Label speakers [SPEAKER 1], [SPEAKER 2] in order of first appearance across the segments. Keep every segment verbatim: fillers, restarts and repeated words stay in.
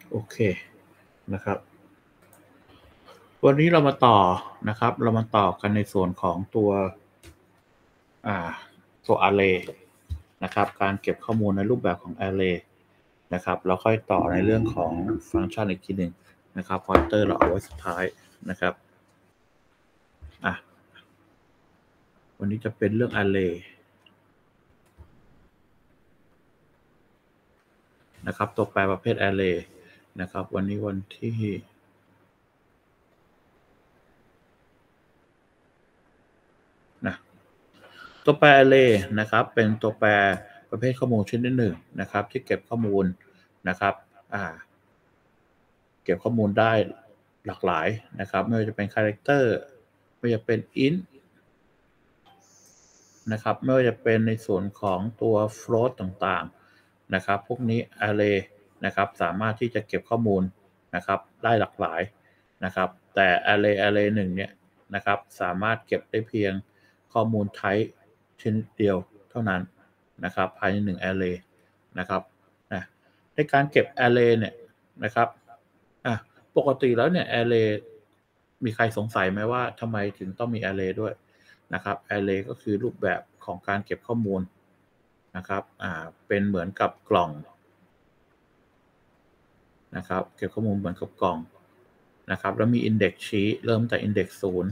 [SPEAKER 1] โอเคนะครับวันนี้เรามาต่อนะครับเรามาต่อกันในส่วนของตัวอ่าตัว Array นะครับการเก็บข้อมูลในรูปแบบของ Array นะครับแล้วค่อยต่อในเรื่องของฟังก์ชันอีกทีหนึ่งนะครับ pointer เราเอาไว้สุดท้ายนะครับอ่ะวันนี้จะเป็นเรื่อง Array นะครับตัวแปรประเภท Array นะครับวันนี้วันที่นะตัวแปร Array นะครับเป็นตัวแปรประเภทข้อมูลชนิดหนึ่งนะครับที่เก็บข้อมูลนะครับอ่าเก็บข้อมูลได้หลากหลายนะครับไม่ว่าจะเป็นคาแรคเตอร์ไม่ว่าจะเป็น int นะครับไม่ว่าจะเป็นในส่วนของตัว float ต่างๆนะครับพวกนี้ array นะครับสามารถที่จะเก็บข้อมูลนะครับได้หลากหลายนะครับแต่ array array หนึ่งเนี่ยนะครับสามารถเก็บได้เพียงข้อมูล type ชนิดเดียวเท่านั้นนะครับภายในหนึ่ง array นะครับนะในการเก็บ array เนี่ยนะครับอ่ะปกติแล้วเนี่ย array มีใครสงสัยไหมว่าทำไมถึงต้องมี array ด้วย นะครับ Array ก็คือรูปแบบของการเก็บข้อมูลนะครับอ่าเป็นเหมือนกับกล่องนะครับเก็บข้อมูลเหมือนกับกล่องนะครับแล้วมี Index ชี้เริ่มจาก Index ศูนย์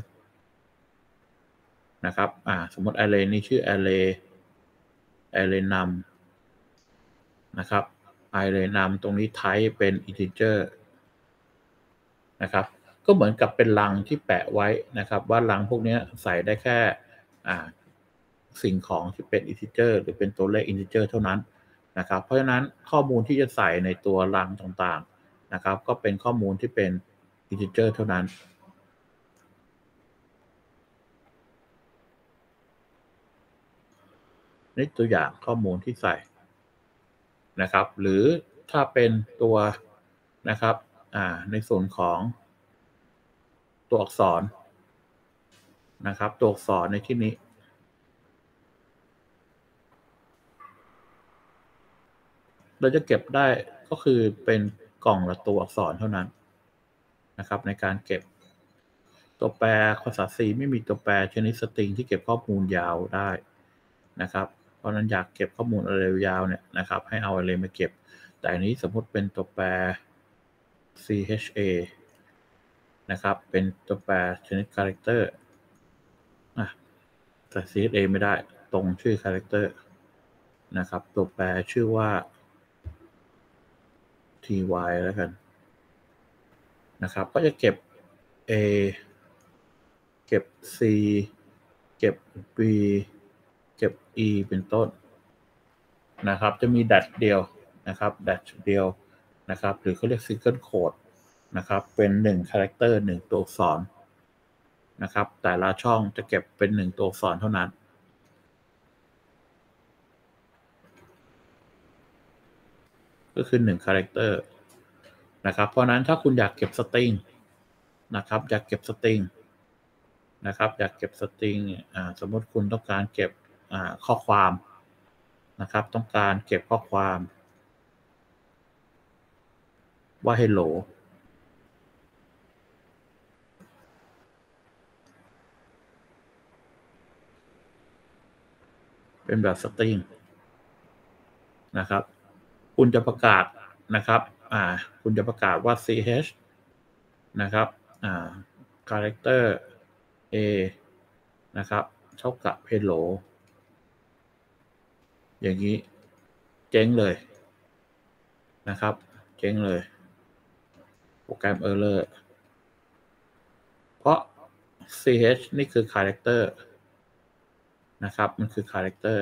[SPEAKER 1] นะครับอ่าสมมติ Array นี้ชื่อ Array Array num นะครับ Array num ตรงนี้ type เป็น integer นะครับก็เหมือนกับเป็นลังที่แปะไว้นะครับว่าลังพวกนี้ใส่ได้แค่อ่าสิ่งของที่เป็น integer หรือเป็นตัวเลข integer เท่านั้นนะครับเพราะฉะนั้นข้อมูลที่จะใส่ในตัวลังต่างๆนะครับก็เป็นข้อมูลที่เป็น integer เท่านั้นนี่ตัวอย่างข้อมูลที่ใส่นะครับหรือถ้าเป็นตัวนะครับอ่าในส่วนของตัวอักษรนะครับตัวอักษรในที่นี้เราจะเก็บได้ก็คือเป็นกล่องละตัวอักษรเท่านั้นนะครับในการเก็บตัวแปรภาษา C ไม่มีตัวแปรชนิดสตริงที่เก็บข้อมูลยาวได้นะครับเพราะนั้นอยากเก็บข้อมูลอะไรยาวเนี่ยนะครับให้เอาอะไรมาเก็บแต่อันนี้สมมติเป็นตัวแปร cha นะครับเป็นตัวแปรชนิดคาแรคเตอร์อ่ะแต่ cha ไม่ได้ตรงชื่อคาแรคเตอร์นะครับตัวแปรชื่อว่า ty แล้วกันนะครับก็จะเก็บ a เก็บ c เก็บ b เก็บ e เป็นต้นนะครับจะมีดัชเดียวนะครับดัชเดียวนะครับหรือเขาเรียก single code นะครับเป็นหนึ่งคาแรคเตอร์หนึ่งตัวอักษรนะครับแต่ละช่องจะเก็บเป็นหนึ่งตัวอักษรเท่านั้นก็คือหนึ่งคาแรคเตอร์นะครับเพราะนั้นถ้าคุณอยากเก็บสตริงนะครับอยากเก็บสตริงนะครับอยากเก็บสตริงสมมติคุณต้องการเก็บข้อความนะครับต้องการเก็บข้อความว่า hello เป็นแบบสตริงนะครับคุณจะประกาศนะครับอ่าคุณจะประกาศว่า ch นะครับอ่า character a นะครับเท่ากับ hello อย่างนี้เจ๊งเลยนะครับเจ๊งเลยโปรแกรม error เพราะ ch นี่คือ character นะครับมันคือ character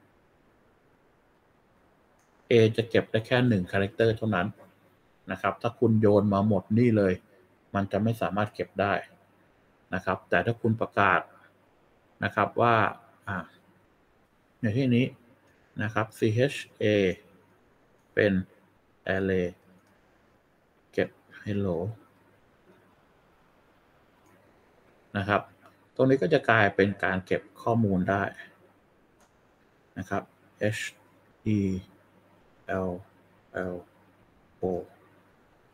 [SPEAKER 1] a จะเก็บได้แค่หนึ่ง character เท่านั้นนะครับถ้าคุณโยนมาหมดนี่เลยมันจะไม่สามารถเก็บได้นะครับแต่ถ้าคุณประกาศนะครับว่าอ่าในที่นี้นะครับ cha เป็น array เก็บ hello นะครับตรงนี้ก็จะกลายเป็นการเก็บข้อมูลได้นะครับ h e l l o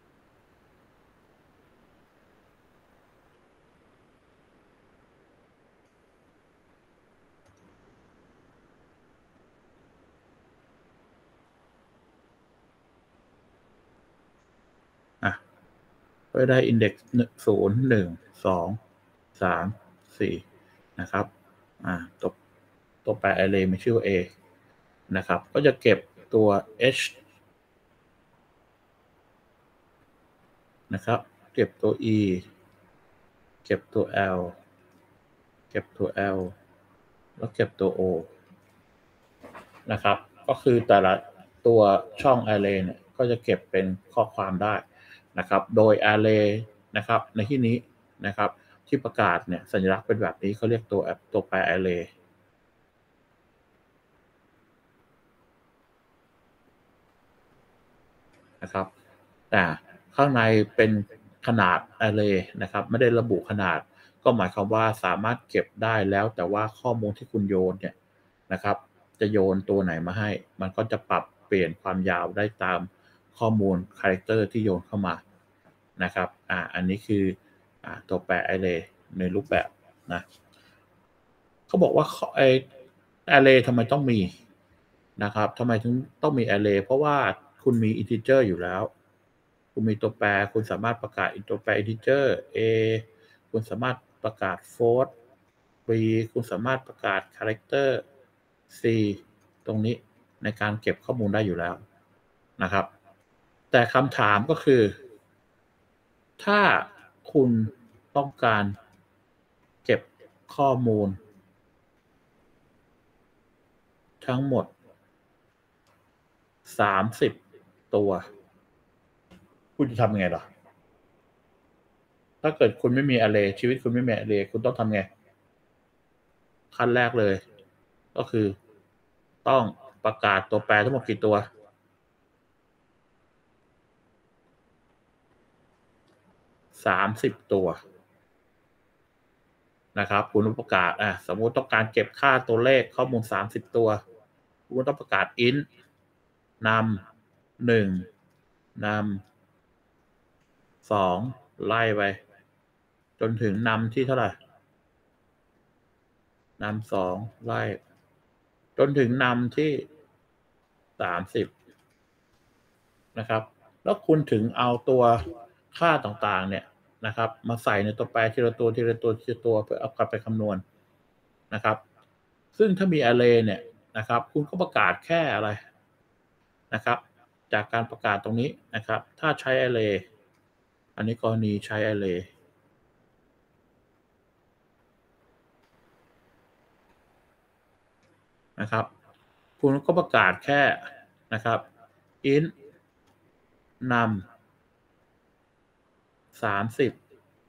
[SPEAKER 1] ก็ได้ index ศูนย์ หนึ่ง สอง สาม สี่นะครับอ่าตัวตัวแปร array มีชื่อว่า a นะครับก็จะเก็บตัว h นะครับเก็บตัว e เก็บตัว l เก็บตัว l แล้วเก็บตัว o นะครับก็คือแต่ละตัวช่อง array เนี่ยก็จะเก็บเป็นข้อความได้นะครับโดย array นะครับในที่นี้นะครับที่ประกาศเนี่ยสัญลักษณ์เป็นแบบนี้เขาเรียกตัวตัวแปร array นะครับแต่ข้างในเป็นขนาด array นะครับไม่ได้ระบุขนาดก็หมายความว่าสามารถเก็บได้แล้วแต่ว่าข้อมูลที่คุณโยนเนี่ยนะครับจะโยนตัวไหนมาให้มันก็จะปรับเปลี่ยนความยาวได้ตามข้อมูลคาแรคเตอร์ที่โยนเข้ามานะครับอ่าอันนี้คืออ่าตัวแปร array ในรูปแบบนะเขาบอกว่าไอ้ array ทำไมต้องมีนะครับทำไมถึงต้องมี array เพราะว่าคุณมี integer อยู่แล้วคุณมีตัวแปรคุณสามารถประกาศตัวแปร integer a คุณสามารถประกาศ float b คุณสามารถประกาศ character c ตรงนี้ในการเก็บข้อมูลได้อยู่แล้วนะครับแต่คำถามก็คือถ้าคุณต้องการเก็บข้อมูลทั้งหมดสามสิบตัวคุณจะทำไงล่ะถ้าเกิดคุณไม่มี array ชีวิตคุณไม่มี array คุณต้องทำไงขั้นแรกเลยก็คือต้องประกาศตัวแปรทั้งหมดกี่ตัวสามสิบตัวนะครับคุณต้องประกาศอ่ะสมมุติต้องการเก็บค่าตัวเลขข้อมูลสามสิบตัวคุณต้องประกาศ int นำหนึ่งนำสองไล่ไปจนถึงนำที่เท่าไหร่นำสองไล่จนถึงนำที่สามสิบนะครับแล้วคุณถึงเอาตัวค่าต่างๆเนี่ยนะครับมาใส่ในตัวแปรทีละตัวทีละตัวทีละตัวเพื่อเอากลับไปคำนวณนะครับซึ่งถ้ามี array เนี่ยนะครับคุณก็ประกาศแค่อะไรนะครับจากการประกาศตรงนี้นะครับถ้าใช้ array อันนี้กรณีใช้ array นะครับคุณก็ประกาศแค่นะครับ int นำสามสิบ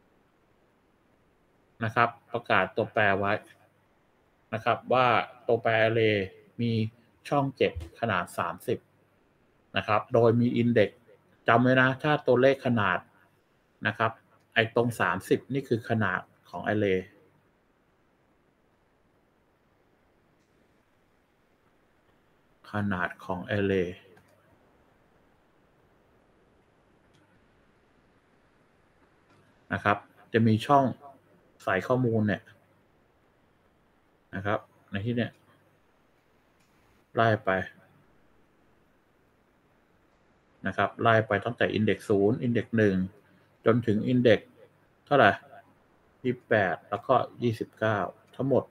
[SPEAKER 1] นะครับประกาศตัวแปรไว้นะครับว่าตัวแปร array มีช่องเก็บขนาดสามสิบนะครับโดยมี index จำไว้นะถ้าตัวเลขขนาดนะครับไอ้ตรงสามสิบนี่คือขนาดของ array ขนาดของ array นะครับจะมีช่องใส่ข้อมูลเนี่ยนะครับในที่เนี้ยไล่ไปนะครับไล่ไปตั้งแต่ index ศูนย์ index หนึ่งจนถึง index เท่าไหร่ยี่สิบแปดแล้วก็ยี่สิบเก้าทั้งหมด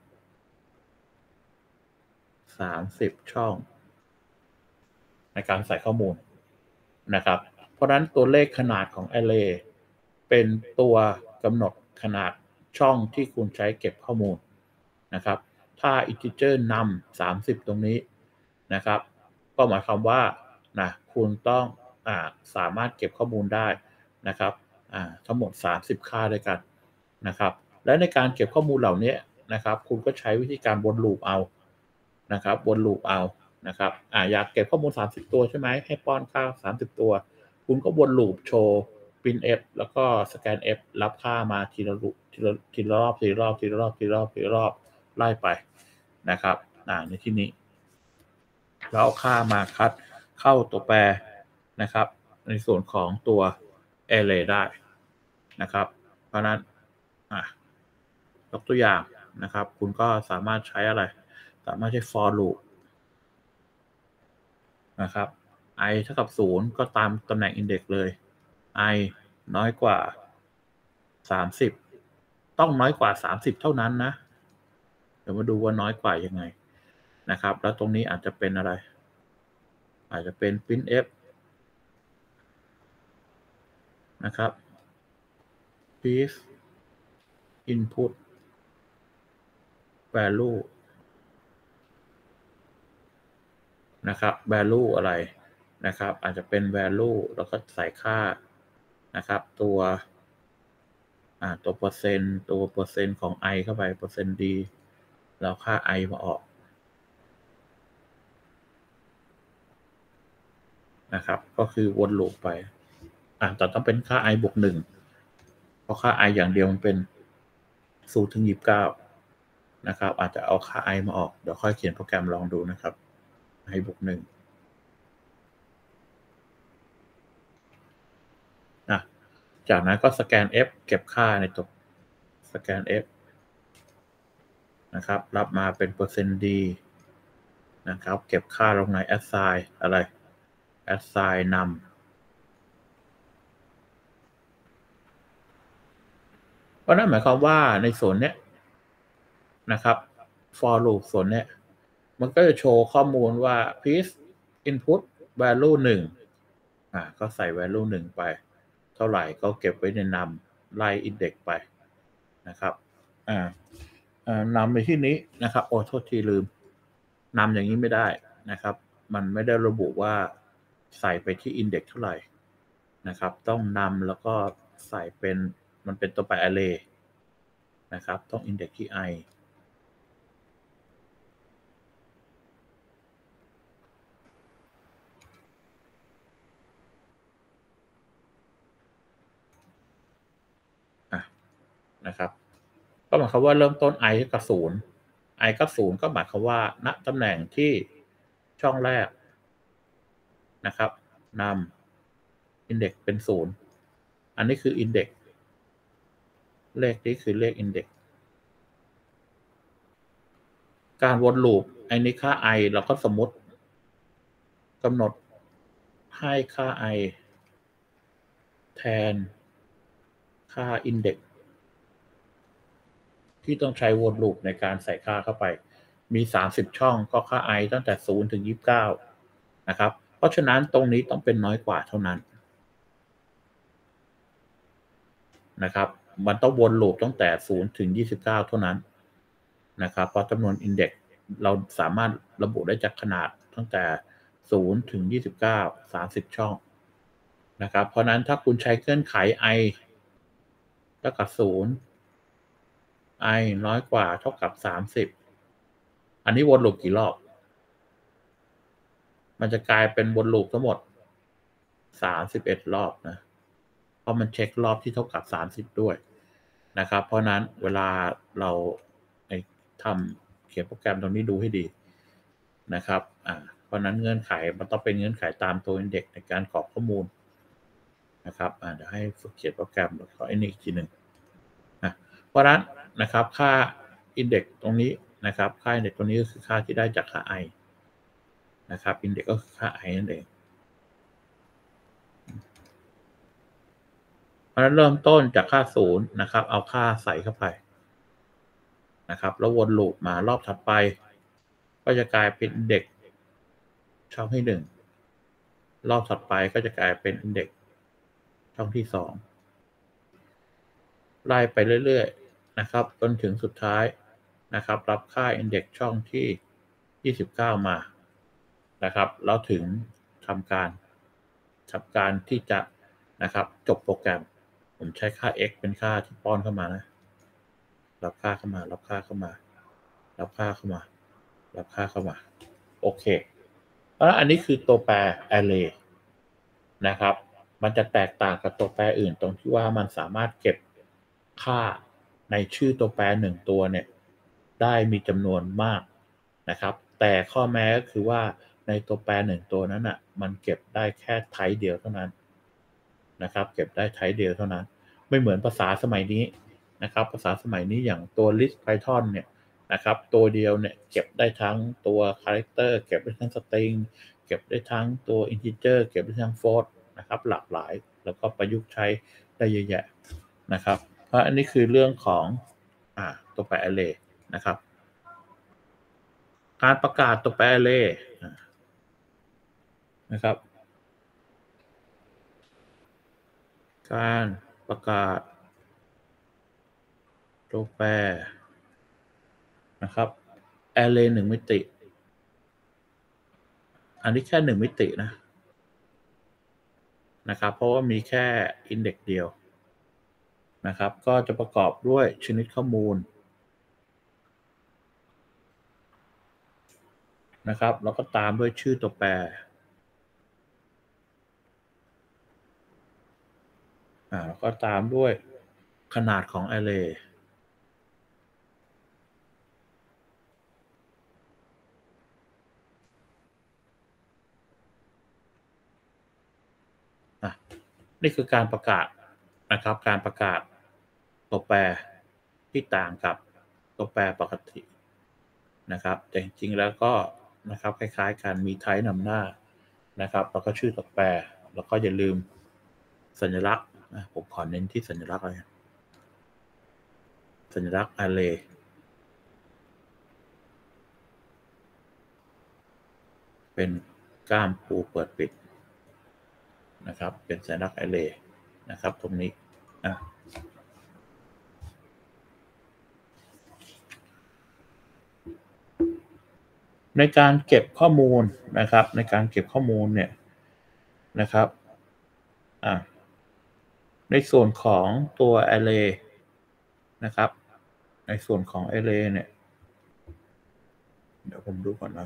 [SPEAKER 1] สามสิบช่องในการใส่ข้อมูลนะครับเพราะฉะนั้นตัวเลขขนาดของ array เป็นตัวกำหนดขนาดช่องที่คุณใช้เก็บข้อมูลนะครับถ้า integer นำสามสิบตรงนี้นะครับก็หมายความว่านะคุณต้องอ่าสามารถเก็บข้อมูลได้นะครับอ่าทั้งหมดสามสิบค่าด้วยกันนะครับและในการเก็บข้อมูลเหล่านี้นะครับคุณก็ใช้วิธีการวนลูปเอานะครับวนลูปเอานะครับอ่าอยากเก็บข้อมูลสามสิบตัวใช่ไหมให้ป้อนค่าสามสิบตัวคุณก็วนลูปโชว์ printf แล้วก็ scanf รับค่ามาทีละลูปทีละทีละรอบทีละรอบทีละรอบทีละรอบทีละรอบไล่ไปนะครับอ่าในที่นี้แล้วเอาค่ามาคัดเข้าตัวแปรนะครับในส่วนของตัว array ได้นะครับเพราะนั้นอ่ะยกตัวอย่างนะครับคุณก็สามารถใช้อะไรสามารถใช้ for loop นะครับ i เท่ากับศูนย์ก็ตามตำแหน่ง index เลย i น้อยกว่าสามสิบต้องน้อยกว่าสามสิบเท่านั้นนะเดี๋ยวมาดูว่าน้อยกว่ายังไงนะครับแล้วตรงนี้อาจจะเป็นอะไรอาจจะเป็น printf นะครับ please input value นะครับ value อะไรนะครับอาจจะเป็น value แล้วก็ใส่ค่านะครับตัวอ่าตัวเปอร์เซ็นต์ตัวเปอร์เซ็นต์ของ i เข้าไปเปอร์เซ็นต์ d แล้วค่า i มาออกนะครับก็คือวนลูปไปอ่าแต่ต้องเป็นค่า i บวกหนึ่งเพราะค่า i อย่างเดียวมันเป็นศูนย์ถึงยี่สิบเก้านะครับอาจจะเอาค่า i มาออกเดี๋ยวค่อยเขียนโปรแกรมลองดูนะครับ i บวกหนึ่งนะจากนั้นก็สแกน f เก็บค่าในตัวสแกน f นะครับรับมาเป็นเปอร์เซ็นต์ d นะครับเก็บค่าลงใน assign อะไร assign นำเพราะนั่นหมายความว่าในส่วนเนี้ยนะครับ for loop ส่วนเนี้ยมันก็จะโชว์ข้อมูลว่า please input value หนึ่งอ่าก็ใส่ value หนึ่งไปเท่าไหร่ก็เก็บไว้ในนำไล่ index ไปนะครับอ่าอ่านำในที่นี้นะครับโอ้โทษทีลืมนำอย่างนี้ไม่ได้นะครับมันไม่ได้ระบุว่าใส่ไปที่ index เท่าไหร่นะครับต้องนำแล้วก็ใส่เป็นมันเป็นตัวแปร array นะครับต้อง index ที่ i นะครับก็หมายความว่าเริ่มต้น i กับศูนย์ i กับศูนย์ก็หมายความว่าณตำแหน่งที่ช่องแรกนะครับนำ index เป็นศูนย์อันนี้คือ index เลขนี้คือเลข index การวนลูปไอ้นี้ค่า i เราก็สมมติกำหนดให้ค่า i แทนค่า index ที่ต้องใช้วนลูปในการใส่ค่าเข้าไปมีสามสิบช่องก็ค่า i ตั้งแต่ศูนย์ถึงยี่สิบเก้านะครับเพราะฉะนั้นตรงนี้ต้องเป็นน้อยกว่าเท่านั้นนะครับมันต้องวนลูปตั้งแต่ศูนย์ถึงยี่สิบเก้าเท่านั้นนะครับเพราะจำนวน index เราสามารถระบุได้จากขนาดตั้งแต่ศูนย์ถึงยี่สิบเก้า สามสิบช่องนะครับเพราะนั้นถ้าคุณใช้เงื่อนไข i เท่ากับศูนย์ i น้อยกว่าเท่ากับสามสิบอันนี้วนลูปกี่รอบมันจะกลายเป็นวนลูปทั้งหมดสามสิบเอ็ดรอบนะเพราะมันเช็ครอบที่เท่ากับสามสิบด้วยนะครับเพราะนั้นเวลาเราทำเขียนโปรแกรมตรงนี้ดูให้ดีนะครับอ่าเพราะนั้นเงื่อนไขมันต้องเป็นเงื่อนไขตามตัว index ในการกรอกข้อมูลนะครับอ่าเดี๋ยวให้ฝึกเขียนโปรแกรมแล้วขอไอ้นี่อีกทีหนึ่งนะเพราะนั้นนะครับค่า index ตรงนี้นะครับค่า index ตรงนี้ก็คือค่าที่ได้จากค่า i นะครับ index ก็คือค่า i นั่นเองเพราะฉะนั้นเริ่มต้นจากค่าศูนย์นะครับเอาค่าใส่เข้าไปนะครับแล้ววนลูปมารอบถัดไปก็จะกลายเป็น index ช่องที่หนึ่งรอบถัดไปก็จะกลายเป็น index ช่องที่สองไล่ไปเรื่อยๆนะครับจนถึงสุดท้ายนะครับรับค่า index ช่องที่ยี่สิบเก้ามานะครับแล้วถึงทำการทำการที่จะนะครับจบโปรแกรมผมใช้ค่า x เป็นค่าที่ป้อนเข้ามานะรับค่าเข้ามารับค่าเข้ามารับค่าเข้ามารับค่าเข้ามาโอเคแล้วอันนี้คือตัวแปร array นะครับมันจะแตกต่างกับตัวแปรอื่นตรงที่ว่ามันสามารถเก็บค่าในชื่อตัวแปรหนึ่งตัวเนี่ยได้มีจำนวนมากนะครับแต่ข้อแม้ก็คือว่าในตัวแปรหนึ่งตัวนั้นอ่ะมันเก็บได้แค่ไทป์เดียวเท่านั้นนะครับเก็บได้ไทป์เดียวเท่านั้นไม่เหมือนภาษาสมัยนี้นะครับภาษาสมัยนี้อย่างตัว list Python เนี่ยนะครับตัวเดียวเนี่ยเก็บได้ทั้งตัว character เก็บได้ทั้ง string เก็บได้ทั้งตัว integer เก็บได้ทั้ง float นะครับหลากหลายแล้วก็ประยุกต์ใช้ได้เยอะแยะนะครับเพราะอันนี้คือเรื่องของอ่าตัวแปร array นะครับการประกาศตัวแปร array นะครับการประกาศตัวแปรนะครับ array หนึ่งมิติอันนี้แค่หนึ่งมิตินะนะครับเพราะว่ามีแค่ index เดียวนะครับก็จะประกอบด้วยชนิดข้อมูลนะครับแล้วก็ตามด้วยชื่อตัวแปรอ่าแล้วก็ตามด้วยขนาดของ array อ่ะนี่คือการประกาศนะครับการประกาศตัวแปรที่ต่างกับตัวแปรปกตินะครับแต่จริงๆแล้วก็นะครับคล้ายๆกันมี type นำหน้านะครับแล้วก็ชื่อตัวแปรแล้วก็อย่าลืมสัญลักษณ์นะผมขอเน้นที่สัญลักษณ์เลยสัญลักษณ์ array เป็นก้ามปูเปิดปิดนะครับเป็นสัญลักษณ์ array นะครับตรงนี้อ่ะในการเก็บข้อมูลนะครับในการเก็บข้อมูลเนี่ยนะครับอ่ะในส่วนของตัว array นะครับในส่วนของ array เนี่ยเดี๋ยวผมดูก่อนนะ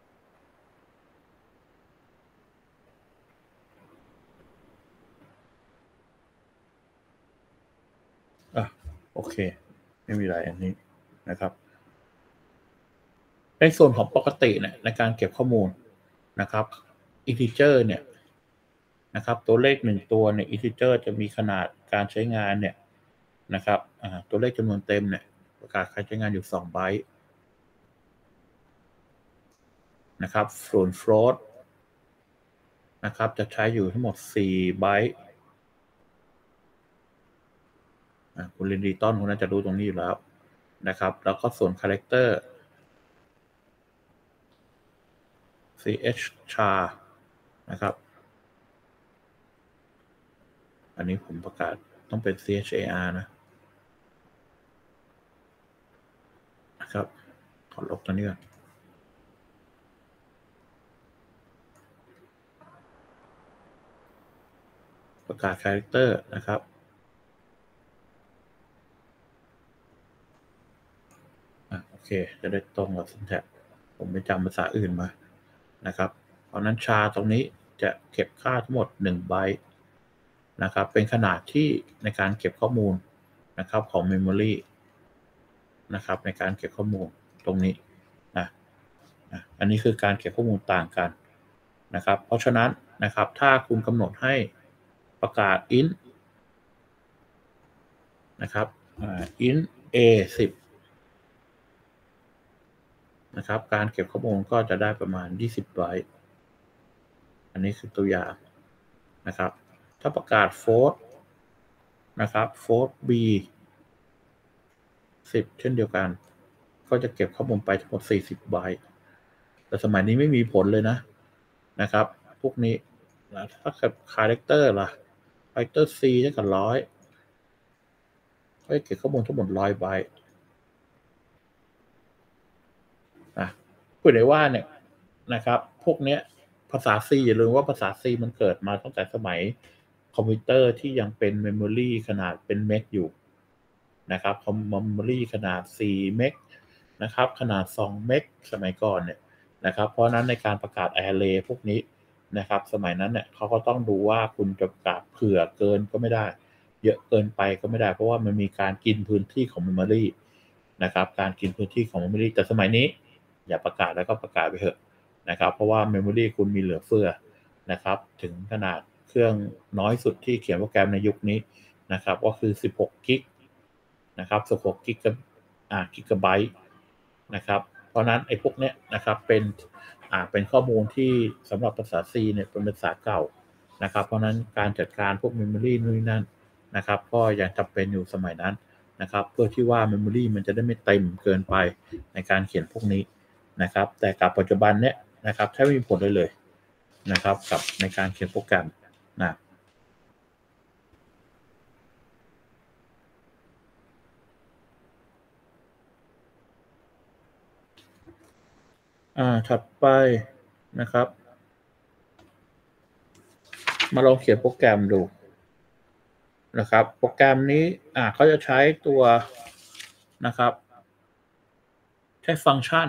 [SPEAKER 1] อ่ะโอเคไม่มีอะไรอันนี้นะครับในส่วนของปกติเนี่ยในการเก็บข้อมูลนะครับ integer เนี่ยนะครับตัวเลขหนึ่งตัวเนี่ย integer จะมีขนาดการใช้งานเนี่ยนะครับอ่าตัวเลขจำนวนเต็มเนี่ยประกาศการใช้งานอยู่สองไบต์นะครับส่วน float นะครับจะใช้อยู่ทั้งหมดสี่ไบต์คุณลินดีตันคุณน่าจะรู้ตรงนี้อยู่แล้วนะครับแล้วก็ส่วน character ch char นะครับอันนี้ผมประกาศต้องเป็น char นะนะครับขอลบตัวนี้ก่อนประกาศ character นะครับอ่ะโอเคจะได้ตรงกับ syntax ผมไปจำภาษาอื่นมานะครับเพราะนั้น char ตรงนี้จะเก็บค่าทั้งหมดหนึ่งไบต์นะครับเป็นขนาดที่ในการเก็บข้อมูลนะครับของ memory นะครับในการเก็บข้อมูลตรงนี้นะอันนี้คือการเก็บข้อมูลต่างกันนะครับเพราะฉะนั้นนะครับถ้าคุณกำหนดให้ประกาศ int นะครับ int a สิบนะครับการเก็บข้อมูลก็จะได้ประมาณยี่สิบไบต์อันนี้คือตัวอย่างนะครับถ้าประกาศ float นะครับ float b สิบเช่นเดียวกันก็จะเก็บข้อมูลไปทั้งหมดสี่สิบไบต์แต่สมัยนี้ไม่มีผลเลยนะนะครับพวกนี้ถ้าเกิด character ล่ะ character c เท่ากับร้อยก็จะเก็บข้อมูลทั้งหมดร้อยไบต์นะพูดได้ว่าเนี่ยนะครับพวกเนี้ยภาษา C อย่าลืมว่าภาษา C มันเกิดมาตั้งแต่สมัยคอมพิวเตอร์ที่ยังเป็นเมมโมรีขนาดเป็นเมกอยู่นะครับคอมเมมโมรีขนาดสี่เมกนะครับขนาดสองเมกสมัยก่อนเนี่ยนะครับเพราะนั้นในการประกาศ array พวกนี้นะครับสมัยนั้นเนี่ยเขาก็ต้องดูว่าคุณจะประกาศเผื่อเกินก็ไม่ได้เยอะเกินไปก็ไม่ได้เพราะว่ามันมีการกินพื้นที่ของ memory นะครับการกินพื้นที่ของ memory แต่สมัยนี้อย่าประกาศแล้วก็ประกาศไปเถอะนะครับเพราะว่า memory คุณมีเหลือเฟือนะครับถึงขนาดเครื่องน้อยสุดที่เขียนโปรแกรมในยุคนี้นะครับก็คือสิบหกกิกนะครับสิบหกกิกะอ่ากิกะไบต์นะครับเพราะนั้นไอ้พวกเนี้ยนะครับเป็นอ่าเป็นข้อมูลที่สำหรับภาษา C เนี่ยเป็นภาษาเก่านะครับเพราะนั้นการจัดการพวก Memory นู่นนี่นั่นนะครับก็ยังจำเป็นอยู่สมัยนั้นนะครับเพื่อที่ว่า Memory มันจะได้ไม่เต็มเกินไปในการเขียนพวกนี้นะครับแต่กับปัจจุบันเนี้ยนะครับแทบไม่มีผลเลยเลยนะครับกับในการเขียนโปรแกรมนะอ่าถัดไปนะครับมาลองเขียนโปรแกรมดูนะครับโปรแกรมนี้อ่าเขาจะใช้ตัวนะครับใช้ฟังก์ชัน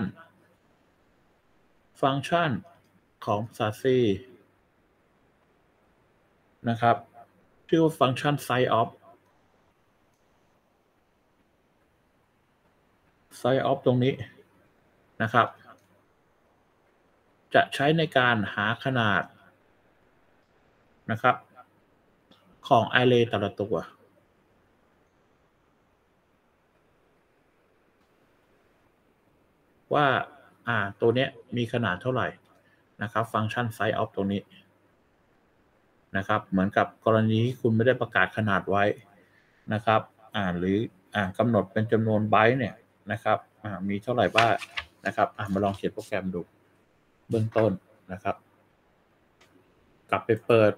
[SPEAKER 1] ฟังก์ชันของภาษา C นะครับชื่อว่าฟังก์ชัน size of size of ตรงนี้นะครับจะใช้ในการหาขนาดนะครับของ array แต่ละตัวว่าอ่าตัวเนี้ยมีขนาดเท่าไหร่นะครับฟังก์ชัน size of ตรงนี้นะครับเหมือนกับกรณีที่คุณไม่ได้ประกาศขนาดไว้นะครับอ่าหรืออ่ากำหนดเป็นจำนวนไบต์เนี่ยนะครับอ่ามีเท่าไหร่บ้างนะครับอ่ามาลองเขียนโปรแกรมดูเบื้องต้นนะครับกลับไปเปิด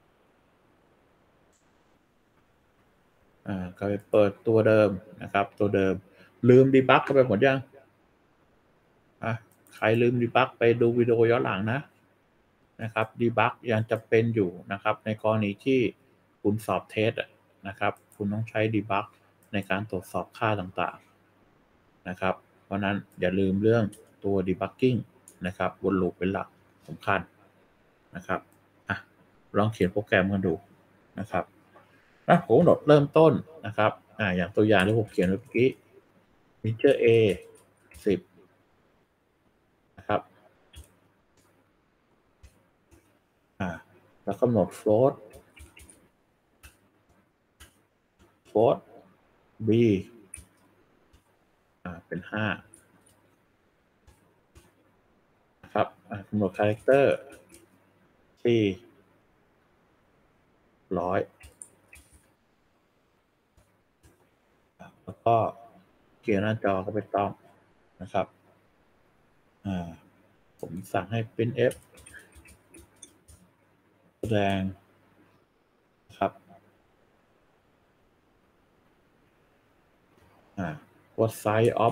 [SPEAKER 1] อ่ากลับไปเปิดตัวเดิมนะครับตัวเดิมลืมดีบักเข้าไปหมดยังอ่ะใครลืมดีบักไปดูวิดีโอย้อนหลังนะนะครับดีบักยังจะเป็นอยู่นะครับในกรณีที่คุณสอบเทสนะครับคุณต้องใช้ดีบักในการตรวจสอบค่าต่างๆนะครับเพราะนั้นอย่าลืมเรื่องตัว debugging นะครับวนลูปเป็นหลักสำคัญนะครับอ่ะลองเขียนโปรแกรมกันดูนะครับนะผมกำหนดเริ่มต้นนะครับอ่าอย่างตัวอย่างที่ผมเขียนเมื่อกี้ integer a สิบนะครับอ่าแล้วกำหนด float float b อ่าเป็นห้านะครับอ่ากำหนด character c ร้อยแล้วก็เขียนหน้าจอก็ไม่ต้องนะครับอ่าผมสั่งให้ printf แสดงครับอ่า what size of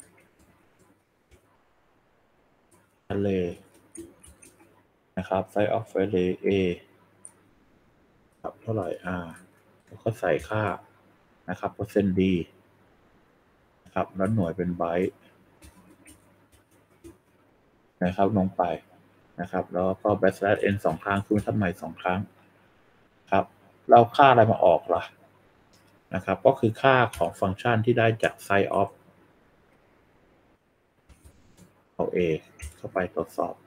[SPEAKER 1] array นะครับ size of array a ครับเท่าไหร่อ่าแล้วก็ใส่ค่านะครับเปอร์เซ็นต์ d นะครับแล้วหน่วยเป็นไบต์นะครับลงไปนะครับแล้วก็ backslash n สองครั้งคูณทับใหม่สองครั้งครับเราค่าอะไรมาออกล่ะนะครับก็คือค่าของฟังก์ชันที่ได้จาก size of เอา a เข้าไปตรวจสอบ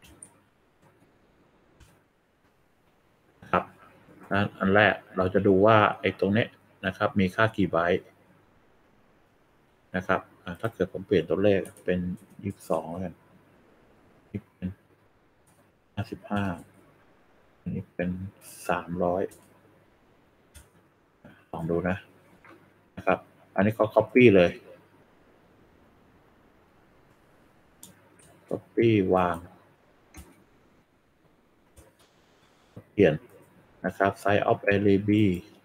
[SPEAKER 1] นะครับนั้นอันแรกเราจะดูว่าไอ้ตรงนี้นะครับมีค่ากี่ไบต์นะครับถ้าเกิดผมเปลี่ยนตัวเลขเป็นยี่สิบสองแล้วกันนี่เป็นห้าสิบห้าอันนี้เป็นสามร้อยลองดูนะนะครับอันนี้เขา copy เลย copy วางเปลี่ยนนะครับ size of array b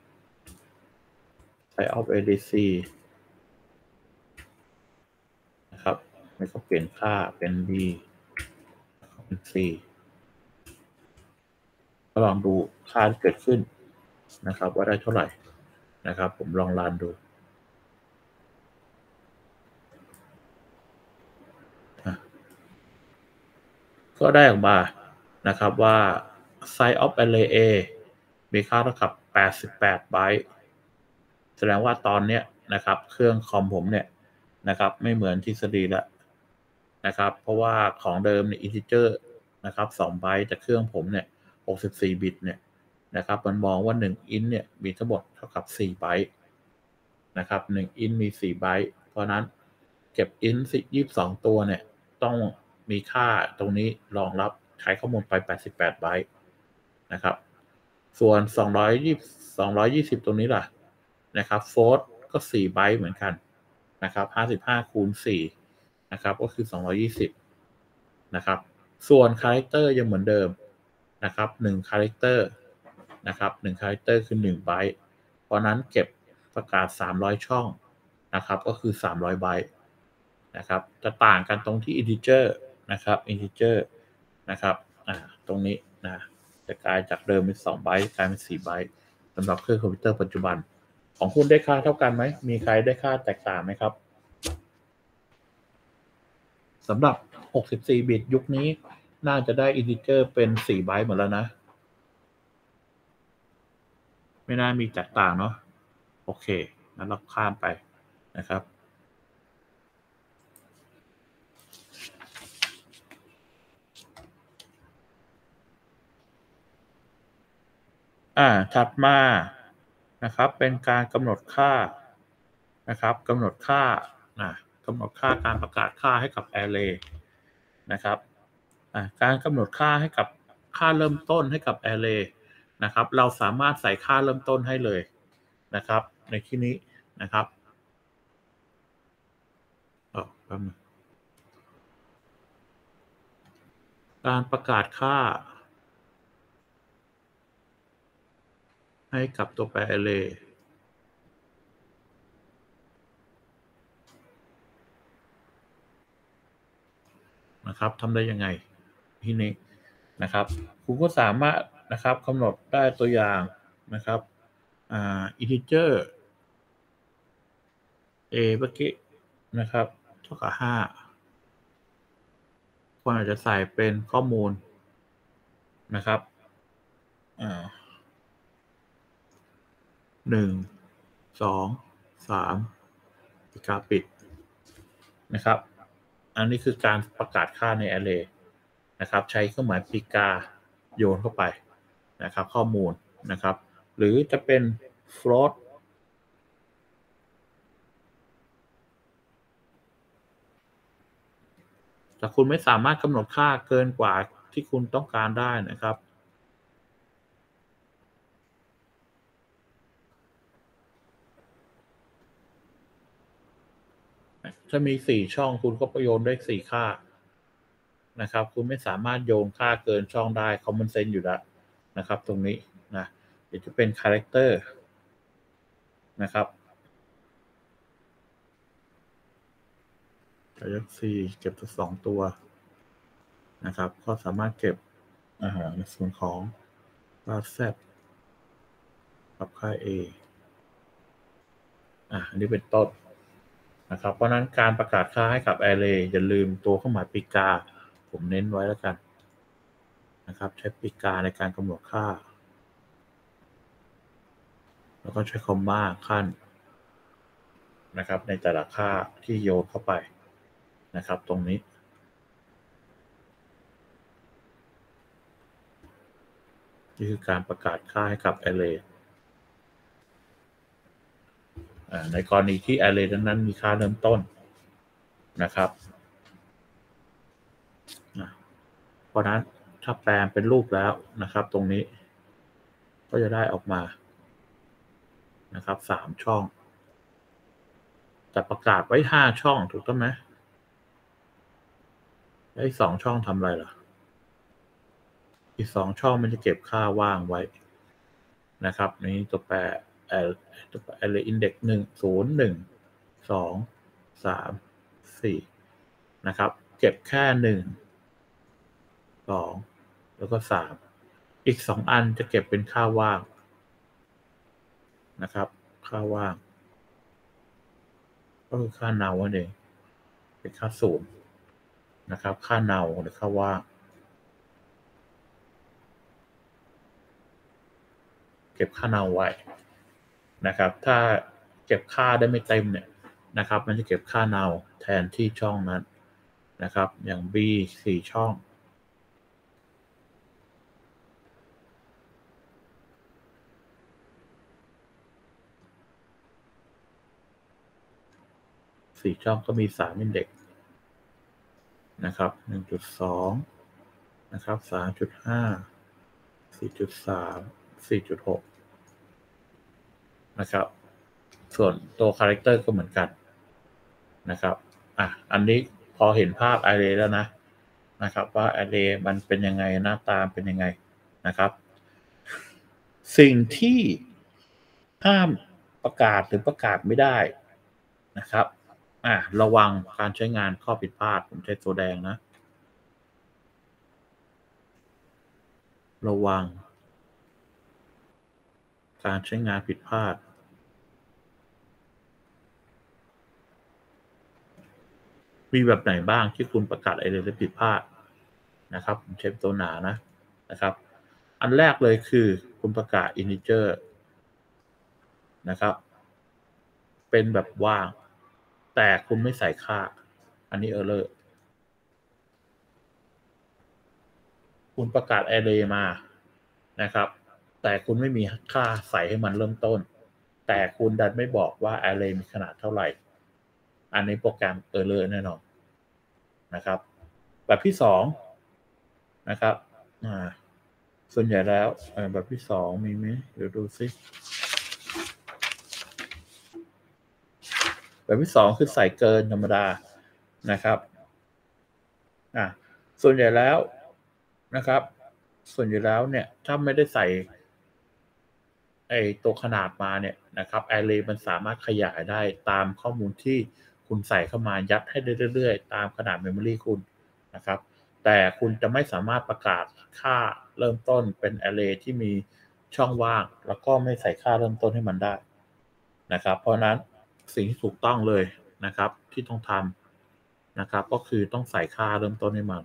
[SPEAKER 1] size of array c นะครับแล้วก็เปลี่ยนค่าเป็น b เป็น c ลองดูค่าที่เกิดขึ้นนะครับว่าได้เท่าไหร่นะครับผมลองรันดูก็ได้ออกมานะครับว่า size of array a มีค่าเท่ากับแปดสิบแปดไบต์แสดงว่าตอนนี้นะครับเครื่องคอมผมเนี่ยนะครับไม่เหมือนทฤษฎีแล้วนะครับเพราะว่าของเดิมเนี่ย integer นะครับสองไบต์แต่เครื่องผมเนี่ยหกสิบสี่บิตเนี่ยนะครับมันมองว่าหนึ่ง int เนี่ยมีทั้งหมดเท่ากับสี่ไบต์นะครับหนึ่ง int มีสี่ไบต์เพราะนั้นเก็บ int ยี่สิบสองตัวเนี่ยต้องมีค่าตรงนี้รองรับใช้ข้อมูลไปแปดสิบแปดไบต์นะครับส่วนสองร้อยยี่สิบ สองร้อยยี่สิบตรงนี้ล่ะนะครับโฟลต์ก็สี่ไบต์เหมือนกันนะครับห้าสิบห้าคูณสี่นะครับก็คือสองร้อยยี่สิบนะครับส่วนคาแรคเตอร์ยังเหมือนเดิมนะครับหนึ่งคาแรคเตอร์นะครับหนึ่งคาแรคเตอร์คือหนึ่งไบต์เพราะนั้นเก็บประกาศสามร้อยช่องนะครับก็คือสามร้อยไบต์นะครับจะต่างกันตรงที่ integer นะครับ integer นะครับอ่าตรงนี้นะจะกลายจากเดิมเป็นสองไบต์กลายเป็นสี่ไบต์สำหรับเครื่องคอมพิวเตอร์ปัจจุบันของคุณได้ค่าเท่ากันไหมมีใครได้ค่าแตกต่างไหมครับสำหรับหกสิบสี่บิตยุคนี้น่าจะได้ integer เป็นสี่ไบต์หมดแล้วนะไม่น่ามีแตกต่างเนาะโอเคงั้นเราข้ามไปนะครับอ่าถัดมานะครับเป็นการกำหนดค่านะครับกำหนดค่านะกำหนดค่าการประกาศค่าให้กับ array นะครับอ่าการกำหนดค่าให้กับค่าเริ่มต้นให้กับ array นะครับเราสามารถใส่ค่าเริ่มต้นให้เลยนะครับในที่นี้นะครับเออแป๊บนึงการประกาศค่าให้กับตัวแปร array นะครับทำได้ยังไงที่นี้นะครับคุณก็สามารถนะครับกำหนดได้ตัวอย่างนะครับอ่า integer a เมื่อกี้นะครับเท่ากับห้าควรอาจจะใส่เป็นข้อมูลนะครับอ่าหนึ่งสองสามปากกาปิดนะครับอันนี้คือการประกาศค่าใน array นะครับใช้เครื่องหมายปริกาโยนเข้าไปนะครับข้อมูลนะครับหรือจะเป็น float แต่คุณไม่สามารถกำหนดค่าเกินกว่าที่คุณต้องการได้นะครับถ้ามีสี่ช่องคุณก็โยนได้สี่ค่านะครับคุณไม่สามารถโยนค่าเกินช่องได้ common sense อยู่แล้วนะครับตรงนี้นะเดี๋ยวจะเป็น character นะครับตัวเลขสี่เก็บทั้งสองตัวนะครับก็สามารถเก็บอาหารในส่วนของค่า z กับค่า a อ่ะอันนี้เป็นต้นนะครับเพราะนั้นการประกาศค่าให้กับ array อย่าลืมตัวเครื่องหมายปริกาผมเน้นไว้แล้วกันนะครับใช้ปริกาในการกำหนดค่าแล้วก็ใช้คอมมาขั้นนะครับในแต่ละค่าที่โยนเข้าไปนะครับตรงนี้นี่คือการประกาศค่าให้กับ array ในกรณีที่ array นั้นมีค่าเริ่มต้นนะครับเพราะนั้นถ้าแปลงเป็นรูปแล้วนะครับตรงนี้ก็จะได้ออกมานะครับสามช่องแต่ประกาศไว้ห้าช่องถูกต้องไหมไอ้สองช่องทำอะไรล่ะอีกสองช่องมันจะเก็บค่าว่างไว้นะครับนี้ตัวแปรตัวแปร array index หนึ่ง ศูนย์ หนึ่ง สอง สาม สี่นะครับเก็บแค่หนึ่ง สองแล้วก็สามอีกสองอันจะเก็บเป็นค่าว่างนะครับค่าว่างก็คือค่า null นั่นเองเป็นค่าศูนย์นะครับค่า null หรือค่าว่างเก็บค่า null ไว้นะครับถ้าเก็บค่าได้ไม่เต็มเนี่ยนะครับมันจะเก็บค่า null แทนที่ช่องนั้นนะครับอย่าง b สี่ช่องสี่ช่องก็มีสาม index นะครับ หนึ่งจุดสอง นะครับ สามจุดห้า สี่จุดสามสี่จุดหก นะครับส่วนตัว character ก็เหมือนกันนะครับอ่ะอันนี้พอเห็นภาพ array แล้วนะนะครับว่า array มันเป็นยังไงหน้าตาเป็นยังไงนะครับสิ่งที่ห้ามประกาศหรือประกาศไม่ได้นะครับอ่ะระวังการใช้งานข้อผิดพลาดผมใช้ตัวแดงนะระวังการใช้งานผิดพลาดมีแบบไหนบ้างที่คุณประกาศอะไรผิดพลาดนะครับผมใช้ตัวหนานะนะครับอันแรกเลยคือคุณประกาศ integer นะครับเป็นแบบว่างแต่คุณไม่ใส่ค่าอันนี้ error คุณประกาศ array มานะครับแต่คุณไม่มีค่าใส่ให้มันเริ่มต้นแต่คุณดันไม่บอกว่า array มีขนาดเท่าไหร่อันนี้โปรแกรม error แน่นอนนะครับแบบที่สองนะครับอ่าส่วนใหญ่แล้วแบบที่สองมีไหมเดี๋ยวดูซิแบบที่สองคือใส่เกินธรรมดานะครับอ่าส่วนใหญ่แล้วนะครับส่วนใหญ่แล้วเนี่ยถ้าไม่ได้ใส่ไอตัวขนาดมาเนี่ยนะครับ array มันสามารถขยายได้ตามข้อมูลที่คุณใส่เข้ามายัดให้เรื่อยๆตามขนาด memory คุณนะครับแต่คุณจะไม่สามารถประกาศค่าเริ่มต้นเป็น array ที่มีช่องว่างแล้วก็ไม่ใส่ค่าเริ่มต้นให้มันได้นะครับเพราะนั้นสิ่งที่ถูกต้องเลยนะครับที่ต้องทำนะครับก็คือต้องใส่ค่าเริ่มต้นให้มัน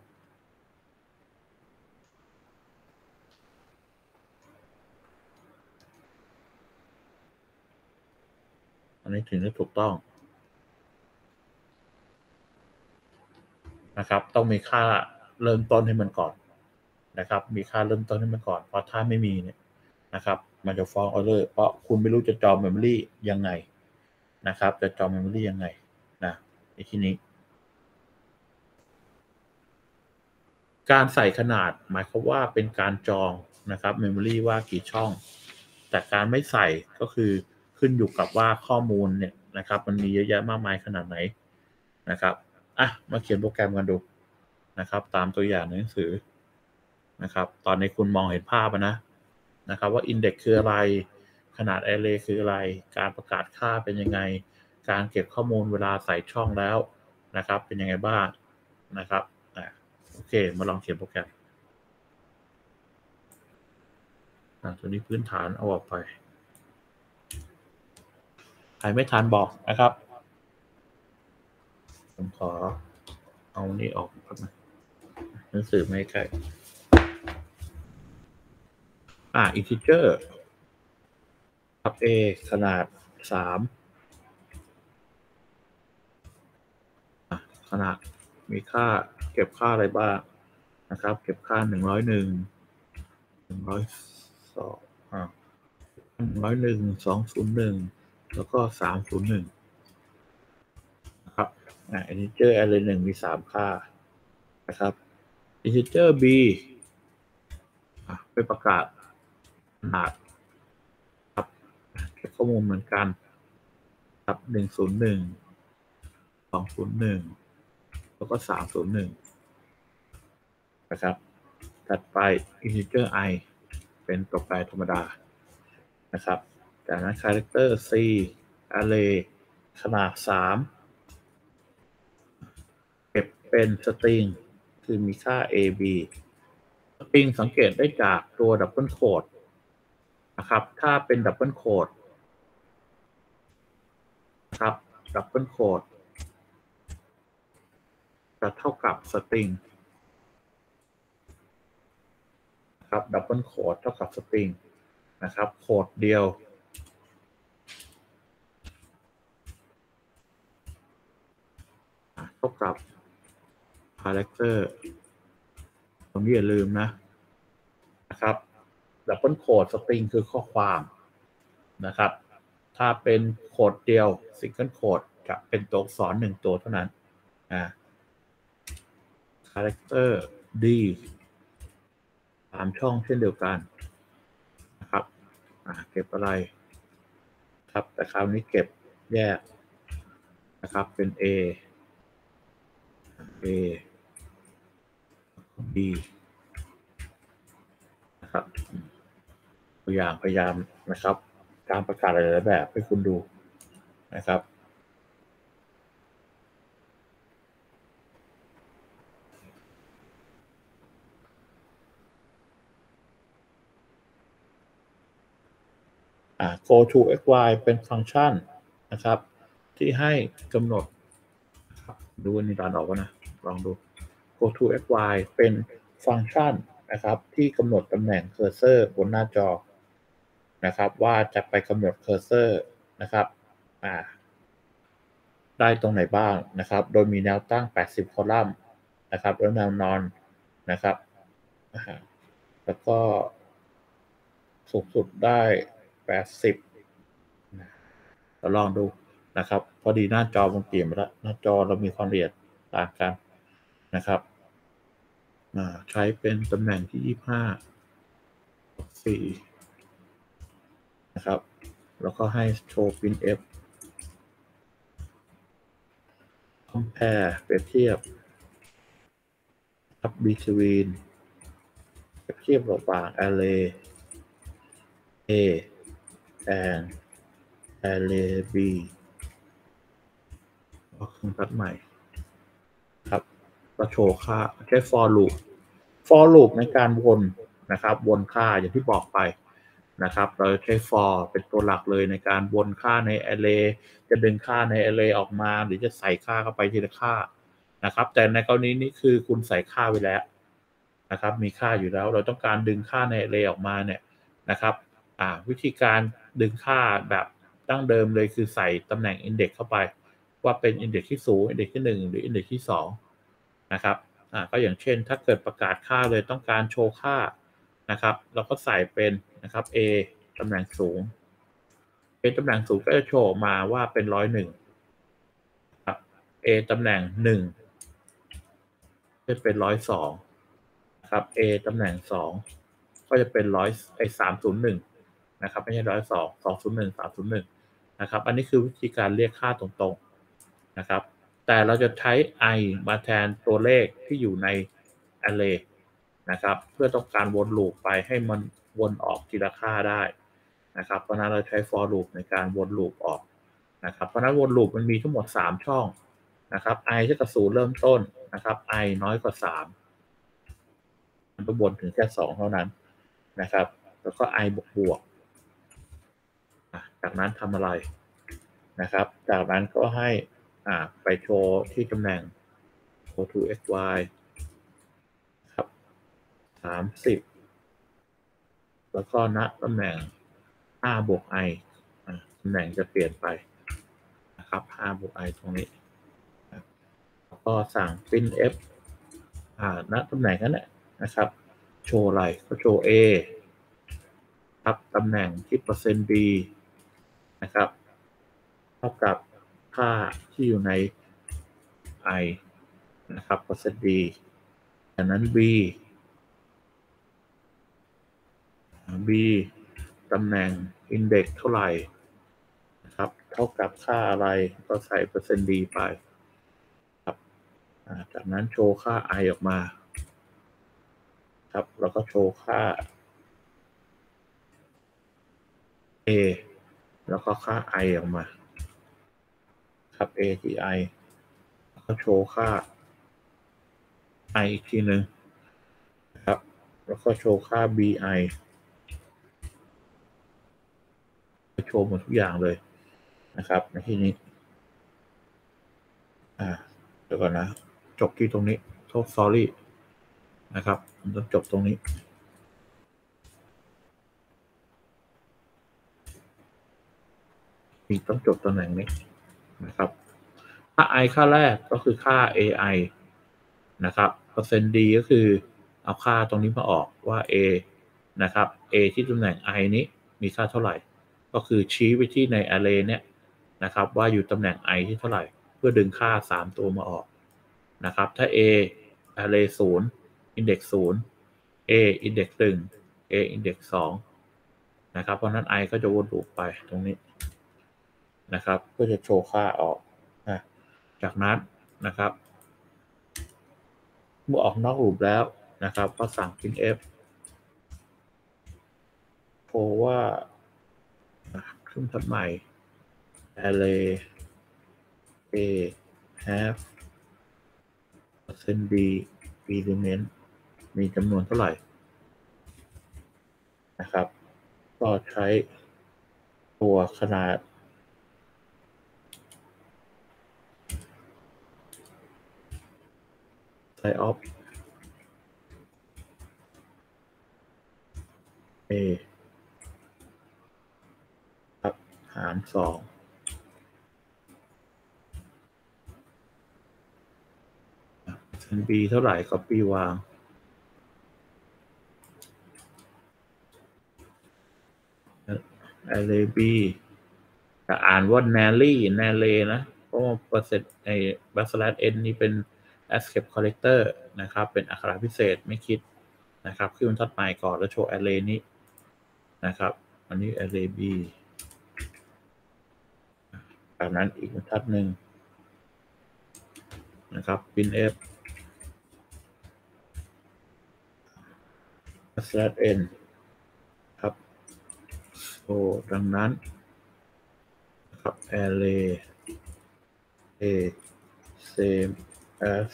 [SPEAKER 1] อันนี้ถึงจะถูกต้องนะครับต้องมีค่าเริ่มต้นให้มันก่อนนะครับมีค่าเริ่มต้นให้มันก่อนเพราะถ้าไม่มีเนี่ยนะครับมันจะฟ้อง error เพราะคุณไม่รู้จะจอง memory ยังไงนะครับจะจอง memory ยังไงนะในที่นี้การใส่ขนาดหมายความว่าเป็นการจองนะครับ memory ว่ากี่ช่องแต่การไม่ใส่ก็คือขึ้นอยู่กับว่าข้อมูลเนี่ยนะครับมันมีเยอะแยะมากมายขนาดไหนนะครับอ่ะมาเขียนโปรแกรมกันดูนะครับตามตัวอย่างในหนังสือนะครับตอนนี้คุณมองเห็นภาพนะนะครับว่า index คืออะไรขนาด array คืออะไรการประกาศค่าเป็นยังไงการเก็บข้อมูลเวลาใส่ช่องแล้วนะครับเป็นยังไงบ้างนะครับอ่ะโอเคมาลองเขียนโปรแกรมอ่ะตัวนี้พื้นฐานเอาออกไปใครไม่ทันบอกนะครับผมขอเอานี่ออกครับหนังสือไม่ใกล้อ่า integer ครับ a ขนาดสามขนาดมีค่าเก็บค่าอะไรบ้างนะครับเก็บค่าหนึ่งร้อยหนึ่งหนึ่งร้อยสองอ่าหนึ่งร้อยหนึ่งสองศูนย์หนึ่งแล้วก็สามศูนย์หนึ่งนะครับอ่า integer array หนึ่งมีสามค่านะครับ integer b อ่ะไปประกาศขนาดครับเก็บข้อมูลเหมือนกันครับหนึ่งศูนย์หนึ่งสองศูนย์หนึ่งแล้วก็สามศูนย์หนึ่งนะครับถัดไป integer i เป็นตัวแปรธรรมดานะครับจากนั้น character c array ขนาดสามเก็บเป็นสตริงคือมีค่า a b สตริงสังเกตได้จากตัวดับเบิลโคดนะครับถ้าเป็นดับเบิลโคดนะครับดับเบิลโคดจะเท่ากับสตริงนะครับดับเบิลโคดเท่ากับสตริงนะครับโคดเดียวเท่ากับ character ตรงนี้อย่าลืมนะนะครับดับเบิลโคดสตริงคือข้อความนะครับถ้าเป็นโคดเดียวซิงเกิลโคดจะเป็นตัวอักษรหนึ่งตัวเท่านั้นอ่า character d สามช่องเช่นเดียวกันนะครับอ่าเก็บอะไรครับแต่คราวนี้เก็บแยกนะครับเป็น A A B นะครับตัวอย่างพยายามนะครับการประกาศหลายๆแบบให้คุณดูนะครับอ่า go to xy เป็นฟังก์ชันนะครับที่ให้กำหนดดูอันนี้ตอนออกว่านะลองดู go to xy เป็นฟังก์ชันนะครับที่กำหนดตำแหน่งเคอร์เซอร์บนหน้าจอนะครับว่าจะไปกำหนดเคอร์เซอร์นะครับอ่าได้ตรงไหนบ้างนะครับโดยมีแนวตั้งแปดสิบคอลัมน์นะครับแล้วแนวนอนนะครับแล้วก็สูงสุดได้แปดสิบเราลองดูนะครับพอดีหน้าจอมันเปลี่ยนไปแล้วหน้าจอเรามีความละเอียดต่างกันนะครับใช้เป็นตำแหน่งที่ยี่สิบห้าสี่นะครับแล้วก็ให้โชว์ printf compare เปรียบเทียบครับ between เปรียบเทียบระหว่าง array A and array B ก็คือตัดใหม่ครับก็โชว์ค่าใช้ for loop for loop ในการวนนะครับวนค่าอย่างที่บอกไปนะครับเราใช้ for เป็นตัวหลักเลยในการวนค่าใน array จะดึงค่าใน array ออกมาหรือจะใส่ค่าเข้าไปทีละค่านะครับแต่ในกรณีนี้คือคุณใส่ค่าไว้แล้วนะครับมีค่าอยู่แล้วเราต้องการดึงค่าใน array ออกมาเนี่ยนะครับอ่าวิธีการดึงค่าแบบดั้งเดิมเลยคือใส่ตำแหน่ง index เข้าไปว่าเป็น index ที่ศูนย์ index ที่หนึ่งหรือ index ที่สองนะครับอ่าก็อย่างเช่นถ้าเกิดประกาศค่าเลยต้องการโชว์ค่านะครับเราก็ใส่เป็นนะครับ A ตำแหน่งสูง A ตำแหน่งสูงก็จะโชว์ออกมาว่าเป็นร้อยหนึ่งครับ A ตำแหน่งหนึ่งจะเป็นร้อยสองครับ A ตำแหน่งสองก็จะเป็นร้อยไอ้สามศูนย์หนึ่งนะครับไม่ใช่ร้อยสองสองศูนย์หนึ่งสามศูนย์หนึ่งนะครับอันนี้คือวิธีการเรียกค่าตรงๆนะครับแต่เราจะใช้ i มาแทนตัวเลขที่อยู่ใน array นะครับเพื่อต้องการวนลูปไปให้มันวนออกทีละค่าได้นะครับเพราะนั้นเราใช้ for loop ในการวนลูปออกนะครับเพราะนั้นวนลูปมันมีทั้งหมดสามช่องนะครับ i เท่ากับศูนย์เริ่มต้นนะครับ i น้อยกว่าสามมันต้องวนถึงแค่สองเท่านั้นนะครับแล้วก็ i บวกบวกจากนั้นทำอะไรนะครับจากนั้นก็ให้อ่าไปโชว์ที่ตำแหน่ง go to xy ครับสามสิบแล้วก็ณตำแหน่งห้าบวก i ตำแหน่งจะเปลี่ยนไปนะครับห้าบวก i ตรงนี้แล้วก็สั่ง printf อ่าณตำแหน่งนั้นแหละนะครับโชว์อะไรก็โชว์ a ครับตำแหน่งที่เปอร์เซ็นต์ b นะครับเท่ากับค่าที่อยู่ใน i นะครับเปอร์เซ็นต์ b จากนั้น b b ตำแหน่ง index เท่าไหร่นะครับเท่ากับค่าอะไรก็ใส่เปอร์เซ็นต์ d ไปครับจากนั้นโชว์ค่า i ออกมาครับแล้วก็โชว์ค่า a แล้วก็ค่า i ออกมาครับ a ที่ i แล้วก็โชว์ค่า i อีกทีหนึ่งนะครับแล้วก็โชว์ค่า bi โชว์หมดทุกอย่างเลยนะครับในที่นี้อ่าเดี๋ยวก่อนนะจบที่ตรงนี้โทษ sorry นะครับผมต้องจบตรงนี้มีต้องจบตำแหน่งนี้นะครับค่า i ค่าแรกก็คือค่า ai นะครับเปอร์เซ็นต์ d ก็คือเอาค่าตรงนี้มาออกว่า a นะครับ a ที่ตำแหน่ง i นี้มีค่าเท่าไหร่ก็คือชี้ไปที่ใน array เนี่ยนะครับว่าอยู่ตำแหน่ง i ที่เท่าไหร่เพื่อดึงค่าสามตัวมาออกนะครับถ้า a array ศูนย์ index ศูนย์ a index หนึ่ง a index สองนะครับเพราะนั้น i ก็จะวนลูปไปตรงนี้นะครับเพื่อจะโชว์ค่าออกนะจากนั้นนะครับเมื่อออกนอกลูปแล้วนะครับก็สั่ง printf โชว์ว่าขึ้นทับใหม่ array a have percent d element มีจำนวนเท่าไหร่นะครับก็ใช้ตัวขนาด size of a ครับหารสองเป็น b เท่าไหร่ copy วาง array b จะอ่านว่า nary nary นะเพราะว่าเปอร์เซ็นต์ไอ้ backslash n นี่เป็น escape character นะครับเป็นอักขระพิเศษไม่คิดนะครับขึ้นบรรทัดใหม่ก่อนแล้วโชว์ array นี้นะครับอันนี้ array b จากนั้นอีกบรรทัดหนึ่งนะครับ printf backslash n ครับโอ้ดังนั้นนะครับ array a same as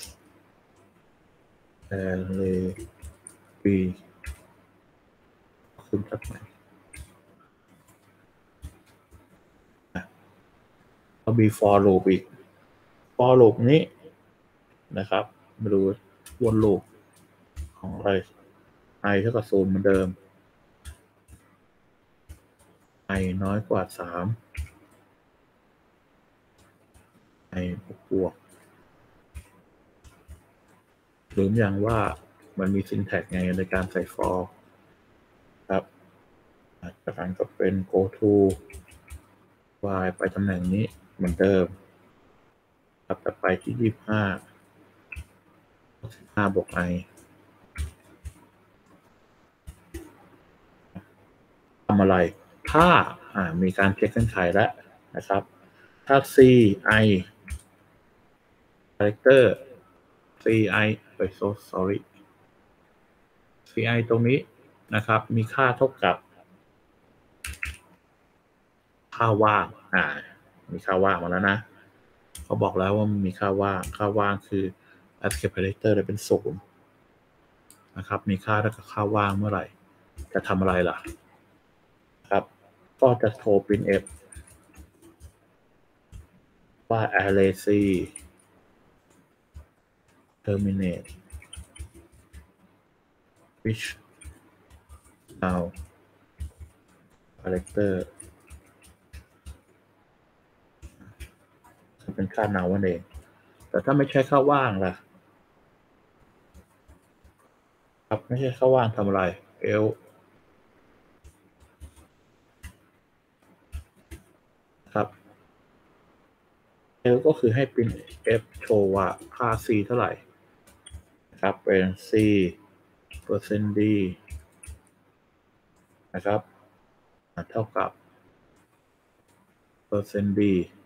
[SPEAKER 1] array b ขึ้นจากไหนก็มี for loop อีก for loop นี้นะครับมาดูวนลูปของอะไร i เท่ากับศูนย์เหมือนเดิม i น้อยกว่าสาม i บวกบวกลืมอย่างว่ามันมี syntax ไงในการใส่ for ครับจากนั้นก็เป็น go to y ไปตำแหน่งนี้เหมือนเดิมครับแต่ไปที่ยี่สิบห้า สิบห้าบวก i ทำอะไรถ้ามีการเช็คเงื่อนไขแล้วนะครับถ้า c i character ci ไป so sorry ci ตรงนี้นะครับมีค่าเท่ากับค่าว่างอ่ามีค่าว่างมาแล้วนะเขาบอกแล้วว่ามีค่าว่างค่าว่างคือ escape character ได้เป็นศูนย์นะครับมีค่าเท่ากับค่าว่างเมื่อไหร่จะทำอะไรล่ะครับก็จะโทร printf ว่า array c terminate which now character เป็นค่า now นั่นเองแต่ถ้าไม่ใช่ค่าว่างล่ะครับไม่ใช่ค่าว่างทำอะไร else ครับ else ก็คือให้ printf โชว์ว่าค่า c เท่าไหร่นะครับเป็น c percent d นะครับเท่ากับ percent d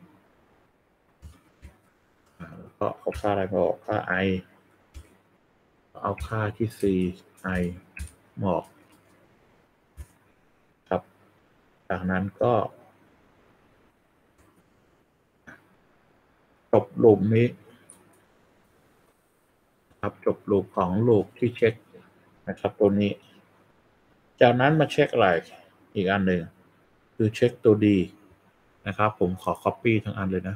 [SPEAKER 1] แล้วก็เอาค่าอะไรมาออกค่า i เอาค่าที่ c i มาออกครับจากนั้นก็จบลูปนี้ครับจบลูปของลูปที่เช็คนะครับตัวนี้จากนั้นมาเช็คอะไรอีกอันหนึ่งคือเช็คตัว d นะครับผมขอ copy ทั้งอันเลยนะ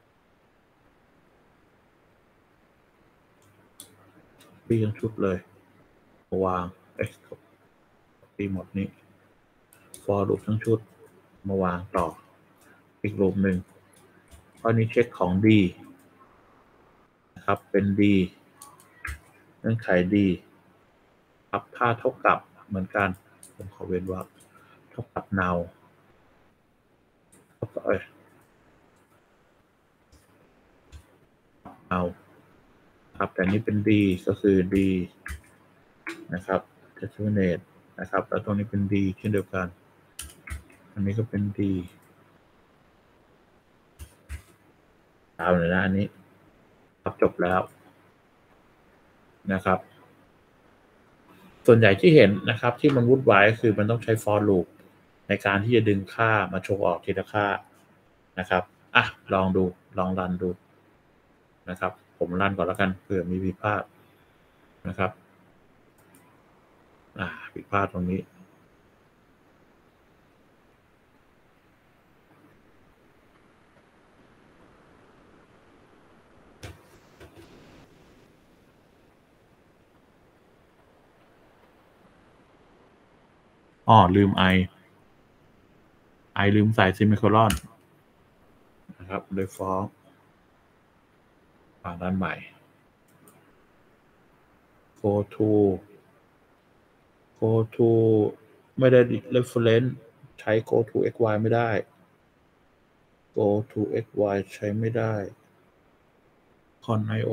[SPEAKER 1] copy ทั้งชุดเลย วางเอ๊ะ copy หมดนี้ for loop ทั้งชุดมาวางต่ออีกลูปหนึ่งตอนนี้เช็คของ d นะครับเป็น d เงื่อนไข d ครับถ้าเท่ากับเหมือนกันผมขอเว้นวรรคเท่ากับ now เท่ากับเอ้ย now ครับแต่นี้เป็น d ก็คือ d นะครับ determinate นะครับแล้วตรงนี้เป็น d เช่นเดียวกันอันนี้ก็เป็น D ตามเลยนะอันนี้ครับจบแล้วนะครับส่วนใหญ่ที่เห็นนะครับที่มันวุ่นวายก็คือมันต้องใช้ for loop ในการที่จะดึงค่ามาโชว์ออกทีละค่านะครับอ่ะลองดูลองรันดูนะครับผมรันก่อนแล้วกันเผื่อมีผิดพลาดนะครับอ่าผิดพลาดตรงนี้อ๋อลืม i i ลืมใส่ซิมิโคลอนนะครับโดยฟ้องฝั่งด้านใหม่ go to go to ไม่ได้ reference ใช้ go to xy ไม่ได้ go to xy ใช้ไม่ได้ con io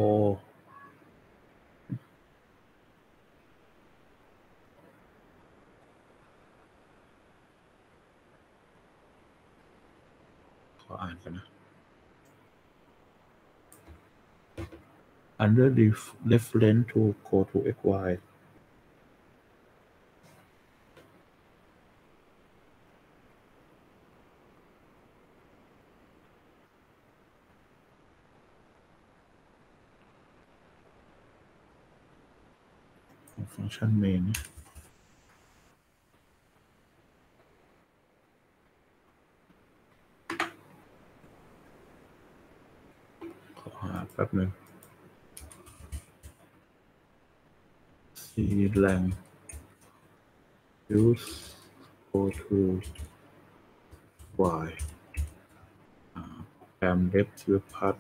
[SPEAKER 1] ขออ่านกันนะ under the reference to go to xy ฟังก์ชัน main ขอหาแป๊บหนึ่ง clang use go to y แปม dev webpath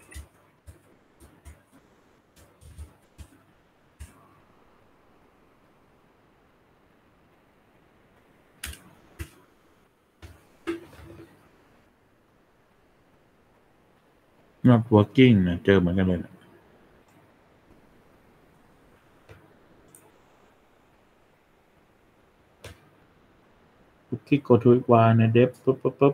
[SPEAKER 1] not working นะเจอเหมือนกันเลยนะคลิก go to xy ใน dev ปุ๊บปุ๊บปุ๊บ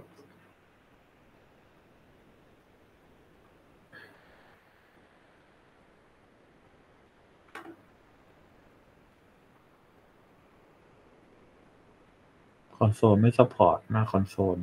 [SPEAKER 1] คอนโซลไม่ซัพพอร์ตหน้าคอนโซล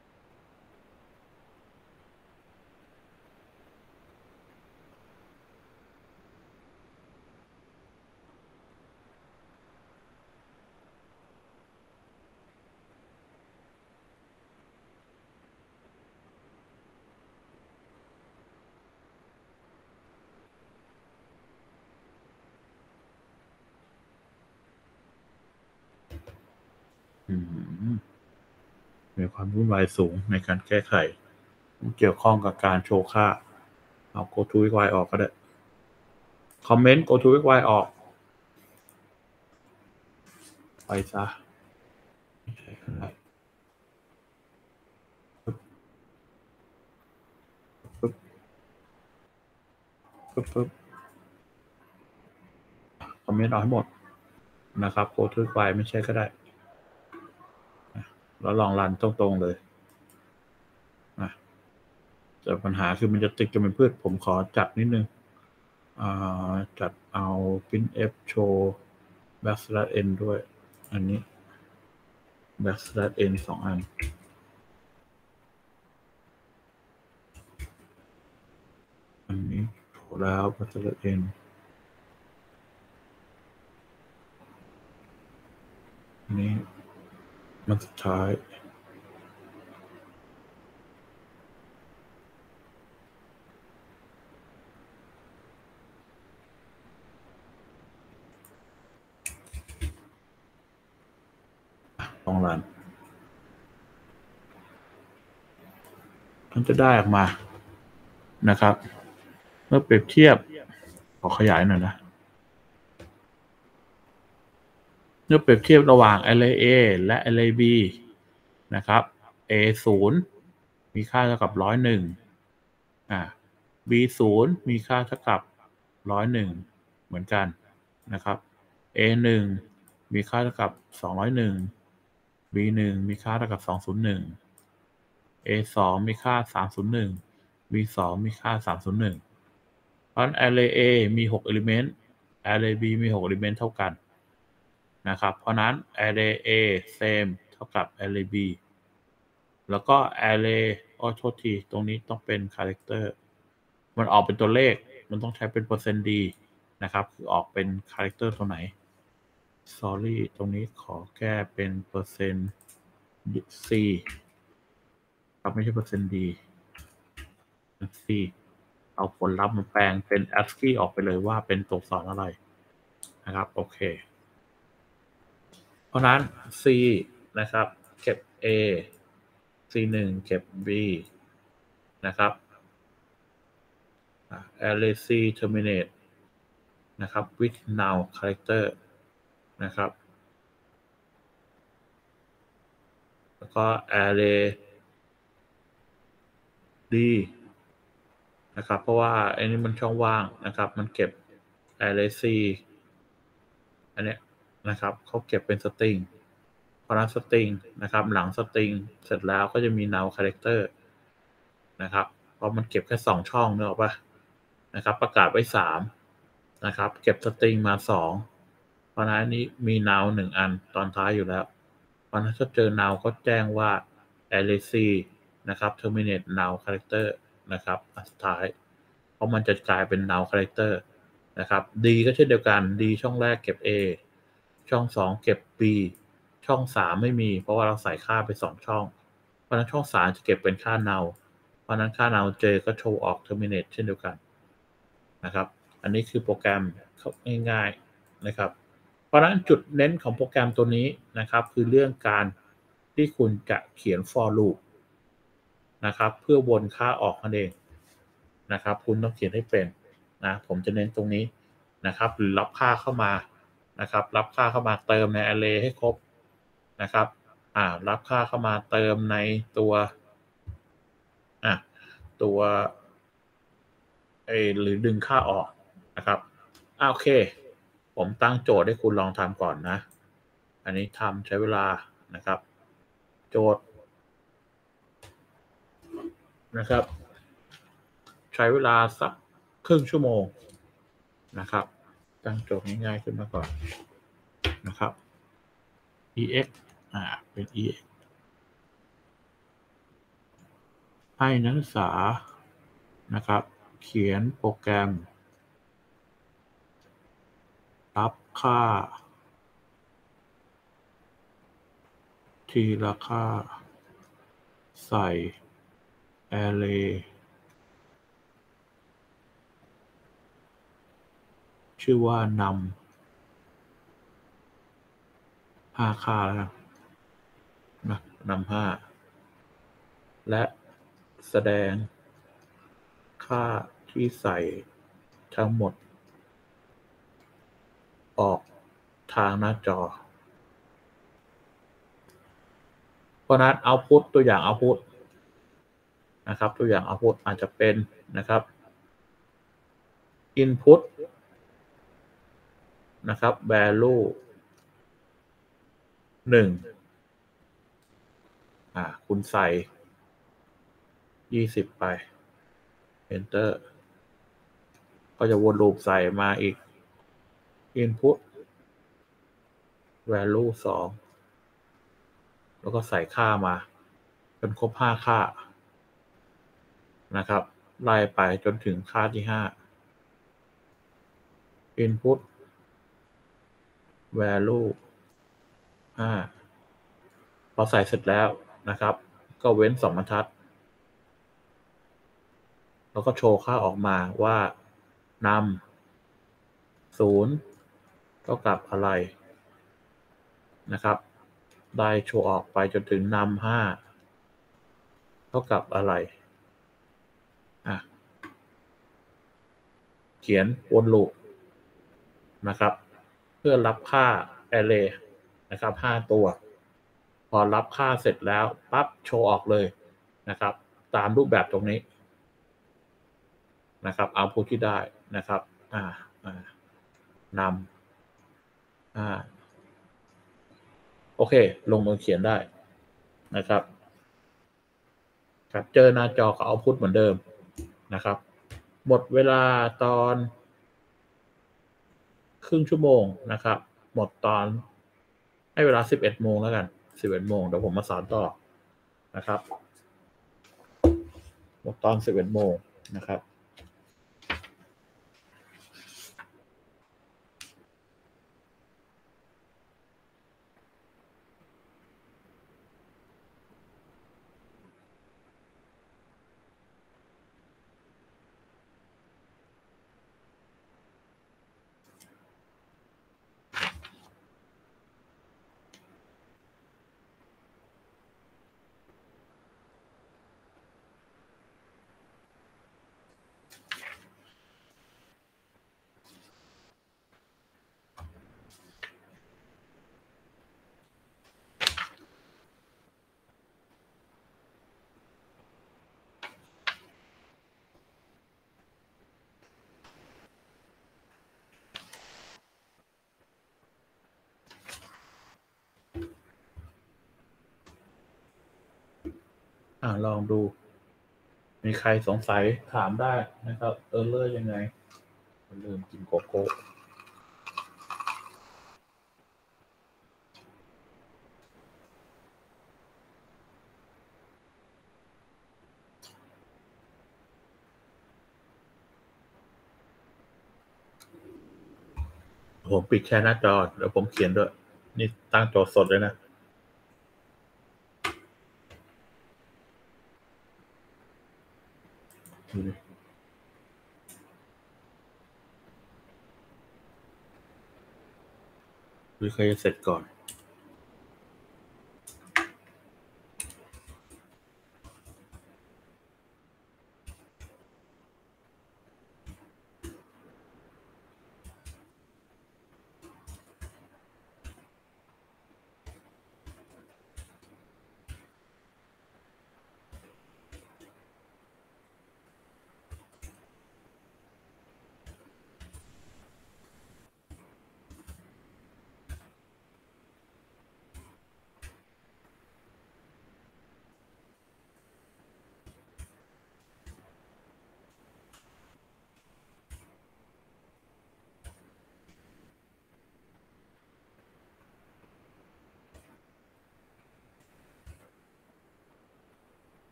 [SPEAKER 1] มีความวุ่นวายสูงในการแก้ไขเกี่ยวข้องกับการโชว์ค่าเอา go to xy ออกก็ได้คอมเมนต์ go to xy ออกไปซะไม่ใช่อะไรปึ๊บปึ๊บปึ๊บปึ๊บคอมเมนต์ออกให้หมดนะครับ go to xy ไม่ใช่ก็ได้แล้วลองรันตรงๆเลยนะแต่ปัญหาคือมันจะติดกันเป็นพืชผมขอจัดนิดนึงจัดเอา printf show backslash n ด้วยอันนี้ backslash n สองอันอันนี้โผล่แล้ว backslash n อันนี้มันสุดท้ายลองรันมันจะได้ออกมานะครับเมื่อเปรียบเทียบขอขยายหน่อยนะเมื่อเปรียบเทียบระหว่าง array A และ array B นะครับ A ศูนย์มีค่าเท่ากับร้อยหนึ่งอ่า B ศูนย์มีค่าเท่ากับร้อยหนึ่งเหมือนกันนะครับ A หนึ่งมีค่าเท่ากับสองร้อยหนึ่ง B บี หนึ่ง มีค่าเท่ากับสองศูนย์หนึ่ง เอ สอง มีค่าสามศูนย์หนึ่ง บี สอง มีค่าสามศูนย์หนึ่ง เพราะฉะนั้น array A มีหก element array B มีหก element เท่ากันนะครับเพราะนั้น array A same เท่ากับ array B แล้วก็ array อ๋อโทษทีตรงนี้ต้องเป็น character มันออกเป็นตัวเลขมันต้องใช้เป็นเปอร์เซ็นต์ d นะครับคือออกเป็น character ตัวไหน sorry ตรงนี้ขอแก้เป็นเปอร์เซ็นต์ c ครับไม่ใช่เปอร์เซ็นต์ d c เอาผลลัพธ์มาแปลงเป็น a s c i i ออกไปเลยว่าเป็นตัวอักษรอะไรนะครับโอเคเพราะนั้น c นะครับเก็บ a c หนึ่งเก็บ b นะครับ array c terminate นะครับ with null character นะครับแล้วก็ array d นะครับเพราะว่าอันนี้มันช่องว่างนะครับมันเก็บ array c อันเนี้ยนะครับเขาเก็บเป็น string เพราะนั้น string นะครับหลัง string เสร็จแล้วก็จะมี null character นะครับเพราะมันเก็บแค่สองช่องนึกออกป่ะนะครับประกาศไว้สามนะครับเก็บ string มาสองเพราะนั้นอันนี้มี null หนึ่งอันตอนท้ายอยู่แล้วเพราะนั้นถ้าเจอ null ก็แจ้งว่า array c นะครับ terminate null character นะครับอันสุดท้ายเพราะมันจะกลายเป็น null character นะครับ d ก็เช่นเดียวกัน d ช่องแรกเก็บ a ช่องสองเก็บ b ช่องสามไม่มีเพราะว่าเราใส่ค่าไปสองช่องเพราะนั้นช่องสามจะเก็บเป็นค่า null เพราะนั้นค่า null เจอก็โชว์ออก terminate เช่นเดียวกันนะครับอันนี้คือโปรแกรมง่ายๆนะครับเพราะนั้นจุดเน้นของโปรแกรมตัวนี้นะครับคือเรื่องการที่คุณจะเขียน for loop นะครับเพื่อวนค่าออกนั่นเองนะครับคุณต้องเขียนให้เป็นนะผมจะเน้นตรงนี้นะครับหรือรับค่าเข้ามานะครับรับค่าเข้ามาเติมใน array ให้ครบนะครับอ่ารับค่าเข้ามาเติมในตัวอ่ะตัวเอหรือดึงค่าออกนะครับอ่าโอเคผมตั้งโจทย์ให้คุณลองทำก่อนนะอันนี้ทำใช้เวลานะครับโจทย์นะครับใช้เวลาสักครึ่งชั่วโมงนะครับตั้งโจทย์ง่ายๆขึ้นมาก่อนนะครับ ex อ่าเป็น ex ให้นักศึกษานะครับเขียนโปรแกรมรับค่าทีละค่าใส่ array ชื่อว่านำห้าค่าแล้วนะนำห้าและแสดงค่าที่ใส่ทั้งหมดออกทางหน้าจอเพราะนั้น output ตัวอย่าง output นะครับตัวอย่าง output อาจจะเป็นนะครับ input นะครับ value หนึ่งอ่าคุณใส่ยี่สิบไป enter ก็จะวนลูปใส่มาอีก input value สองแล้วก็ใส่ค่ามาจนครบห้าค่านะครับไล่ไปจนถึงค่าที่ห้า input value ห้าพอใส่เสร็จแล้วนะครับก็เว้นสองบรรทัดแล้วก็โชว์ค่าออกมาว่านำศูนย์เท่ากับอะไรนะครับได้โชว์ออกไปจนถึงนำห้าเท่ากับอะไรอ่ะเขียนวนลูปนะครับเพื่อรับค่า array นะครับห้าตัวพอรับค่าเสร็จแล้วปั๊บโชว์ออกเลยนะครับตามรูปแบบตรงนี้นะครับเอาพุทที่ได้นะครับอ่าอ่านำอ่าโอเคลงมือเขียนได้นะครับครับเจอหน้าจอก็เอาพุทเหมือนเดิมนะครับหมดเวลาตอนครึ่งชั่วโมงนะครับหมดตอนให้เวลาสิบเอ็ดโมงแล้วกันสิบเอ็ดโมงเดี๋ยวผมมาสอนต่อนะครับหมดตอนสิบเอ็ดโมงนะครับอ่าลองดูมีใครสงสัยถามได้นะครับเออร์เลอร์ยังไงลืมกินโกโก้ผมปิดแชร์หน้าจอเดี๋ยวผมเขียนด้วยนี่ตั้งโจทย์สดเลยนะดูดิหรือใครจะเสร็จก่อน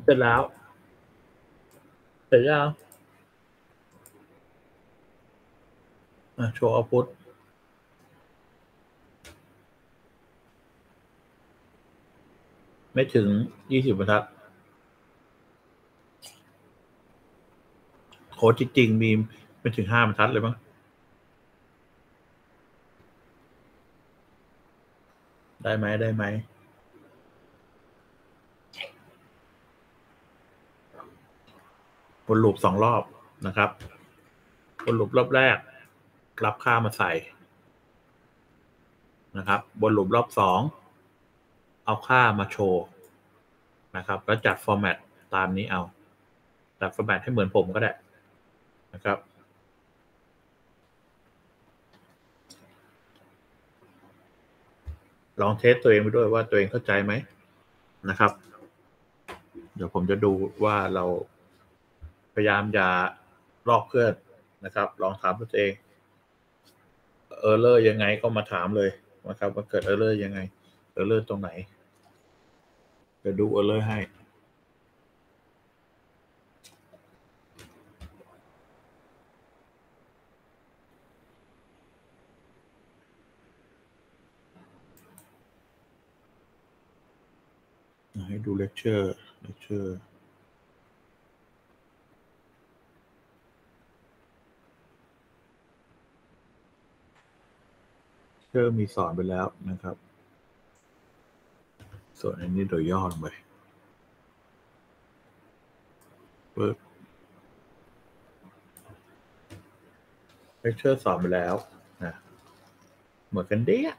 [SPEAKER 1] เสร็จแล้วเสร็จยังอ่ะโชว์เอาพุทไม่ถึงยี่สิบบรรทัดโค้ดจริงๆมีไม่ถึงห้าบรรทัดเลยมั้งได้ไหมได้ไหมวนลูปสองรอบนะครับวนลูปรอบแรกรับค่ามาใส่นะครับวนลูปรอบสองเอาค่ามาโชว์นะครับแล้วจัดฟอร์แมตตามนี้เอาจัดฟอร์แมตให้เหมือนผมก็ได้นะครับลองเทสตัวเองไปด้วยว่าตัวเองเข้าใจไหมนะครับเดี๋ยวผมจะดูว่าเราพยายามอย่าลอกเพื่อนนะครับลองถามตัวเองเออร์เลอร์ยังไงก็มาถามเลยนะครับว่าเกิดเออร์เลอร์ยังไงเออร์เลอร์ตรงไหนเดี๋ยวดูเออร์เลอร์ให้ให้ดูเลคเชอร์เลคเชอร์เลคเชอร์มีสอนไปแล้วนะครับส่วนอันนี้โดยย่อลงไปเปิดเลคเชอร์สอนไปแล้วนะเหมือนกันเด้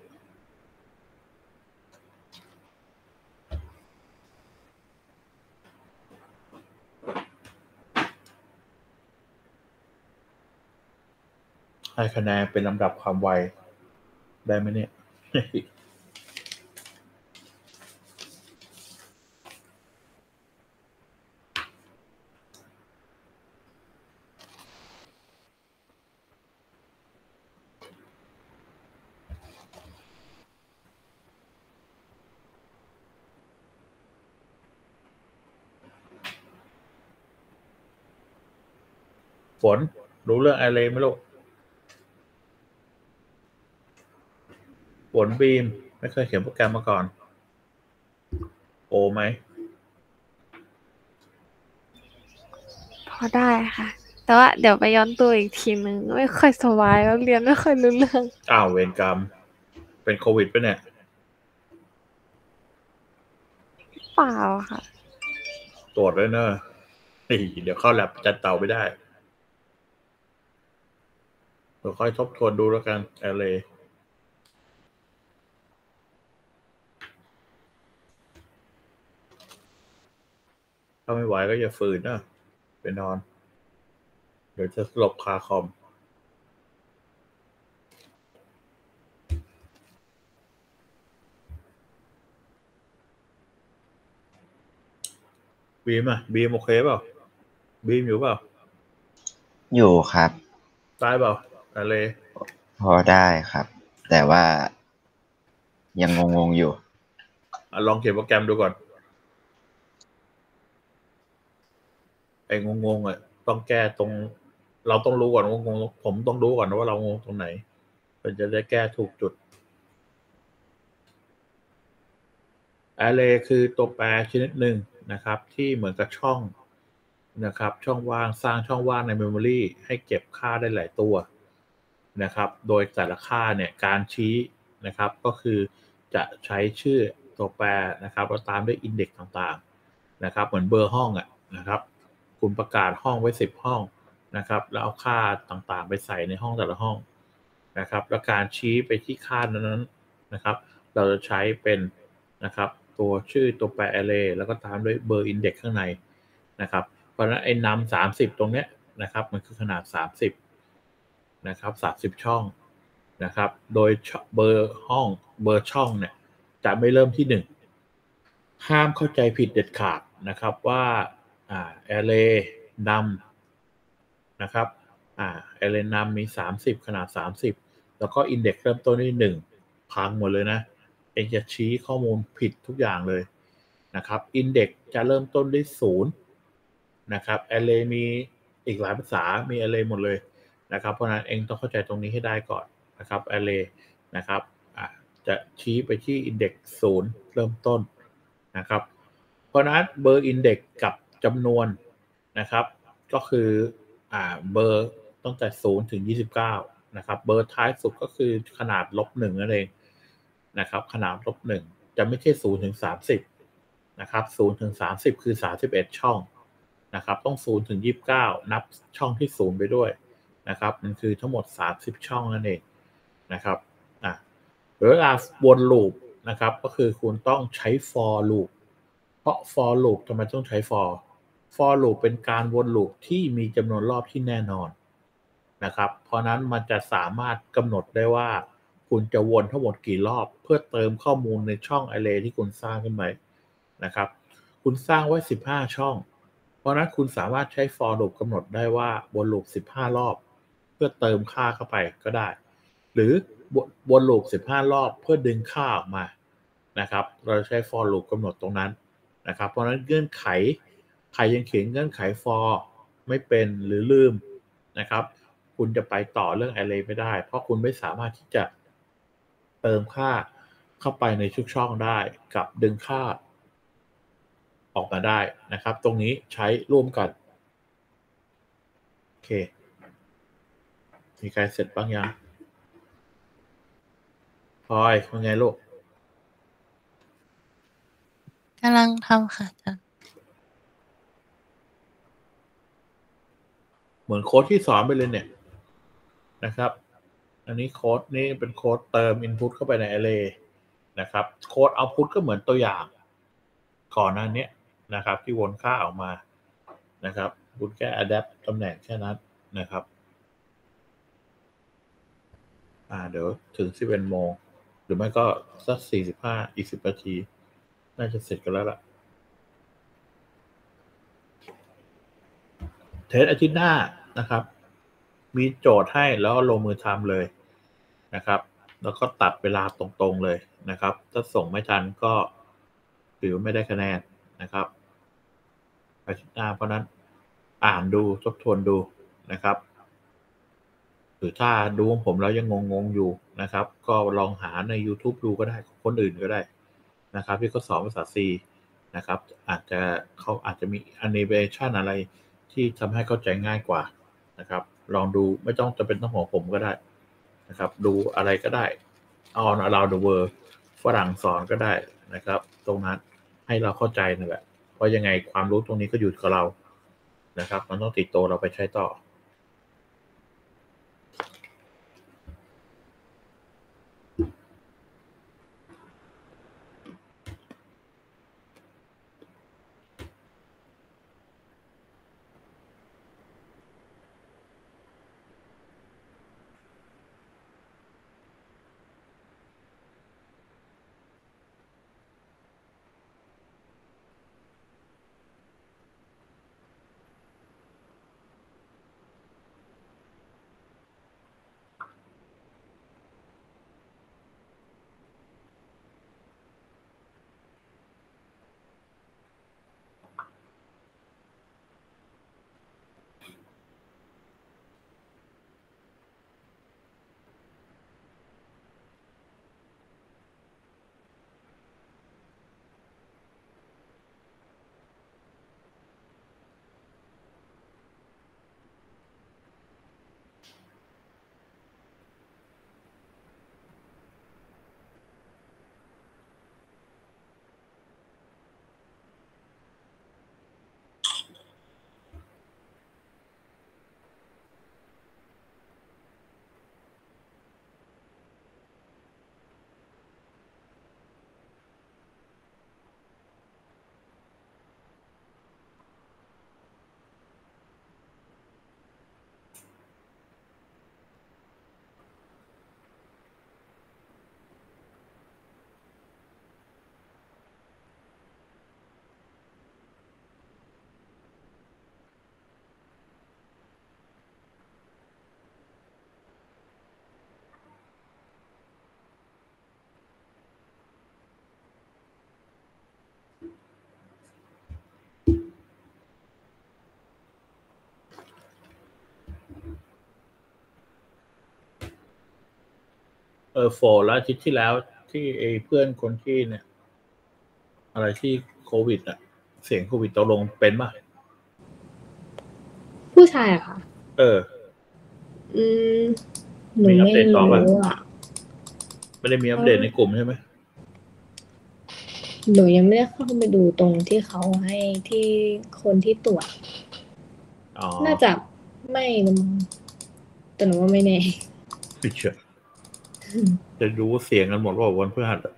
[SPEAKER 1] ให้คะแนนเป็นลำดับความไวได้ไหมเนี่ย ฝนรู้เรื่องไอเลไหมลูกฝนบีมไม่เคยเขียนโปรแกรมมาก่อนโอไหม
[SPEAKER 2] พอได้ค่ะแต่ว่าเดี๋ยวไปย้อนตัวอีกทีนึงไม่ค่อยสบายแล้วเรียนไม่ค่อยรู้เรื่อง
[SPEAKER 1] อ้าวเวรกรรมเป็นโควิดปะเนี่ย
[SPEAKER 2] เปล่าค่ะ
[SPEAKER 1] ตรวจเลยเนอะเดี๋ยวเข้าแลบจัดเต่าไม่ได้เดี๋ยวค่อยทบทวนดูแล้วกันไอเลถ้าไม่ไหวก็อย่าฝืนนะไปนอนเดี๋ยวจะสลบคาคอมบีมอ่ะบีมโอเคเปล่าบีมอยู่เปล่า
[SPEAKER 3] อยู่ครับ
[SPEAKER 1] ได้เปล่าอะไร
[SPEAKER 3] พอได้ครับแต่ว่ายังงงๆอยู่
[SPEAKER 1] ลองเขียนโปรแกรมดูก่อนไอ้งงๆอ่ะต้องแก้ตรงเราต้องรู้ก่อนว่างงผมต้องรู้ก่อนว่าเรางงตรงไหนมันจะได้แก้ถูกจุดarray คือตัวแปรชนิดหนึ่งนะครับที่เหมือนกับช่องนะครับช่องว่างสร้างช่องว่างในเมมโมรีให้เก็บค่าได้หลายตัวนะครับโดยแต่ละค่าเนี่ยการชี้นะครับก็คือจะใช้ชื่อตัวแปรนะครับแล้วตามด้วยอินเด็กซ์ต่างๆนะครับเหมือนเบอร์ห้องอ่ะนะครับคุณประกาศห้องไว้สิบห้องนะครับแล้วเอาค่าต่างๆไปใส่ในห้องแต่ละห้องนะครับแล้วการชี้ไปที่ค่านั้นๆนะครับเราจะใช้เป็นนะครับตัวชื่อตัวแปร array แล้วก็ตามด้วยเบอร์อินเด็กซ์ข้างในนะครับเพราะฉะนั้นไอ้นำสามสิบตรงเนี้ยนะครับมันคือขนาดสามสิบนะครับสามสิบช่องนะครับโดยเบอร์ห้องเบอร์ช่องเนี่ยจะไม่เริ่มที่หนึ่งห้ามเข้าใจผิดเด็ดขาดนะครับว่าอ่า array นำนะครับอ่า array นำมีสามสิบขนาดสามสิบแล้วก็อินเด็กซ์เริ่มต้นที่หนึ่งพังหมดเลยนะเองจะชี้ข้อมูลผิดทุกอย่างเลยนะครับอินเด็กซ์จะเริ่มต้นด้วยศูนย์นะครับ array มีอีกหลายภาษามี array หมดเลยนะครับเพราะนั้นเองต้องเข้าใจตรงนี้ให้ได้ก่อนนะครับ array นะครับจะชี้ไปที่อินเด็กซ์ศูนย์เริ่มต้นนะครับเพราะนั้นเบอร์อินเด็กซ์กับจำนวนนะครับก็คืออ่าเบอร์ตั้งแต่ศูนย์ถึงยี่สิบเก้านะครับเบอร์ท้ายสุดก็คือขนาดลบหนึ่งนั่นเองนะครับขนาดลบหนึ่งจะไม่ใช่ศูนย์ถึงสามสิบนะครับศูนย์ถึงสามสิบคือสามสิบเอ็ดช่องนะครับต้องศูนย์ถึงยี่สิบเก้านับช่องที่ศูนย์ไปด้วยนะครับมันคือทั้งหมดสามสิบช่องนั่นเองนะครับอ่ะเวลาวนลูปนะครับก็คือคุณต้องใช้ for loop เพราะ for loop ทำไมต้องใช้ for for loop เป็นการวนลูปที่มีจำนวนรอบที่แน่นอนนะครับเพราะนั้นมันจะสามารถกำหนดได้ว่าคุณจะวนทั้งหมดกี่รอบเพื่อเติมข้อมูลในช่อง array ที่คุณสร้างขึ้นมานะครับคุณสร้างไว้สิบห้าช่องเพราะนั้นคุณสามารถใช้ for loop กำหนดได้ว่าวนลูปสิบห้ารอบเพื่อเติมค่าเข้าไปก็ได้หรือวนลูปสิบห้ารอบเพื่อดึงค่าออกมานะครับเราใช้ for loop กำหนดตรงนั้นนะครับเพราะนั้นเงื่อนไขใครยังเขียนเงื่อนไข for ไม่เป็นหรือลืมนะครับคุณจะไปต่อเรื่อง array ไม่ได้เพราะคุณไม่สามารถที่จะเติมค่าเข้าไปในทุกช่องได้กับดึงค่าออกมาได้นะครับตรงนี้ใช้ร่วมกันโอเคมีใครเสร็จบ้างยังพลอยเป็นไงลูก
[SPEAKER 4] กำลังทำค่ะอาจารย์
[SPEAKER 1] เหมือนโค้ดที่สอนไปเลยเนี่ยนะครับอันนี้โค้ดนี้เป็นโค้ดเติม input เข้าไปใน array นะครับโค้ด output ก็เหมือนตัวอย่างก่อนหน้านี้นะครับที่วนค่าออกมานะครับคุณแค่ adapt ตำแหน่งแค่นั้นนะครับอ่าเดี๋ยวถึงสิบเอ็ดโมงหรือไม่ก็สักสี่สิบห้าอีกสิบนาทีน่าจะเสร็จกันแล้วล่ะเทสอาทิตย์หน้านะครับมีโจทย์ให้แล้วลงมือทำเลยนะครับแล้วก็ตัดเวลาตรงๆเลยนะครับถ้าส่งไม่ทันก็ถือไม่ได้คะแนนนะครับอาทิตย์หน้าเพราะนั้นอ่านดูทบทวนดูนะครับหรือถ้าดูของผมแล้วยังงงๆอยู่นะครับก็ลองหาใน YouTube ดูก็ได้คนอื่นก็ได้นะครับที่เขาสอนภาษา C นะครับอาจจะเขาอาจจะมี animation อะไรที่ทำให้เข้าใจง่ายกว่านะครับลองดูไม่ต้องจะเป็นต้องของผมก็ได้นะครับดูอะไรก็ได้ all around the world ฝรั่งสอนก็ได้นะครับตรงนั้นให้เราเข้าใจนั่นแหละเพราะยังไงความรู้ตรงนี้ก็อยู่กับเรานะครับมันต้องติดตัวเราไปใช้ต่ออโฟนแล้วอาทิตย์ที่แล้วที่ไอ้เพื่อนคนที่เนี่ย อะไรที่โควิดอะเสียงโควิดตกลงเป็นป่ะ
[SPEAKER 5] ผู้ชายอะค่ะ
[SPEAKER 1] เออ
[SPEAKER 5] อืมหนู
[SPEAKER 1] มีอัป
[SPEAKER 5] ไม่
[SPEAKER 1] เดตต่อป่ะ
[SPEAKER 5] รู้อะ
[SPEAKER 1] ไม่ได้มีอัปเดตในกลุ่มใช่ไหม
[SPEAKER 5] หนูยังไม่ได้เข้าไปดูตรงที่เขาให้ที่คนที่ตรวจ
[SPEAKER 1] อ๋อ
[SPEAKER 5] น่าจะไม่นะมั้งแต่หนูว่าไม่แน่
[SPEAKER 1] ไม่เชื่อจะดูเสียงกันหมดว่าวันพฤหัสอะ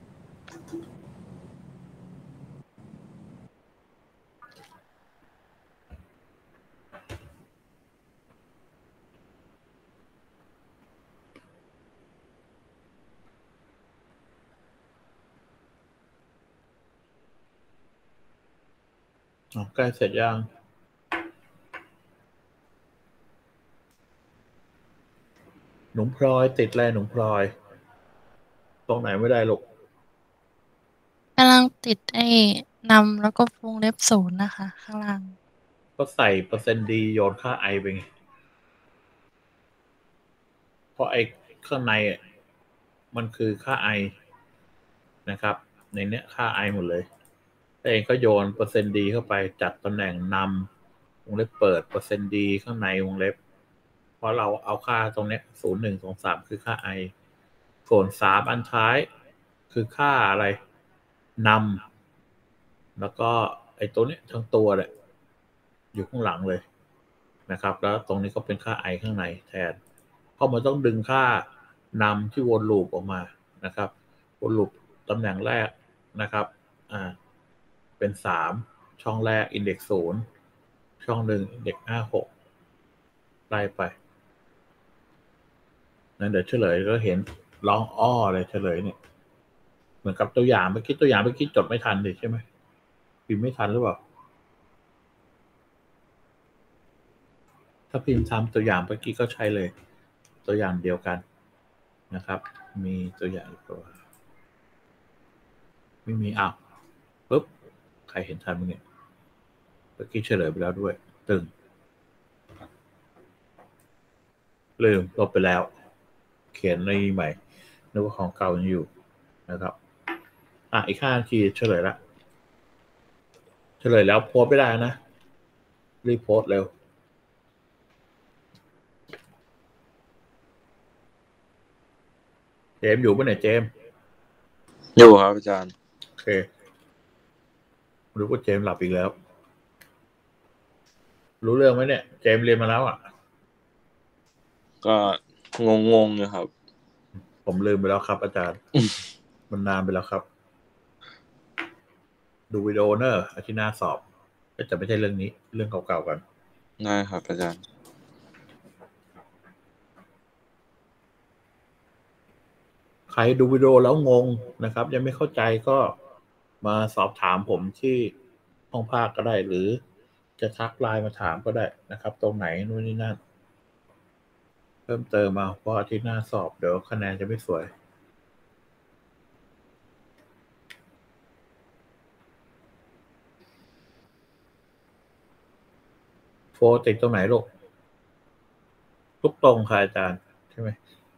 [SPEAKER 1] อ๋อใกล้เสร็จยังหนุ่มพลอยติดแลหนุ่มพลอย ตรงไหนไม่ได้หรอก
[SPEAKER 4] กำลังติดไอ้นำแล้วก็วงเล็บศูนย์นะคะ ข้างล่าง
[SPEAKER 1] ก็ใส่เปอร์เซ็นต์ดีโยนค่าไอไปไง เพราะไอข้างในอะมันคือค่าไอนะครับ ในเนี้ยค่าไอหมดเลยแล้วเองก็โยนเปอร์เซ็นต์ดีเข้าไปจัดตำแหน่งนำวงเล็บเปิดเปอร์เซ็นต์ดีข้างในวงเล็บ เพราะเราเอาค่าตรงเนี้ยศูนย์หนึ่งสองสามคือค่าไอส่วนสามอันท้ายคือค่าอะไรนำแล้วก็ไอตัวเนี้ยทั้งตัวเนี่ยอยู่ข้างหลังเลยนะครับ แล้วตรงนี้ก็เป็นค่าไอข้างในแทน เพราะมันต้องดึงค่านำที่วนลูปออกมานะครับวนลูปตำแหน่งแรกนะครับอ่าเป็นสามช่องแรกอินเด็กซ์ศูนย์ช่องหนึ่งอินเด็กซ์ห้าหกไล่ไปนั่นเดี๋ยวเฉลยก็เห็นร้องอ้อเลยเฉลยเนี่ยเหมือนกับตัวอย่างเมื่อกี้ตัวอย่างเมื่อกี้จดไม่ทันดิใช่ไหมพิมพ์ไม่ทันหรือเปล่าถ้าพิมพ์ทำตัวอย่างเมื่อกี้ก็ใช้เลยตัวอย่างเดียวกันนะครับ มีตัวอย่างอีกตัวไม่มีอ้าวปุ๊บใครเห็นทันมั้งเนี่ยเมื่อกี้เฉลยไปแล้วด้วยตึงลืมลบไปแล้ว เขียนในใหม่นึกว่าของเก่ายังอยู่นะครับอ่ะอีกห้านาทีเฉลยละเฉลยแล้วโพสต์ไม่ได้นะรีบโพสต์เร็วเจมส์อยู่ปะเนี่ยเจมส์
[SPEAKER 6] อยู่ครับอาจารย์
[SPEAKER 1] โอเครู้ว่าเจมส์หลับอีกแล้ว รู้เรื่องไหมเนี่ยเจมส์เรียนมาแล้วอ่ะ
[SPEAKER 6] ก็งงๆอยู่ครับ
[SPEAKER 1] ผมลืมไปแล้วครับ อาจารย์ มันนานไปแล้วครับ ดูวิดีโอเนอร์อาทิตย์หน้าสอบก็จะไม่ใช่เรื่องนี้ เรื่องเก่าๆกัน
[SPEAKER 6] ได้ครับอาจารย์
[SPEAKER 1] ใครดูวิดีโอแล้วงงนะครับ ยังไม่เข้าใจก็มาสอบถามผมที่ห้องภาคก็ได้ หรือจะทักไลน์มาถามก็ได้นะครับ ตรงไหนนู่นนี่นั่น เพิ่มเติมมาเพราะอาทิตย์หน้าสอบเดี๋ยวคะแนนจะไม่สวย โฟติดตรงไหนลูกทุกตรงค่ะอาจารย์ใช่ไหม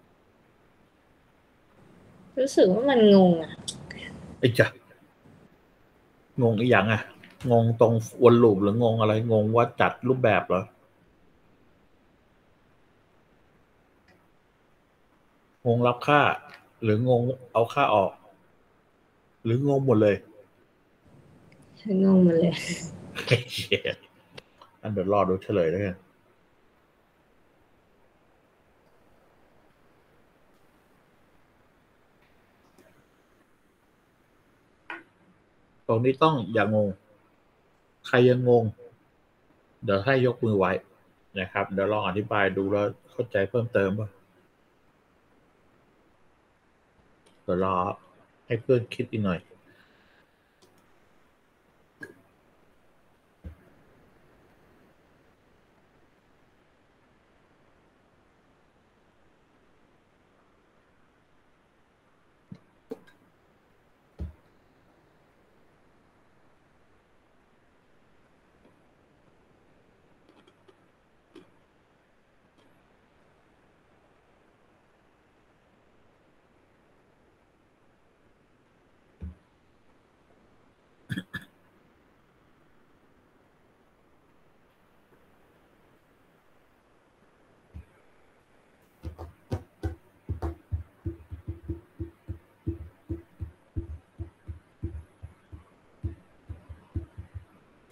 [SPEAKER 5] รู้สึกว่ามันงงอะ
[SPEAKER 1] ไอ้จ๊ะงงอีกอย่างอ่ะ งงตรงวนลูปหรืองงอะไรงงว่าจัดรูปแบบเหรองงรับค่า หรืองงเอาค่าออก หรืองงหมดเลย
[SPEAKER 5] งงหมดเลย
[SPEAKER 1] เชี่ยอันเดี๋ยวรอดูเฉลยแล้วกันตรงนี้ต้องอย่างงง ใครยังงง เดี๋ยวให้ยกมือไว้นะครับ เดี๋ยวลองอธิบายดูแล้วเข้าใจเพิ่มเติมป่ะเดี๋ยวรอให้เพื่อนคิดอีกหน่อย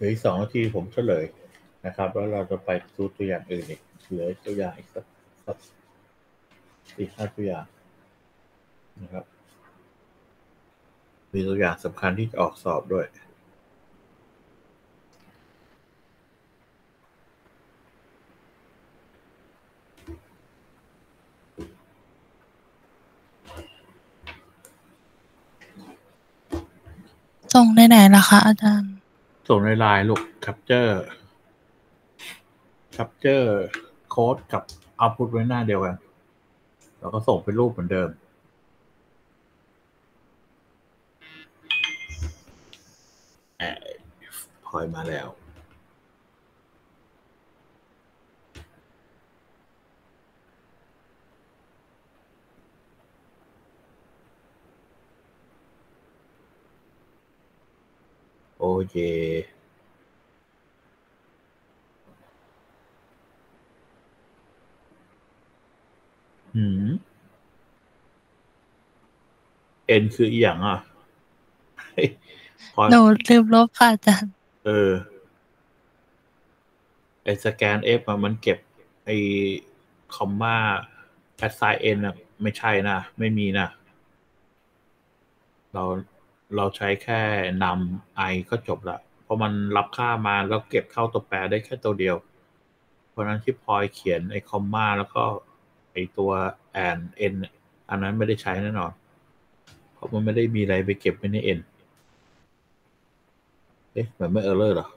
[SPEAKER 1] เหลืออีกสองนาทีผมเฉลยนะครับแล้วเราจะไปดูตัวอย่างอื่นอีกเหลือตัวอย่างอีกสักสักสี่ห้าตัวอย่างนะครับมีตัวอย่างสำคัญที่จะออกสอบด้วย
[SPEAKER 4] ส่งในไหนล่ะคะอาจารย์
[SPEAKER 1] ส่งในไลน์ลูก capture capture โค้ดกับเอาพุทไว้หน้าเดียวกันแล้วก็ส่งเป็นรูปเหมือนเดิมพลอยมาแล้วโอเคหืม N คืออีหยังอ่ะ พอ
[SPEAKER 4] หนูลืมลบค่ะอาจารย์
[SPEAKER 1] เออไอสแกน F อะมันเก็บไอคอมมา assign n อะไม่ใช่นะ ไม่มีนะ เราเราใช้แค่นำ i ก็จบละเพราะมันรับค่ามาแล้วเก็บเข้าตัวแปรได้แค่ตัวเดียว เพราะนั้นที่พลอยเขียนไอคอมมาแล้วก็ไอตัว and n อันนั้นไม่ได้ใช้แน่นอน เพราะมันไม่ได้มีอะไรไปเก็บไว้ใน n เอ๊ะมันไม่เออร์เลอร์หรอ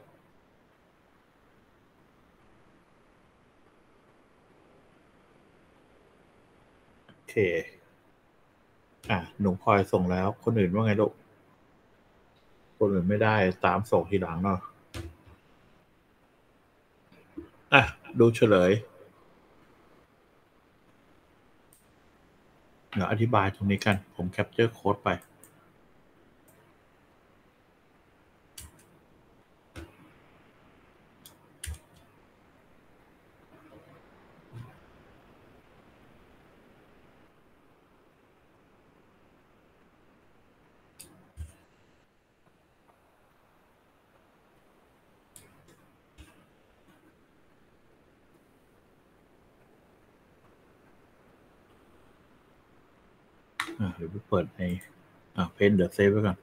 [SPEAKER 1] โอเคอ่ะหนูพลอยส่งแล้วคนอื่นว่าไงลูกคนอื่นไม่ได้ตามส่งทีหลังเนาะอ่ะดูเฉลยเดี๋ยวอธิบายตรงนี้กันผมแคปเจอร์โค้ดไปอ่ะเดี๋ยวไปเปิดในอ่ะเพนเดี๋ยวเซฟไว้ก่อน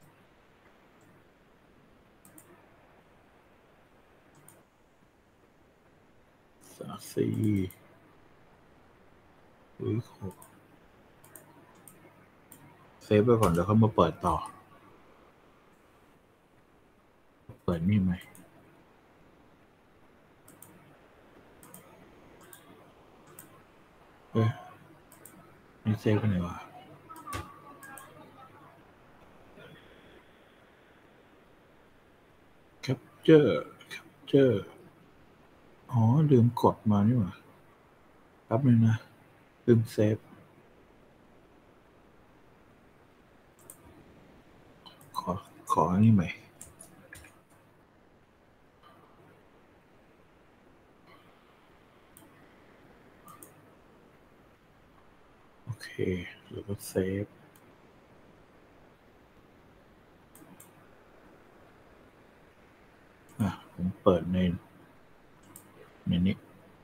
[SPEAKER 1] สามสี่อุ้ยโหเซฟไว้ก่อนเดี๋ยวเขามาเปิดต่อเปิดนี่ไหมเอ๊ะนี่เซฟไปไหนวะแคปเจอร์แคปเจอร์อ๋อลืมกดมานี่หว่าแป๊บนึงนะลืมเซฟขอขออันนี้ใหม่โอเคแล้วก็เซฟอ่ะผมเปิดในในนี้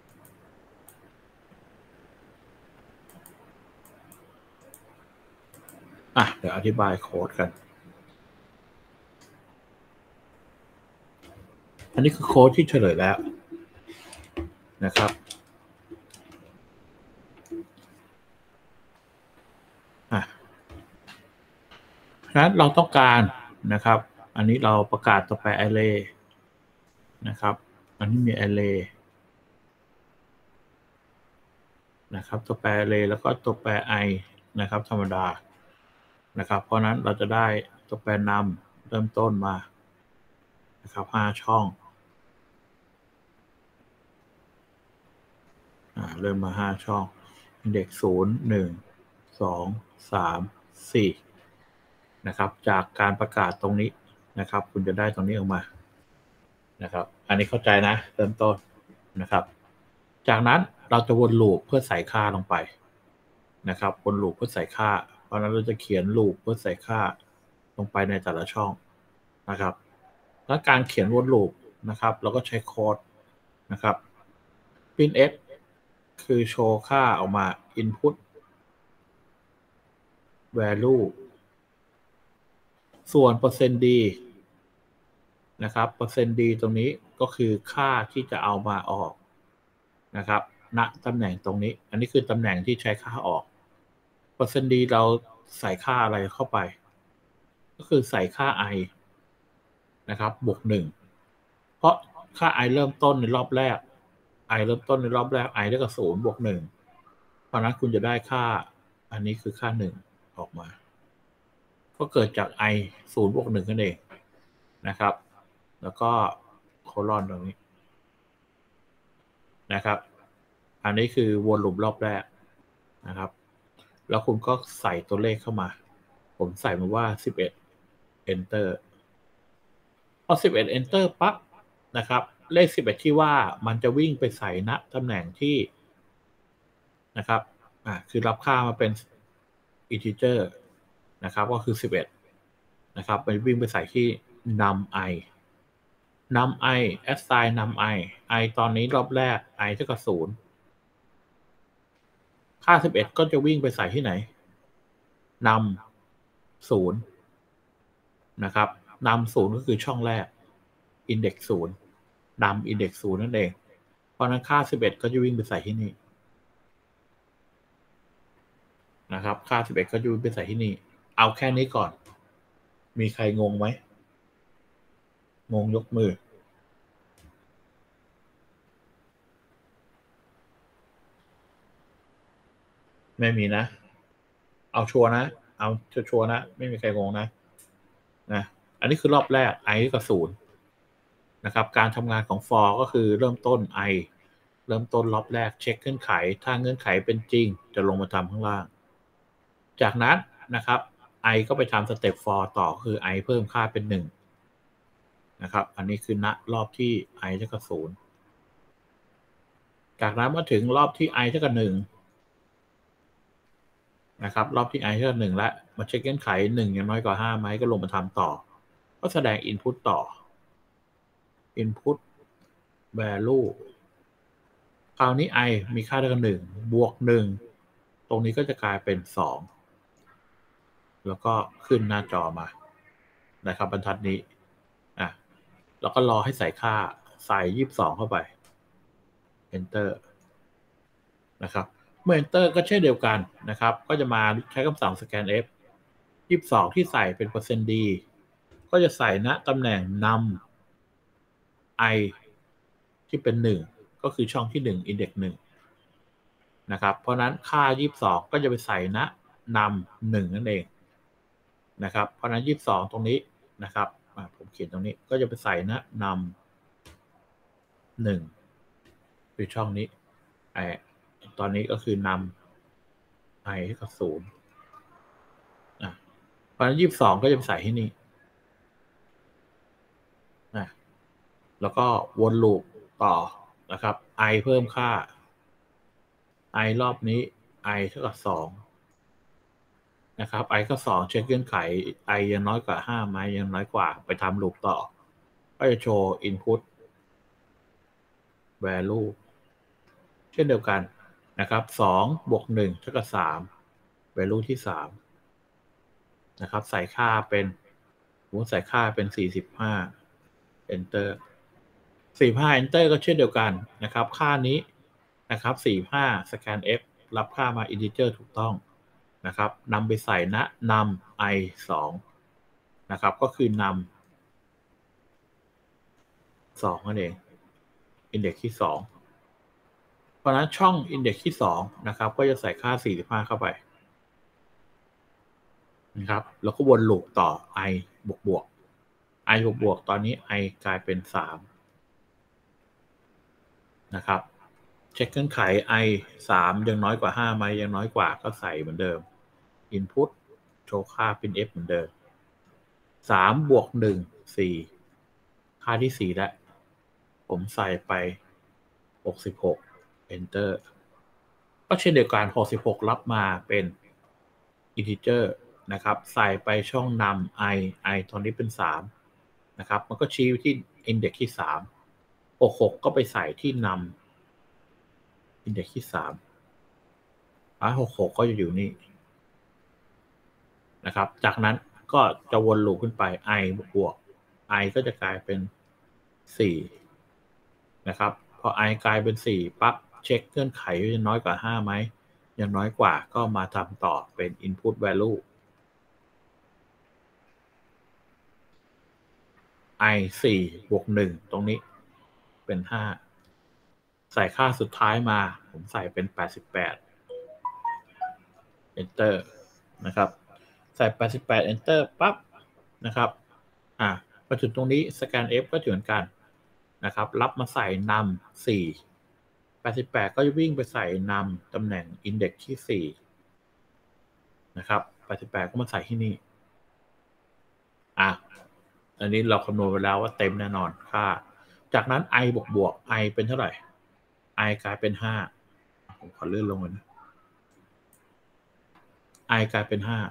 [SPEAKER 1] อ่ะเดี๋ยวอธิบายโค้ดกันอันนี้คือโค้ดที่เฉลยแล้วนะครับอ่ะฉะนั้นเราต้องการนะครับ อันนี้เราประกาศตัวแปร array นะครับ อันนี้มี array นะครับตัวแปร array แล้วก็ตัวแปร i นะครับธรรมดานะครับเพราะนั้นเราจะได้ตัวแปรนำเริ่มต้นมานะครับห้าช่องอ่าเริ่มมาห้าช่อง index ศูนย์ หนึ่ง สอง สาม สี่นะครับจากการประกาศตรงนี้นะครับคุณจะได้ตรงนี้ออกมานะครับอันนี้เข้าใจนะเริ่มต้นนะครับจากนั้นเราจะวนลูปเพื่อใส่ค่าลงไปนะครับวนลูปเพื่อใส่ค่าเพราะนั้นเราจะเขียนลูปเพื่อใส่ค่าลงไปในแต่ละช่องนะครับแล้วการเขียนวนลูปนะครับเราก็ใช้โค้ดนะครับ printf คือโชว์ค่าออกมา input value ส่วน %d นะครับ %d ตรงนี้ก็คือค่าที่จะเอามาออกนะครับณตำแหน่งตรงนี้อันนี้คือตำแหน่งที่ใช้ค่าออก %d เราใส่ค่าอะไรเข้าไปก็คือใส่ค่า i นะครับบวกหนึ่งเพราะค่า i เริ่มต้นในรอบแรก i เริ่มต้นในรอบแรก i เท่ากับศูนย์บวกหนึ่งเพราะนั้นคุณจะได้ค่าอันนี้คือค่าหนึ่งออกมาก็เกิดจาก i ศูนย์บวกหนึ่งนั่นเองนะครับแล้วก็โคลอนตรงนี้นะครับอันนี้คือวนลูปรอบแรกนะครับแล้วคุณก็ใส่ตัวเลขเข้ามาผมใส่มาว่าสิบเอ็ด enter พอสิบเอ็ด enter ปั๊บนะครับเลขสิบเอ็ดที่ว่ามันจะวิ่งไปใส่ณตำแหน่งที่นะครับอ่าคือรับค่ามาเป็น integer นะครับก็คือสิบเอ็ดนะครับมันวิ่งไปใส่ที่ num i num i assign num i i ตอนนี้รอบแรก i เท่ากับศูนย์ค่าสิบเอ็ดก็จะวิ่งไปใส่ที่ไหน num ศูนย์นะครับ num ศูนย์ก็คือช่องแรก index ศูนย์ num index ศูนย์นั่นเองเพราะนั้นค่าสิบเอ็ดก็จะวิ่งไปใส่ที่นี่นะครับค่าสิบเอ็ดก็จะวิ่งไปใส่ที่นี่เอาแค่นี้ก่อนมีใครงงไหมงงยกมือไม่มีนะเอาชัวร์นะเอาชัวร์นะไม่มีใครงงนะนะอันนี้คือรอบแรก i กับศูนย์นะครับการทำงานของ for ก็คือเริ่มต้น i เริ่มต้นรอบแรกเช็คเงื่อนไขถ้าเงื่อนไขเป็นจริงจะลงมาทำข้างล่างจากนั้นนะครับ i ก็ไปทำสเต็ป for ต่อคือ i เพิ่มค่าเป็นหนึ่งนะครับอันนี้คือณรอบที่ i เท่ากับศูนย์จากนั้นมาถึงรอบที่ i เท่ากับหนึ่งนะครับรอบที่ i เท่ากับหนึ่งแล้วมาเช็คเงื่อนไขหนึ่งยังน้อยกว่าห้าไหมก็ลงมาทำต่อก็แสดง input ต่อ input value คราวนี้ i มีค่าเท่ากับหนึ่งบวกหนึ่งตรงนี้ก็จะกลายเป็นสองแล้วก็ขึ้นหน้าจอมานะครับบรรทัดนี้อ่ะแล้วก็รอให้ใส่ค่าใส่ยี่สิบสองเข้าไป enter นะครับเมื่อ enter ก็เช่นเดียวกันนะครับก็จะมาใช้คำสั่ง scanf ยี่สิบสองที่ใส่เป็น %d ก็จะใส่ณตำแหน่ง num i ที่เป็นหนึ่งก็คือช่องที่หนึ่ง index หนึ่งนะครับเพราะนั้นค่ายี่สิบสองก็จะไปใส่ณ num หนึ่งนั่นเองนะครับเพราะนั้นยี่สิบสองตรงนี้นะครับผมเขียนตรงนี้ก็จะไปใส่ณ num หนึ่งคือช่องนี้ไอตอนนี้ก็คือนำ i เท่ากับศูนย์อ่ะเพราะฉะนั้นยี่สิบสองก็จะไปใส่ที่นี่นะแล้วก็วนลูปต่อนะครับ i เพิ่มค่า i รอบนี้ i เท่ากับสองนะครับ i ก็สองเช็คเงื่อนไข i ยังน้อยกว่าห้าไหมยังน้อยกว่าไปทำลูปต่อก็จะโชว์ input value เช่นเดียวกันนะครับสองบวกหนึ่งเท่ากับสาม value ที่สามนะครับใส่ค่าเป็นผมใส่ค่าเป็นสี่สิบห้า enter สี่สิบห้า enter ก็เช่นเดียวกันนะครับค่านี้นะครับสี่สิบห้า scanf รับค่ามา integer ถูกต้องนะครับนำไปใส่ณ num i สองนะครับก็คือนำสองนั่นเอง index ที่สองเพราะนั้นช่อง index ที่สองนะครับก็จะใส่ค่าสี่สิบห้าเข้าไปนะครับแล้วก็วนลูปต่อ i บวกบวก i บวกบวกตอนนี้ i กลายเป็นสามนะครับเช็คเงื่อนไข i สามยังน้อยกว่าห้าไหมยังน้อยกว่าก็ใส่เหมือนเดิม input โชว์ค่าเป็น f เหมือนเดิมสามบวกหนึ่ง สี่ค่าที่สี่แล้วผมใส่ไปหกสิบหก enter ก็เช่นเดียวกันหกสิบหกรับมาเป็น integer นะครับใส่ไปช่องนำ i i ตอนนี้เป็นสามนะครับมันก็ชี้ไปที่ index ที่สามหกหกก็ไปใส่ที่นำ index ที่สามอ่ะหกหกก็จะอยู่นี่นะครับจากนั้นก็จะวนลูปขึ้นไป i บวก i ก็จะกลายเป็นสี่นะครับพอ i กลายเป็นสี่ปั๊บเช็คเงื่อนไขว่าจะน้อยกว่าห้าไหมยังน้อยกว่าก็มาทำต่อเป็น input value i สี่บวกหนึ่งตรงนี้เป็นห้าใส่ค่าสุดท้ายมาผมใส่เป็นแปดสิบแปด enter นะครับใส่แปดสิบแปด enter ปั๊บนะครับอ่ะพอถึงตรงนี้ scan f ก็เหมือนกันนะครับรับมาใส่นำสี่แปดสิบแปดก็จะวิ่งไปใส่นำตำแหน่ง index ที่สี่นะครับแปดสิบแปดก็มาใส่ที่นี่อ่ะอันนี้เราคำนวณไปแล้วว่าเต็มแน่นอนค่าจากนั้น i บวกบวก i เป็นเท่าไหร่ i กลายเป็นห้าผมขอเลื่อนลงเลยนะ i กลายเป็นห้า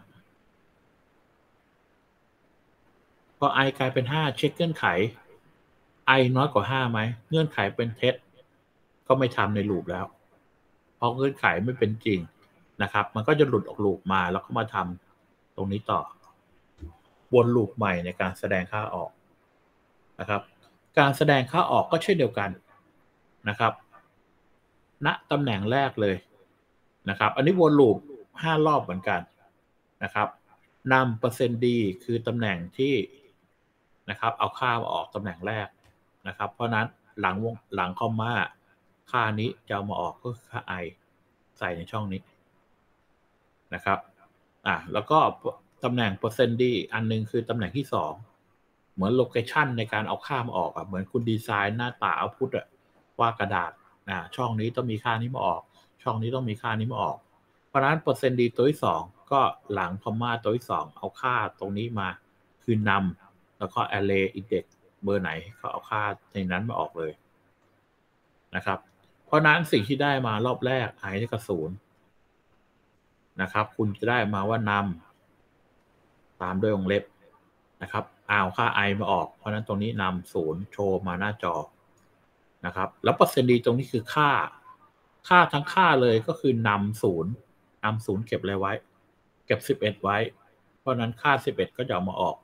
[SPEAKER 1] พอ i กลายเป็นห้าเช็คเงื่อนไข i น้อยกว่าห้าไหมเงื่อนไขเป็นเท็จก็ไม่ทำในลูปแล้วเพราะเงื่อนไขไม่เป็นจริงนะครับมันก็จะหลุดออกลูปมาแล้วก็มาทำตรงนี้ต่อวนลูปใหม่ในการแสดงค่าออกนะครับการแสดงค่าออกก็เช่นเดียวกันนะครับณตำแหน่งแรกเลยนะครับอันนี้วนลูปห้ารอบเหมือนกันนะครับนำเปอร์เซ็นต์ดีคือตำแหน่งที่นะครับเอาค่ามาออกตำแหน่งแรกนะครับเพราะนั้นหลังวงหลังคอมมาค่านี้จะเอามาออกก็คือค่า i ใส่ในช่องนี้นะครับอ่ะแล้วก็ตำแหน่งเปอร์เซ็นต์ดีอันนึงคือตำแหน่งที่สองเหมือนโลเคชันในการเอาค่ามาออกอ่ะเหมือนคุณดีไซน์หน้าตาเอาพุทอ่ะว่ากระดาษอ่าช่องนี้ต้องมีค่านี้มาออกช่องนี้ต้องมีค่านี้มาออกเพราะนั้นเปอร์เซ็นต์ดีตัวที่สองก็หลังคอมมาตัวที่สองเอาค่าตรงนี้มาคือนำแล้วก็ array index เบอร์ไหนก็เอาค่าในนั้นมาออกเลยนะครับเพราะนั้นสิ่งที่ได้มารอบแรก i เท่ากับศูนย์นะครับคุณจะได้มาว่านำตามด้วยวงเล็บนะครับเอาค่า i มาออกเพราะนั้นตรงนี้นำศูนย์โชว์มาหน้าจอนะครับแล้วเปอร์เซ็นต์ดีตรงนี้คือค่าค่าทั้งค่าเลยก็คือนำศูนย์นำศูนย์เก็บอะไรไว้เก็บสิบเอ็ดไว้เพราะนั้นค่าสิบเอ็ดก็จะเอามาออก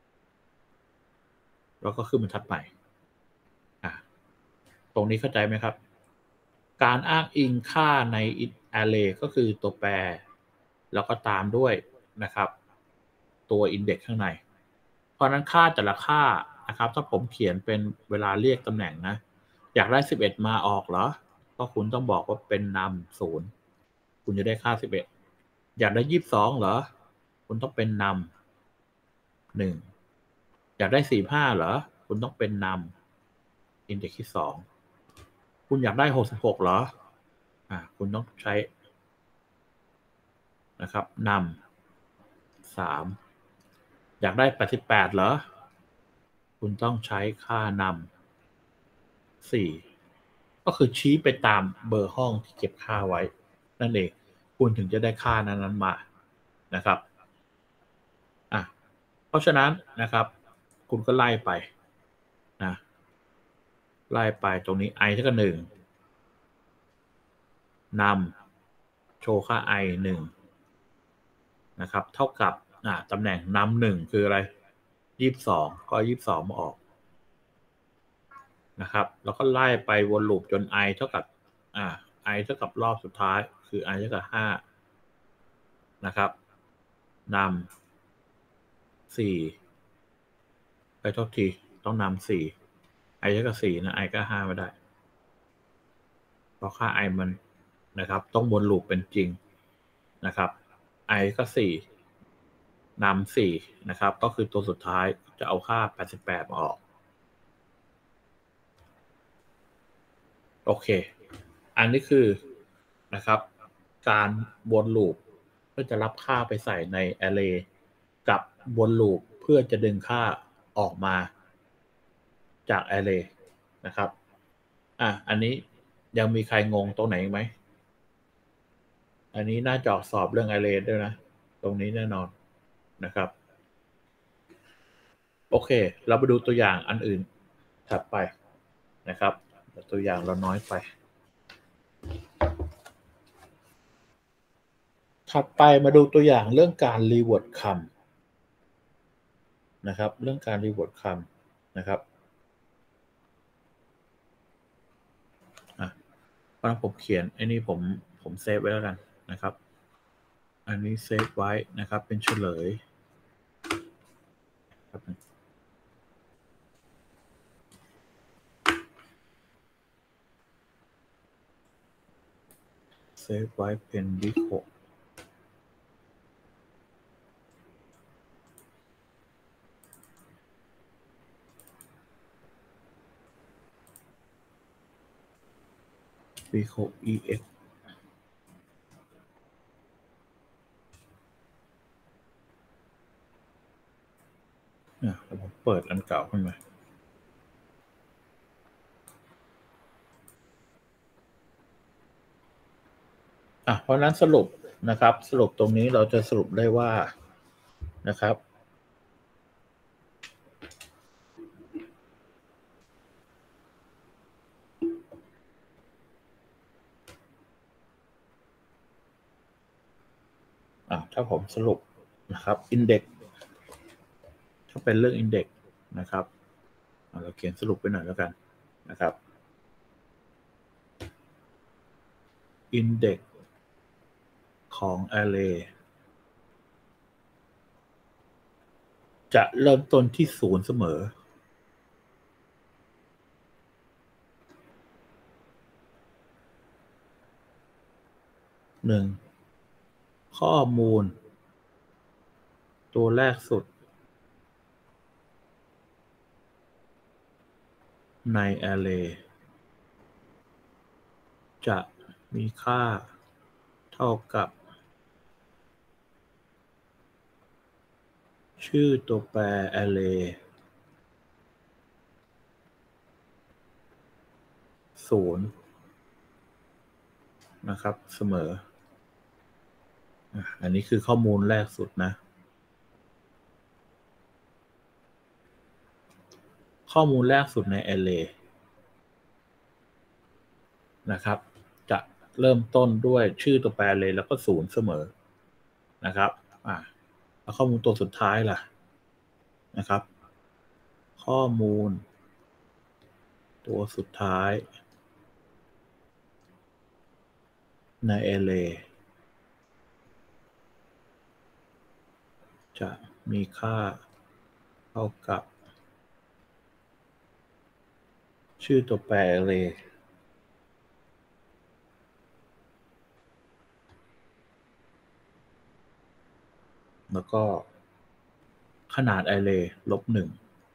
[SPEAKER 1] แล้วก็ขึ้นบรรทัดใหม่อ่ะตรงนี้เข้าใจไหมครับการอ้างอิงค่าใน array ก็คือตัวแปรแล้วก็ตามด้วยนะครับตัว index ข้างในเพราะนั้นค่าแต่ละค่านะครับถ้าผมเขียนเป็นเวลาเรียกตำแหน่งนะอยากได้สิบเอ็ดมาออกเหรอก็คุณต้องบอกว่าเป็นนำศูนย์คุณจะได้ค่าสิบเอ็ดอยากได้ยี่สิบสองเหรอคุณต้องเป็นนำหนึ่งอยากได้สี่สิบห้าเหรอคุณต้องเป็นนำ index ที่สองคุณอยากได้หกสิบหกเหรออ่าคุณต้องใช้นะครับนำสามอยากได้แปดสิบแปดเหรอคุณต้องใช้ค่านำสี่ก็คือชี้ไปตามเบอร์ห้องที่เก็บค่าไว้นั่นเองคุณถึงจะได้ค่านั้นๆมานะครับอ่ะเพราะฉะนั้นนะครับคุณก็ไล่ไปนะไล่ไปตรงนี้ i เท่ากับหนึ่งนำโชว์ค่า i หนึ่งนะครับเท่ากับอ่าตำแหน่งนำหนึ่งคืออะไรยี่สิบสองก็ยี่สิบสองมาออกนะครับแล้วก็ไล่ไปวนลูปจน i เท่ากับอ่า i เท่ากับรอบสุดท้ายคือ i เท่ากับห้านะครับนำสี่ไปโทษทีต้องนำสี่ i เท่ากับสี่นะ i ก็ห้าไม่ได้เพราะค่า i มันนะครับต้องวนลูปเป็นจริงนะครับ i ก็สี่นำสี่นะครับก็คือตัวสุดท้ายจะเอาค่าแปดสิบแปดมาออกโอเคอันนี้คือนะครับการวนลูปเพื่อจะรับค่าไปใส่ใน array กับวนลูปเพื่อจะดึงค่าออกมาจาก array นะครับอ่ะอันนี้ยังมีใครงงตรงไหนไหมอันนี้น่าจะสอบเรื่อง array ด้วยนะตรงนี้แน่นอนนะครับโอโอเคเรามาดูตัวอย่างอันอื่นถัดไปนะครับตัวอย่างเราน้อยไปถัดไปมาดูตัวอย่างเรื่องการรีเวิร์ดคำนะครับเรื่องการรีเวิร์ดคำนะครับอ่ะเพราะผมเขียนไอ้นี่ผมผมเซฟไว้แล้วกันนะครับอันนี้เซฟไว้นะครับเป็นเฉลยครับเซฟไว้เป็นวิโควิโค ex เนี่ยผมเปิดอันเก่าขึ้นมาอ่ะเพราะนั้นสรุปนะครับสรุปตรงนี้เราจะสรุปได้ว่านะครับอ่ะถ้าผมสรุปนะครับอินเด็กซ์ถ้าเป็นเรื่องอินเด็กซ์นะครับเราเขียนสรุปไปหน่อยแล้วกันนะครับอินเด็กซ์ของ array จะเริ่มต้นที่ศูนย์เสมอหนึ่งข้อมูลตัวแรกสุดใน array จะมีค่าเท่ากับชื่อตัวแปร array ศูนย์นะครับเสมออันนี้คือข้อมูลแรกสุดนะข้อมูลแรกสุดใน array นะครับจะเริ่มต้นด้วยชื่อตัวแปร array แล้วก็ศูนย์เสมอนะครับอ่าแล้วข้อมูลตัวสุดท้ายล่ะนะครับข้อมูลตัวสุดท้ายใน array จะมีค่าเท่ากับชื่อตัวแปร array แล้วก็ขนาด array ลบหนึ่ง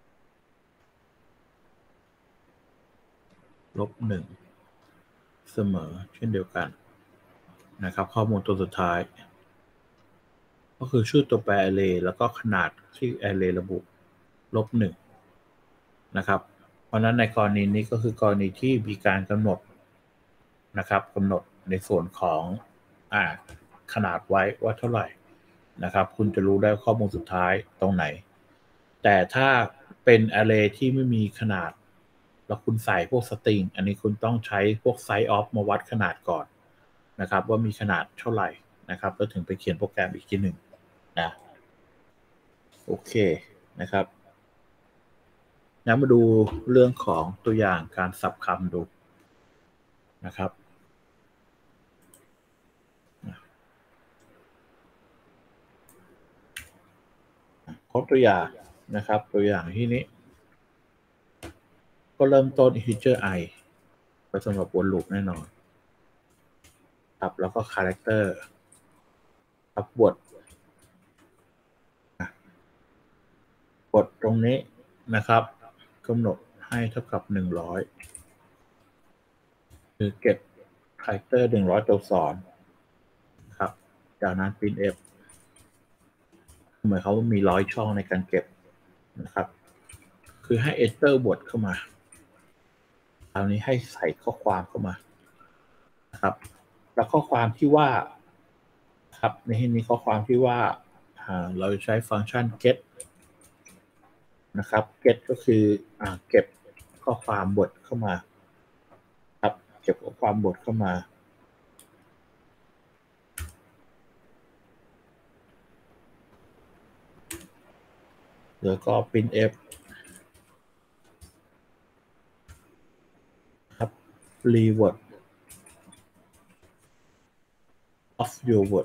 [SPEAKER 1] ลบหนึ่งเสมอเช่นเดียวกันนะครับข้อมูลตัวสุดท้ายก็คือชื่อตัวแปร array แล้วก็ขนาดที่ array ระบุลบหนึ่งนะครับเพราะนั้นในกรณีนี้ก็คือกรณีที่มีการกำหนดนะครับกำหนดในส่วนของอ่าขนาดไว้ว่าเท่าไหร่นะครับคุณจะรู้ได้ข้อมูลสุดท้ายตรงไหนแต่ถ้าเป็น array ที่ไม่มีขนาดแล้วคุณใส่พวกสตริงอันนี้คุณต้องใช้พวก size of มาวัดขนาดก่อนนะครับว่ามีขนาดเท่าไหร่นะครับแล้วถึงไปเขียนโปรแกรมอีกทีหนึ่งนะโอเคนะครับงั้นมาดูเรื่องของตัวอย่างการสับคำดูนะครับครบตัวอย่างนะครับตัวอย่างที่นี้ก็เริ่มต้น integer i ไปสำหรับวนลูปแน่นอนครับแล้วก็ character ครับบทบทตรงนี้นะครับกำหนดให้เท่ากับหนึ่งร้อยคือเก็บ character หนึ่งร้อยตัวอักษรครับจากนั้น printf หมายความว่ามีร้อยช่องในการเก็บนะครับคือให้ enter บทเข้ามาคราวนี้ให้ใส่ข้อความเข้ามานะครับแล้วข้อความที่ว่าครับในที่นี้ข้อความที่ว่าเราใช้ฟังก์ชัน get นะครับ get ก็คืออ่าเก็บข้อความบทเข้ามาครับเก็บข้อความบทเข้ามาแล้วก็ printf ครับ reword of your word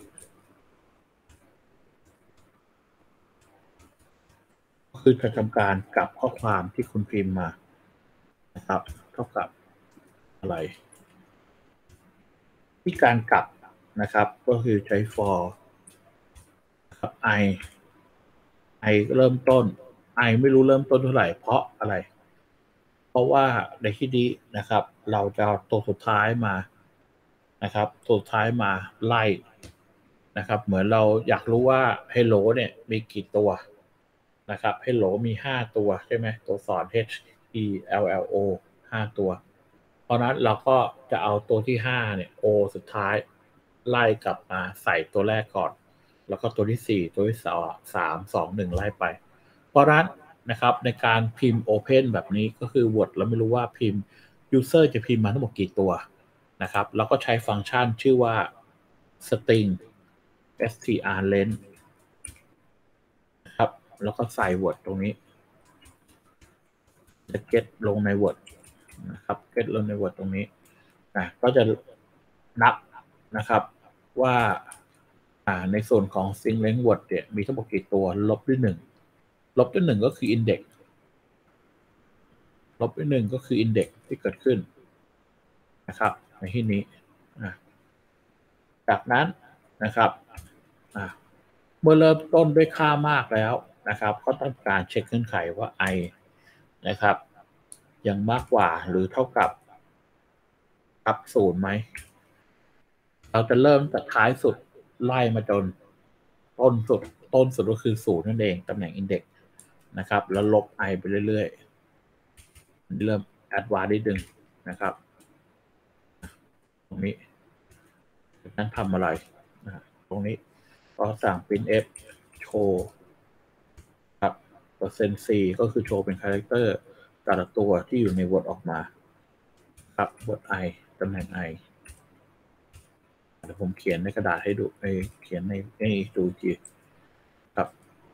[SPEAKER 1] ก็คือจะทำการกลับข้อความที่คุณพิมพ์มานะครับเท่ากับอะไรที่การกลับนะครับก็คือใช้ for นะครับ i i เริ่มต้น i ไม่รู้เริ่มต้นเท่าไหร่เพราะอะไรเพราะว่าในที่นี้นะครับเราจะเอาตัวสุดท้ายมานะครับตัวสุดท้ายมาไล่นะครับเหมือนเราอยากรู้ว่า hello เนี่ยมีกี่ตัวนะครับ hello มีห้าตัวใช่ไหมตัวสอน h e l l o ห้าตัวเพราะนั้นเราก็จะเอาตัวที่ห้าเนี่ย o สุดท้ายไล่กลับมาใส่ตัวแรกก่อนแล้วก็ตัวที่สี่ตัวที่สาม สอง หนึ่งไล่ไปเพราะนั้นนะครับในการพิมพ์ Open แบบนี้ก็คือ Word เราไม่รู้ว่าพิมพ์ User จะพิมพ์มาทั้งหมดกี่ตัวนะครับแล้วก็ใช้ฟังก์ชันชื่อว่า string strlen นะครับแล้วก็ใส่ Word ตรงนี้จะ get ลงใน Word นะครับ get ลงใน Word ตรงนี้นะก็จะนับนะครับว่าในส่วนของ string length word เนี่ยมีทั้งหมดกี่ตัวลบด้วยหนึ่งลบด้วยหนึ่งก็คือ index ลบด้วยหนึ่งก็คือ index ที่เกิดขึ้นนะครับในที่นี้จากนั้นนะครับเมื่อเริ่มต้นด้วยค่ามากแล้วนะครับก็ต้องการเช็คเงื่อนไขว่า i นะครับยังมากกว่าหรือเท่ากับกับศูนย์ไหมเราจะเริ่มจากท้ายสุดไล่มาจนต้นสุดต้นสุดก็คือศูนย์นั่นเองตำแหน่ง index นะครับแล้วลบ i ไปเรื่อยๆเริ่ม advanced นิดนึงนะครับตรงนี้นั้นทำอะไรตรงนี้ก็สั่ง printf show ครับเปอร์เซ็นต์ c ก็คือโชว์เป็นคาแรคเตอร์แต่ละตัวที่อยู่ใน word ออกมาครับ word i ตำแหน่ง iเดี๋ยวผมเขียนในกระดาษให้ดูไปเขียนในให้ดูทีครับ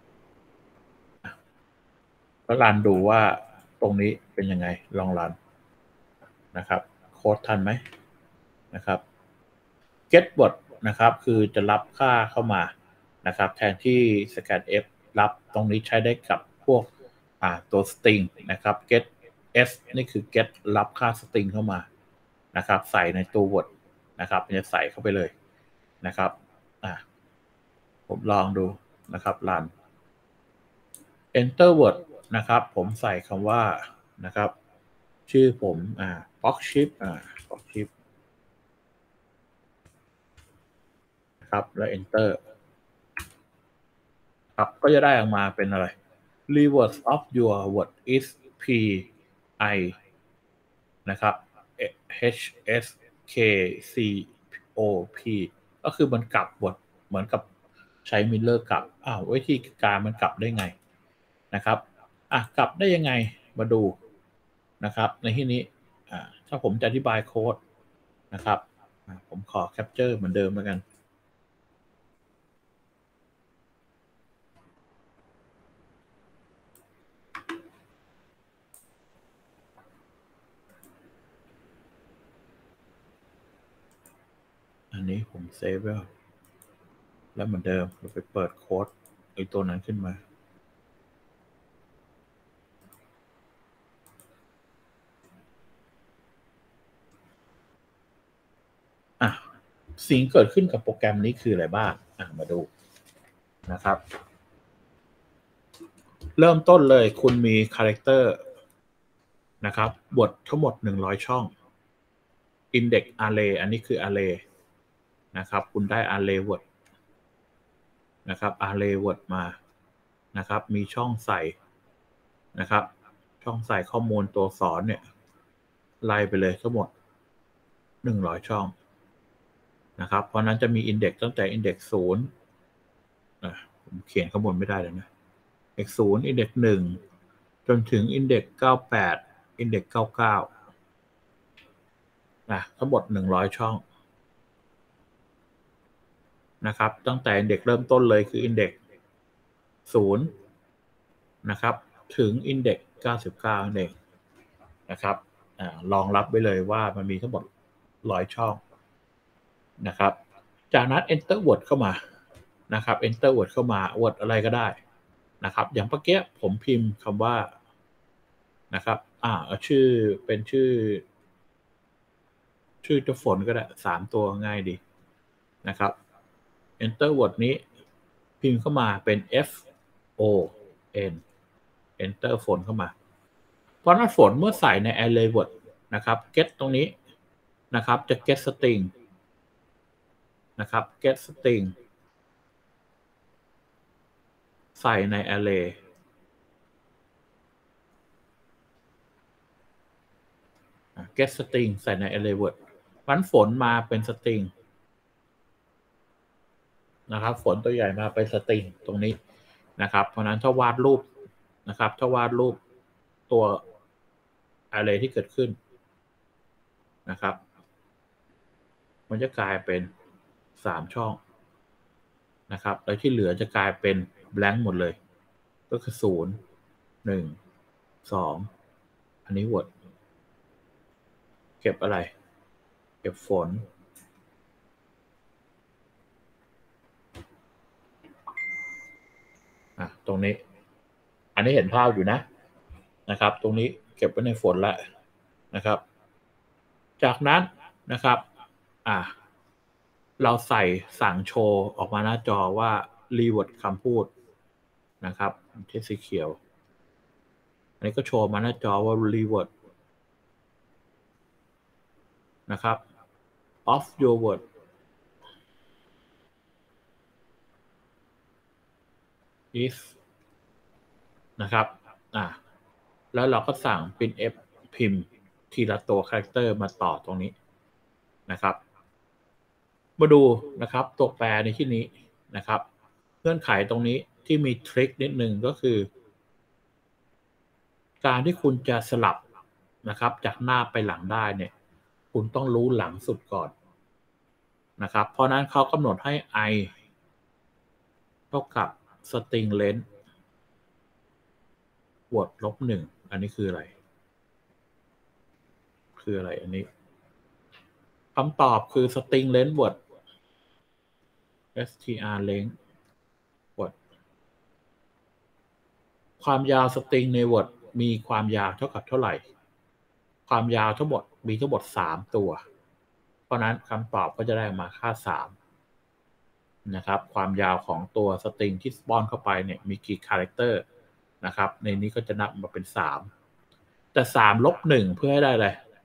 [SPEAKER 1] ก็รันดูว่าตรงนี้เป็นยังไงลองรันนะครับโค้ดทันไหมนะครับ get word นะครับคือจะรับค่าเข้ามานะครับแทนที่ scanf รับตรงนี้ใช้ได้กับพวกอ่าตัว string นะครับ get s นี่คือ get รับค่า string เข้ามานะครับใส่ในตัว word นะครับจะใส่เข้าไปเลยนะครับอ่าผมลองดูนะครับรัน enter word นะครับผมใส่คำว่านะครับชื่อผมอ่า box ship อ่า box ship ครับแล้ว enter ครับก็จะได้ออกมาเป็นอะไร reverse of your word is p i นะครับ h s k c o p ก็คือมันกลับบทเหมือนกับใช้มิลเลอร์กลับอ้าววิธีการมันกลับได้ไงนะครับอ่ะกลับได้ยังไงมาดูนะครับในที่นี้อ่าถ้าผมจะอธิบายโค้ดนะครับผมขอแคปเจอร์เหมือนเดิมแล้วกันอันนี้ผมเซฟไว้แล้วเหมือนเดิมเราไปเปิดโค้ดไอ้ตัวนั้นขึ้นมาอ่ะสิ่งเกิดขึ้นกับโปรแกรมนี้คืออะไรบ้างอ่ะมาดูนะครับเริ่มต้นเลยคุณมีคาแรคเตอร์นะครับบททั้งหมดหนึ่งร้อยช่อง index array อันนี้คือ array นะครับคุณได้ array word นะครับ array word มานะครับมีช่องใส่นะครับช่องใส่ข้อมูลตัวสอนเนี่ยไล่ไปเลยทั้งหมดหนึ่งร้อยช่องนะครับเพราะนั้นจะมี index ตั้งแต่ index ศูนย์อ่ะผมเขียนข้างบนไม่ได้เลยนะ index ศูนย์ index หนึ่งนถึง index เก้าแปด index เก้าเก้านะทั้งหมดหนึ่งร้อยช่องนะครับตั้งแต่ index เริ่มต้นเลยคือ index ศูนย์นะครับถึง index เก้าสิบเก้านั่นเองนะครับอ่ารองรับไว้เลยว่ามันมีทั้งหมดร้อยช่องนะครับจากนั้น enter word เข้ามานะครับ enter word เข้ามา word อะไรก็ได้นะครับอย่างเมื่อกี้ผมพิมพ์คำว่านะครับอ่าชื่อเป็นชื่อชื่อเจ้าฝนก็ได้สามตัวง่ายดีนะครับ enter word นี้พิมพ์เข้ามาเป็น F O N enter ฝนเข้ามาเพราะนั้นฝนเมื่อใส่ใน array word นะครับ get ตรงนี้นะครับจะ get string นะครับ get string ใส่ใน array get string ใส่ใน array word วันฝนมาเป็น string นะครับฝนตัวใหญ่มาเป็น string ตรงนี้นะครับเพราะนั้นถ้าวาดรูปนะครับถ้าวาดรูปตัว array ที่เกิดขึ้นนะครับมันจะกลายเป็นสามช่องนะครับแล้วที่เหลือจะกลายเป็น blank หมดเลยก็คือศูนย์ หนึ่ง สองอันนี้ word เก็บอะไรเก็บฝนอ่ะตรงนี้อันนี้เห็นภาพอยู่นะนะครับตรงนี้เก็บไว้ในฝนแล้วนะครับจากนั้นนะครับอ่ะเราใส่สั่งโชว์ออกมาหน้าจอว่ารีเวิร์ดคำพูดนะครับที่สีเขียวอันนี้ก็โชว์มาหน้าจอว่ารีเวิร์ดนะครับ of your word is นะครับอ่ะแล้วเราก็สั่ง printf พิมพ์ทีละตัวคาแรคเตอร์มาต่อตรงนี้นะครับมาดูนะครับตัวแปรในที่นี้นะครับเงื่อนไขตรงนี้ที่มีทริคนิดนึงก็คือการที่คุณจะสลับนะครับจากหน้าไปหลังได้เนี่ยคุณต้องรู้หลังสุดก่อนนะครับเพราะนั้นเขากำหนดให้ i เท่ากับ string length word ลบหนึ่งอันนี้คืออะไรคืออะไรอันนี้คำตอบคือ string length word str length word ความยาว string ใน word มีความยาวเท่ากับเท่าไหร่ความยาวทั้งหมดมีทั้งหมดสามตัวเพราะนั้นคำตอบก็จะได้มาค่าสามนะครับความยาวของตัว string ที่ป้อนเข้าไปเนี่ยมีกี่คาแรคเตอร์นะครับในนี้ก็จะนับมาเป็นสามแต่สามลบหนึ่งเพื่อให้ได้อะไร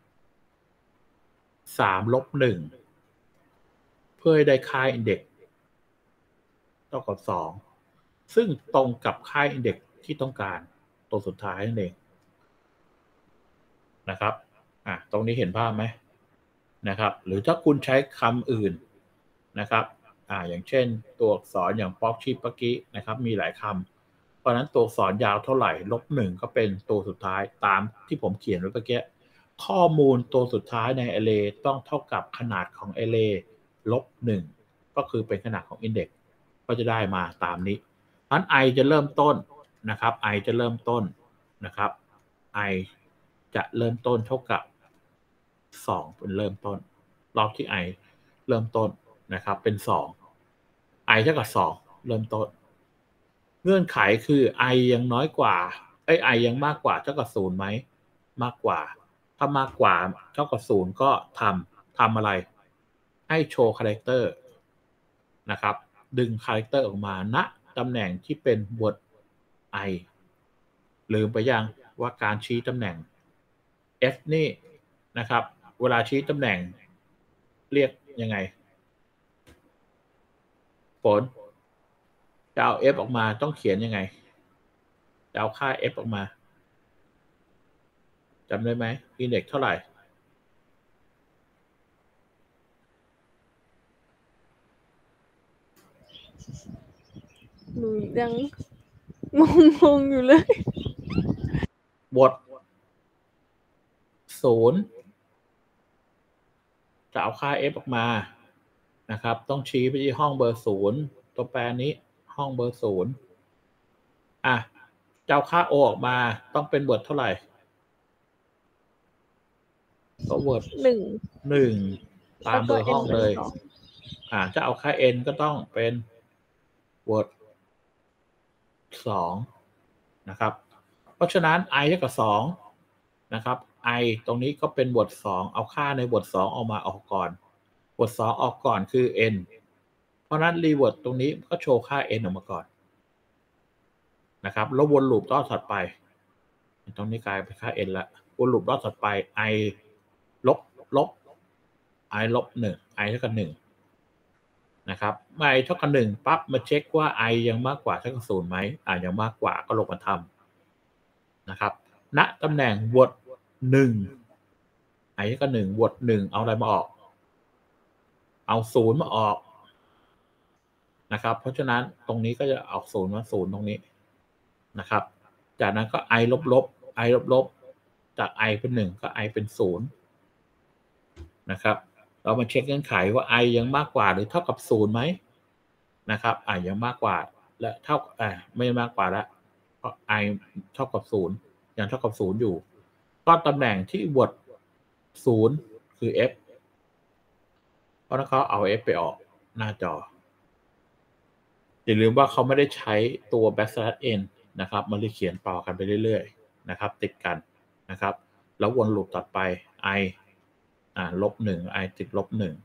[SPEAKER 1] สามลบหนึ่งเพื่อให้ได้ค่า index เท่ากับสองซึ่งตรงกับค่า index ที่ต้องการตัวสุดท้ายนั่นเองนะครับอ่ะตรงนี้เห็นภาพไหมนะครับหรือถ้าคุณใช้คำอื่นนะครับอ่าอย่างเช่นตัวอักษรอย่างป๊อกชิปกี้นะครับมีหลายคำเพราะนั้นตัวอักษรยาวเท่าไหร่ลบหนึ่งก็เป็นตัวสุดท้ายตามที่ผมเขียนไว้เมื่อกี้ข้อมูลตัวสุดท้ายใน array ต้องเท่ากับขนาดของ array ลบหนึ่งก็คือเป็นขนาดของ index ก็จะได้มาตามนี้งั้น i จะเริ่มต้นนะครับ i จะเริ่มต้นนะครับ i จะเริ่มต้นเท่ากับสองเป็นเริ่มต้นรอบที่ i เริ่มต้นนะครับเป็นสอง i เท่ากับสองเริ่มต้นเงื่อนไขคือ i ยังน้อยกว่าไอ้ i ยังมากกว่าเท่ากับศูนย์ไหมมากกว่าถ้ามากกว่าเท่ากับศูนย์ก็ทำทำอะไรให้โชว์คาแรคเตอร์นะครับดึงคาแรคเตอร์ออกมาณตำแหน่งที่เป็น word i ลืมไปยังว่าการชี้ตำแหน่ง f นี่นะครับเวลาชี้ตำแหน่งเรียกยังไงฝนจะเอา f ออกมาต้องเขียนยังไงจะเอาค่า f ออกมาจำได้ไหม index เท่าไหร่
[SPEAKER 2] หนูยังงงๆอยู่เลย
[SPEAKER 1] บทศูนย์จะเอาค่า f ออกมานะครับต้องชี้ไปที่ห้องเบอร์ศูนย์ตัวแปรนี้ห้องเบอร์ศูนย์อ่ะจะเอาค่า o ออกมาต้องเป็นเวิร์ดเท่าไหร่ก็เวิร์ด
[SPEAKER 2] หนึ่ง
[SPEAKER 1] หนึ่งตามเบอร์
[SPEAKER 2] แล้วก็
[SPEAKER 1] ห้อง
[SPEAKER 2] n
[SPEAKER 1] เลย
[SPEAKER 2] เป็นสอง
[SPEAKER 1] อ่าจะเอาค่า n ก็ต้องเป็น word สองนะครับเพราะฉะนั้น i เท่ากับสองนะครับ i ตรงนี้ก็เป็น word สองเอาค่าใน word สองออกมาออกก่อน word สองออกก่อนคือ n เพราะนั้น reword ตรงนี้ก็โชว์ค่า n ออกมาก่อนนะครับแล้ววนลูปรอบถัดไปตรงนี้กลายเป็นค่า n ละวนลูปรอบถัดไป i ลบลบ i ลบหนึ่ง i เท่ากับหนึ่งนะครับเมื่อ i เท่ากับหนึ่งปั๊บมาเช็คว่า i ยังมากกว่าเท่ากับศูนย์ไหมอ่ายังมากกว่าก็ลงมาทำนะครับณตำแหน่ง word หนึ่ง i เท่ากับหนึ่ง word หนึ่งเอาอะไรมาออกเอาศูนย์มาออกนะครับเพราะฉะนั้นตรงนี้ก็จะออกศูนย์มาศูนย์ตรงนี้นะครับจากนั้นก็ i ลบลบ i ลบลบจาก i เป็นหนึ่งก็ i เป็นศูนย์นะครับเรามาเช็คเงื่อนไขว่า i ยังมากกว่าหรือเท่ากับศูนย์ไหมนะครับ i ยังมากกว่าและเท่าอ่าไม่มากกว่าแล้วเพราะ i เท่ากับศูนย์ยังเท่ากับศูนย์อยู่ก็ตำแหน่งที่ word ศูนย์คือ f เพราะนั้นเขาเอา f ไปออกหน้าจออย่าลืมว่าเขาไม่ได้ใช้ตัว backslash n นะครับมันเลยเขียนต่อกันไปเรื่อยๆนะครับติดกันนะครับแล้ววนลูปต่อไป i อ่าลบหนึ่ง i ติดลบหนึ่ง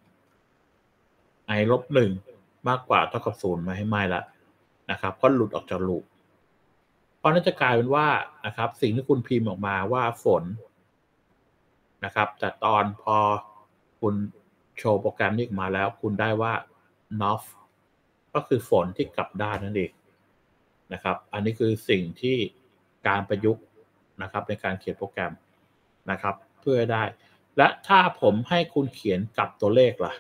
[SPEAKER 1] i ลบหนึ่งมากกว่าเท่ากับศูนย์มาให้ไม่ละนะครับก็หลุดออกจากลูปเพราะนั้นจะกลายเป็นว่านะครับสิ่งที่คุณพิมพ์ออกมาว่าฝนนะครับแต่ตอนพอคุณโชว์โปรแกรมนี้ออกมาแล้วคุณได้ว่า north ก็คือฝนที่กลับด้านนั่นเองนะครับอันนี้คือสิ่งที่การประยุกต์นะครับในการเขียนโปรแกรมนะครับเพื่อได้และถ้าผมให้คุณเขียนกลับตัวเลขล่ะ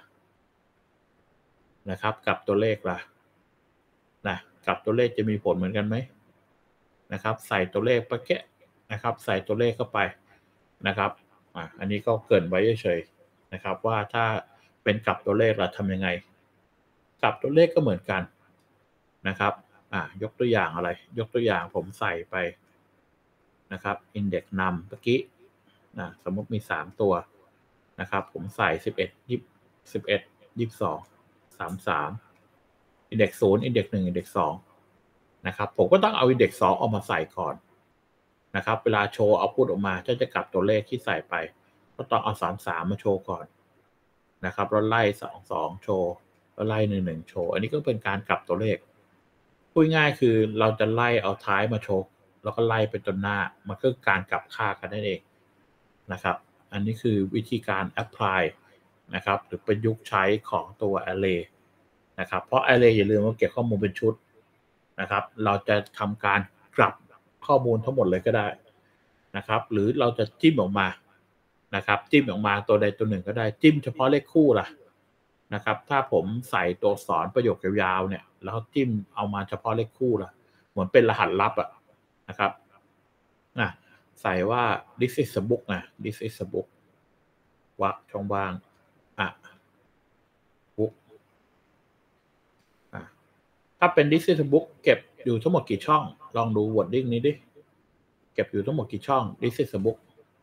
[SPEAKER 1] นะครับกลับตัวเลขล่ะนะกลับตัวเลขจะมีผลเหมือนกันไหมนะครับใส่ตัวเลขไปแกะนะครับใส่ตัวเลขเข้าไปนะครับอ่ะอันนี้ก็เกริ่นไว้เฉยๆนะครับว่าถ้าเป็นกลับตัวเลขล่ะทำยังไงกลับตัวเลขก็เหมือนกันนะครับอ่ะยกตัวอย่างอะไรยกตัวอย่างผมใส่ไปนะครับ index num เมื่อกี้นะสมมติมีสามตัวนะครับผมใส่สิบเอ็ด ยี่สิบเอ็ด ยี่สิบสอง สามสิบสาม index ศูนย์ index หนึ่ง index สองนะครับผมก็ต้องเอา index สองออกมาใส่ก่อนนะครับเวลาโชว์เอาพูดออกมาถ้าจะกลับตัวเลขที่ใส่ไปก็ต้องเอาสามสิบสามมาโชว์ก่อนนะครับแล้วไล่สอง สองโชว์แล้วไล่หนึ่ง หนึ่งโชว์อันนี้ก็เป็นการกลับตัวเลขพูดง่ายคือเราจะไล่เอาท้ายมาโชว์แล้วก็ไล่ไปจนหน้ามันคือการกลับค่ากันนั่นเองนะครับอันนี้คือวิธีการ apply นะครับหรือประยุกต์ใช้ของตัว array นะครับเพราะ array อย่าลืมว่าเก็บข้อมูลเป็นชุดนะครับเราจะทำการกลับข้อมูลทั้งหมดเลยก็ได้นะครับหรือเราจะจิ้มออกมานะครับจิ้มออกมาตัวใดตัวหนึ่งก็ได้จิ้มเฉพาะเลขคู่ล่ะนะครับถ้าผมใส่ตัวสอนประโยคยาวๆเนี่ยแล้วจิ้มเอามาเฉพาะเลขคู่ล่ะเหมือนเป็นรหัสลับอะนะครับนะใส่ว่า this is a book นะ this is a book วรรคช่องว่างอ่ะ book อ่ะถ้าเป็น this is a book เก็บอยู่ทั้งหมดกี่ช่องลองดู wording นี้ดิเก็บอยู่ทั้งหมดกี่ช่อง this is a book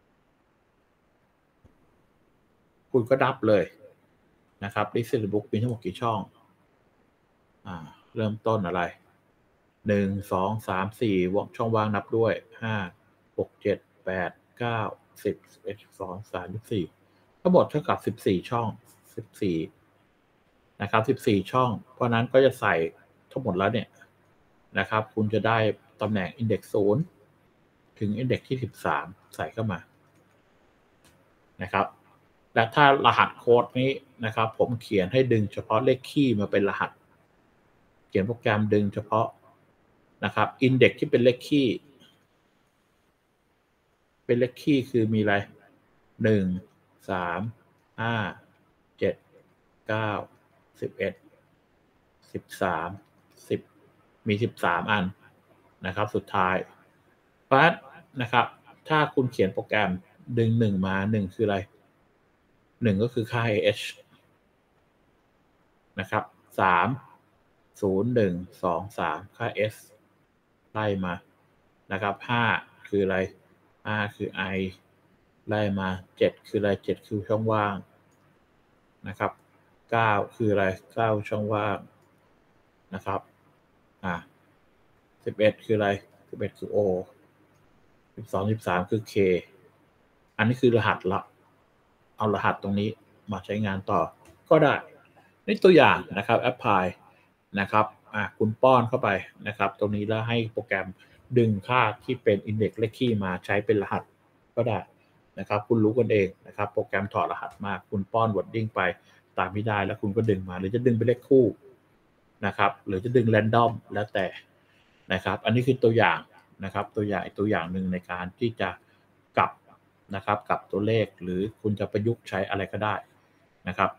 [SPEAKER 1] คุณก็ดับเลยนะครับ this is a book มีทั้งหมดกี่ช่องอ่าเริ่มต้นอะไรหนึ่ง สอง สาม สี่ช่องว่างนับด้วยห้า หก เจ็ด แปด เก้า สิบ สิบเอ็ด สิบสอง สิบสาม สิบสี่ทั้งหมดเท่ากับสิบสี่ช่องสิบสี่นะครับสิบสี่ช่องเพราะนั้นก็จะใส่ทั้งหมดแล้วเนี่ยนะครับคุณจะได้ตำแหน่ง index ศูนย์ถึง index ที่สิบสามใส่เข้ามานะครับและถ้ารหัสโค้ดนี้นะครับผมเขียนให้ดึงเฉพาะเลขคี่มาเป็นรหัสเขียนโปรแกรมดึงเฉพาะนะครับ index ที่เป็นเลขคี่เป็นเลขคี่คือมีอะไรหนึ่ง สาม ห้า เจ็ด เก้า สิบเอ็ด สิบสาม สิบมีสิบสามอันนะครับสุดท้ายเพราะฉะนั้นนะครับถ้าคุณเขียนโปรแกรมดึงหนึ่งมาหนึ่งคืออะไรหนึ่งก็คือค่า ah นะครับสามศูนย์หนึ่งสองสามค่า s ไล่มานะครับห้าคืออะไรห้าคือ i ไล่มาเจ็ดคืออะไรเจ็ดคือช่องว่างนะครับเก้าคืออะไรเก้าช่องว่างนะครับอ่าสิบเอ็ดคืออะไรสิบเอ็ดคือ o สิบสอง สิบสามคือ k อันนี้คือรหัสละเอารหัสตรงนี้มาใช้งานต่อก็ได้นี่ตัวอย่างนะครับ apply นะครับอ่าคุณป้อนเข้าไปนะครับตรงนี้แล้วให้โปรแกรมดึงค่าที่เป็น index เลขคี่มาใช้เป็นรหัสก็ได้นะครับคุณรู้กันเองนะครับโปรแกรมถอดรหัสมาคุณป้อน wording ไปตามที่ได้แล้วคุณก็ดึงมาหรือจะดึงเป็นเลขคู่นะครับหรือจะดึง random แล้วแต่นะครับอันนี้คือตัวอย่างนะครับตัวอย่างตัวอย่างหนึ่งในการที่จะกลับนะครับกับตัวเลขหรือคุณจะประยุกต์ใช้อะไรก็ได้นะครับ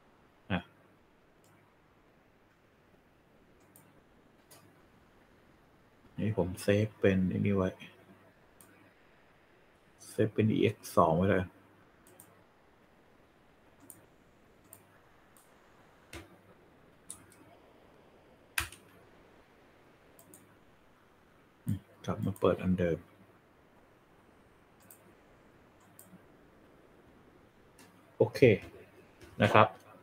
[SPEAKER 1] นี่ผมเซฟเป็นนี่ไว้เซฟเป็น อี เอ็กซ์ สอง ไว้เลยกลับมาเปิดอันเดิมโอเคนะครับ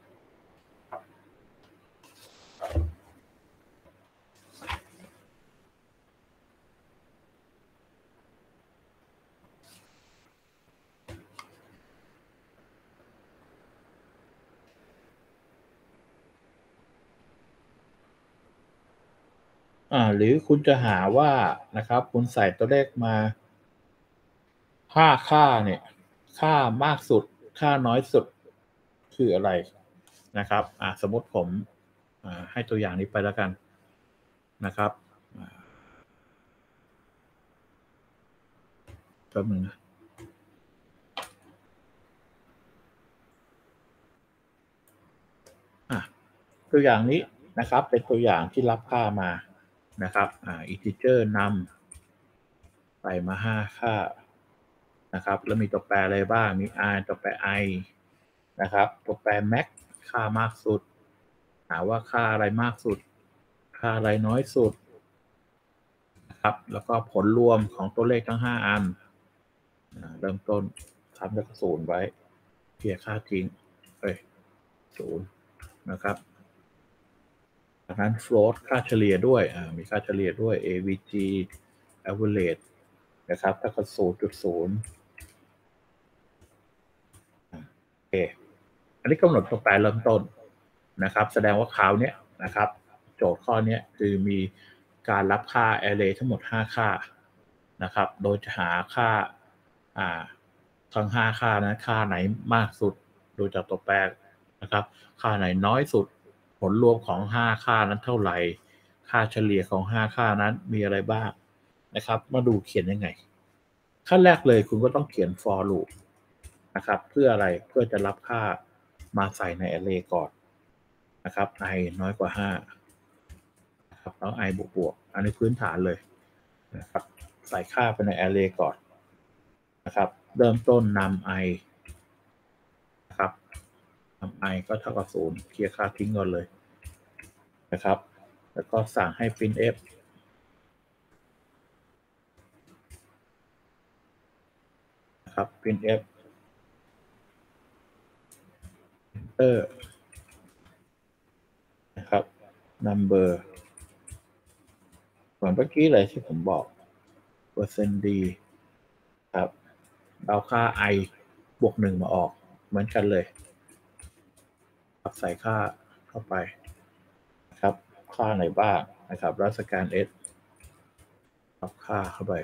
[SPEAKER 1] อ่าหรือคุณจะหาว่านะครับคุณใส่ตัวเลขมาห้าค่าเนี่ยค่ามากสุดค่าน้อยสุดคืออะไรนะครับอ่าสมมติผมอ่าให้ตัวอย่างนี้ไปแล้วกันนะครับแป๊บนึงนะอ่ะตัวอย่างนี้นะครับเป็นตัวอย่างที่รับค่ามานะครับอ่า integer นำใส่มาห้าค่านะครับแล้วมีตัวแปรอะไรบ้างมี r ตัวแปร i นะครับตัวแปร max ค่ามากสุดหาว่าค่าอะไรมากสุดค่าอะไรน้อยสุดนะครับแล้วก็ผลรวมของตัวเลขทั้งห้าอันเริ่มต้นทำด้วยศูนย์ไว้เพียค่าทิ้งเอ้ยศูนย์นะครับจากนั้น float ค่าเฉลี่ยด้วยมีค่าเฉลี่ยด้วย เอ วี จี average นะครับถ้าเกิด ศูนย์จุดศูนย์ โอเคอันนี้กำหนดตัวแปรเริ่มต้นนะครับแสดงว่าคราวนี้นะครับโจทย์ข้อนี้คือมีการรับค่า array ทั้งหมดห้าค่านะครับโดยจะหาค่าอ่าทั้งห้าค่านั้นค่าไหนมากสุดโดยจากตัวแปรนะครับค่าไหนน้อยสุดผลรวมของห้าค่านั้นเท่าไหร่ค่าเฉลี่ยของห้าค่านั้นมีอะไรบ้างนะครับมาดูเขียนยังไงขั้นแรกเลยคุณก็ต้องเขียน for loop นะครับเพื่ออะไรเพื่อจะรับค่ามาใส่ใน array ก่อนนะครับ i น้อยกว่าห้านะครับแล้ว i บวกบวกอันนี้พื้นฐานเลยนะครับใส่ค่าไปใน array ก่อนนะครับเริ่มต้นนำ i นะครับนำ i ก็เท่ากับศูนย์เคลียร์ค่าทิ้งก่อนเลยนะครับแล้วก็สั่งให้ printf นะครับ printf enter นะครับ number เหมือนเมื่อกี้เลยที่ผมบอกเปอร์เซ็นต์ d ครับเอาค่า i บวกหนึ่งมาออกเหมือนกันเลยใส่ค่าเข้าไปนะครับค่าไหนบ้างนะครับแล้วสแกน s เอาค่าเข้าไป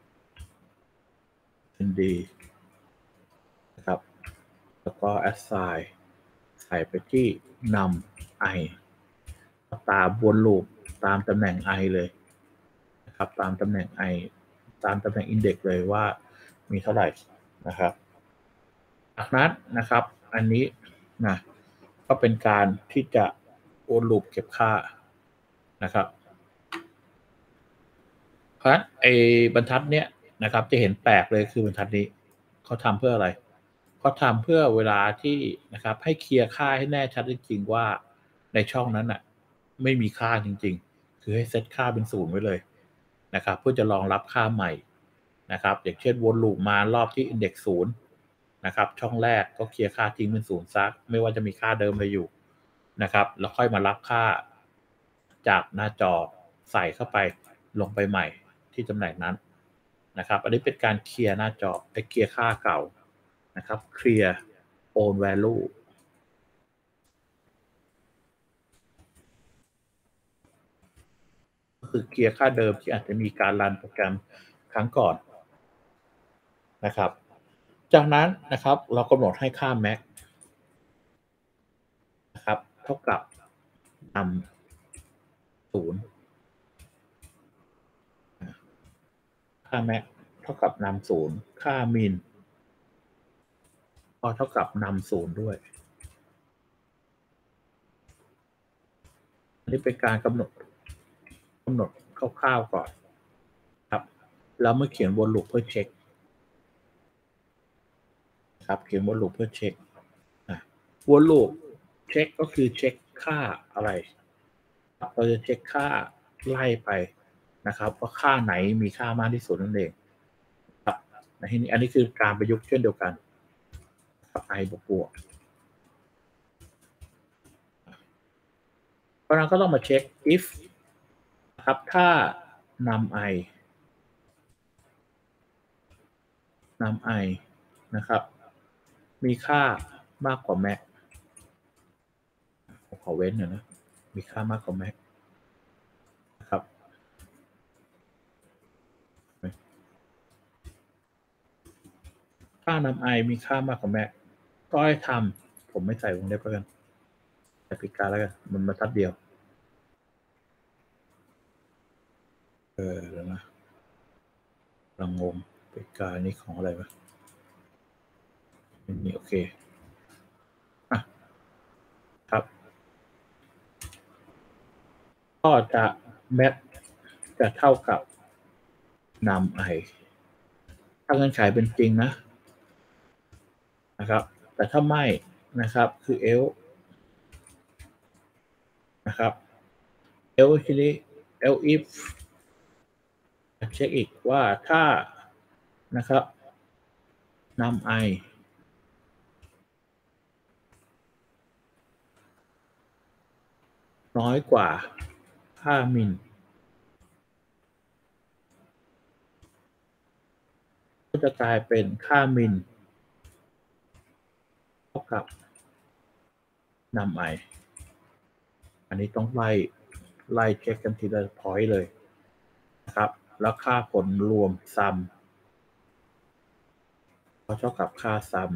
[SPEAKER 1] เป็น d นะครับแล้วก็ assign ใส่ไปที่นำ i ตามวนลูปตามตำแหน่ง i เลยนะครับตามตำแหน่ง i ตามตำแหน่ง index เลยว่ามีเท่าไหร่นะครับจากนั้นนะครับอันนี้นะก็เป็นการที่จะวนลูปเก็บค่านะครับเพราะฉะนั้นไอ้บรรทัดเนี้ยนะครับจะเห็นแปลกเลยคือบรรทัดนี้เขาทำเพื่ออะไรเขาทำเพื่อเวลาที่นะครับให้เคลียร์ค่าให้แน่ชัดจริงๆว่าในช่องนั้นน่ะไม่มีค่าจริงๆคือให้เซตค่าเป็นศูนย์ไว้เลยนะครับเพื่อจะรองรับค่าใหม่นะครับอย่างเช่นวนลูปมารอบที่ index ศูนย์นะครับช่องแรกก็เคลียร์ค่าทิ้งเป็นศูนย์ซักไม่ว่าจะมีค่าเดิมอะไรอยู่นะครับแล้วค่อยมารับค่าจากหน้าจอใส่เข้าไปลงไปใหม่ที่ตำแหน่งนั้นนะครับอันนี้เป็นการเคลียร์หน้าจอไปเคลียร์ค่าเก่านะครับเคลียร์ own value ก็คือเคลียร์ค่าเดิมที่อาจจะมีการรันโปรแกรมครั้งก่อนนะครับจากนั้นนะครับเรากำหนดให้ค่า max นะครับเท่ากับนำศูนย์ค่า max เท่ากับนำศูนย์ค่า min ก็เท่ากับนำศูนย์ด้วยอันนี้เป็นการกำหนดกำหนดคร่าวๆก่อนครับแล้วเมื่อเขียนวนลูปเพื่อเช็คครับเขียนวนลูปเพื่อเช็ควนลูปเช็คก็คือเช็คค่าอะไรเราจะเช็คค่าไล่ไปนะครับว่าค่าไหนมีค่ามากที่สุดนั่นเองครับในที่นี้อันนี้คือการประยุกต์เช่นเดียวกันกับ i บวกบวกเพราะนั้นก็ต้องมาเช็ค if นะครับถ้านำ i นำ i นะครับมีค่ามากกว่า max ขอเว้นหน่อยนะมีค่ามากกว่า max นะครับถ้านำ i มีค่ามากกว่า max ก็ให้ทำผมไม่ใส่วงเล็บแล้วกันใส่ปิดการแล้วกันมันมาทัดเดียวเออแล้วนะลังงงปิดการนี้ของอะไรวะนี่โอเคอ่ะครับก็จะ max จะเท่ากับนำ i ถ้าเงื่อนไขเป็นจริงนะนะครับแต่ถ้าไม่นะครับคือ else นะครับ else ทีนี้ else if เช็คอีกว่าถ้านะครับนำ i น้อยกว่าค่า min ก็จะกลายเป็นค่า min เท่ากับนำ i อันนี้ต้องไล่ไล่เช็คกันทีละ point เลยนะครับแล้วค่าผลรวม sum ก็เท่ากับค่า sum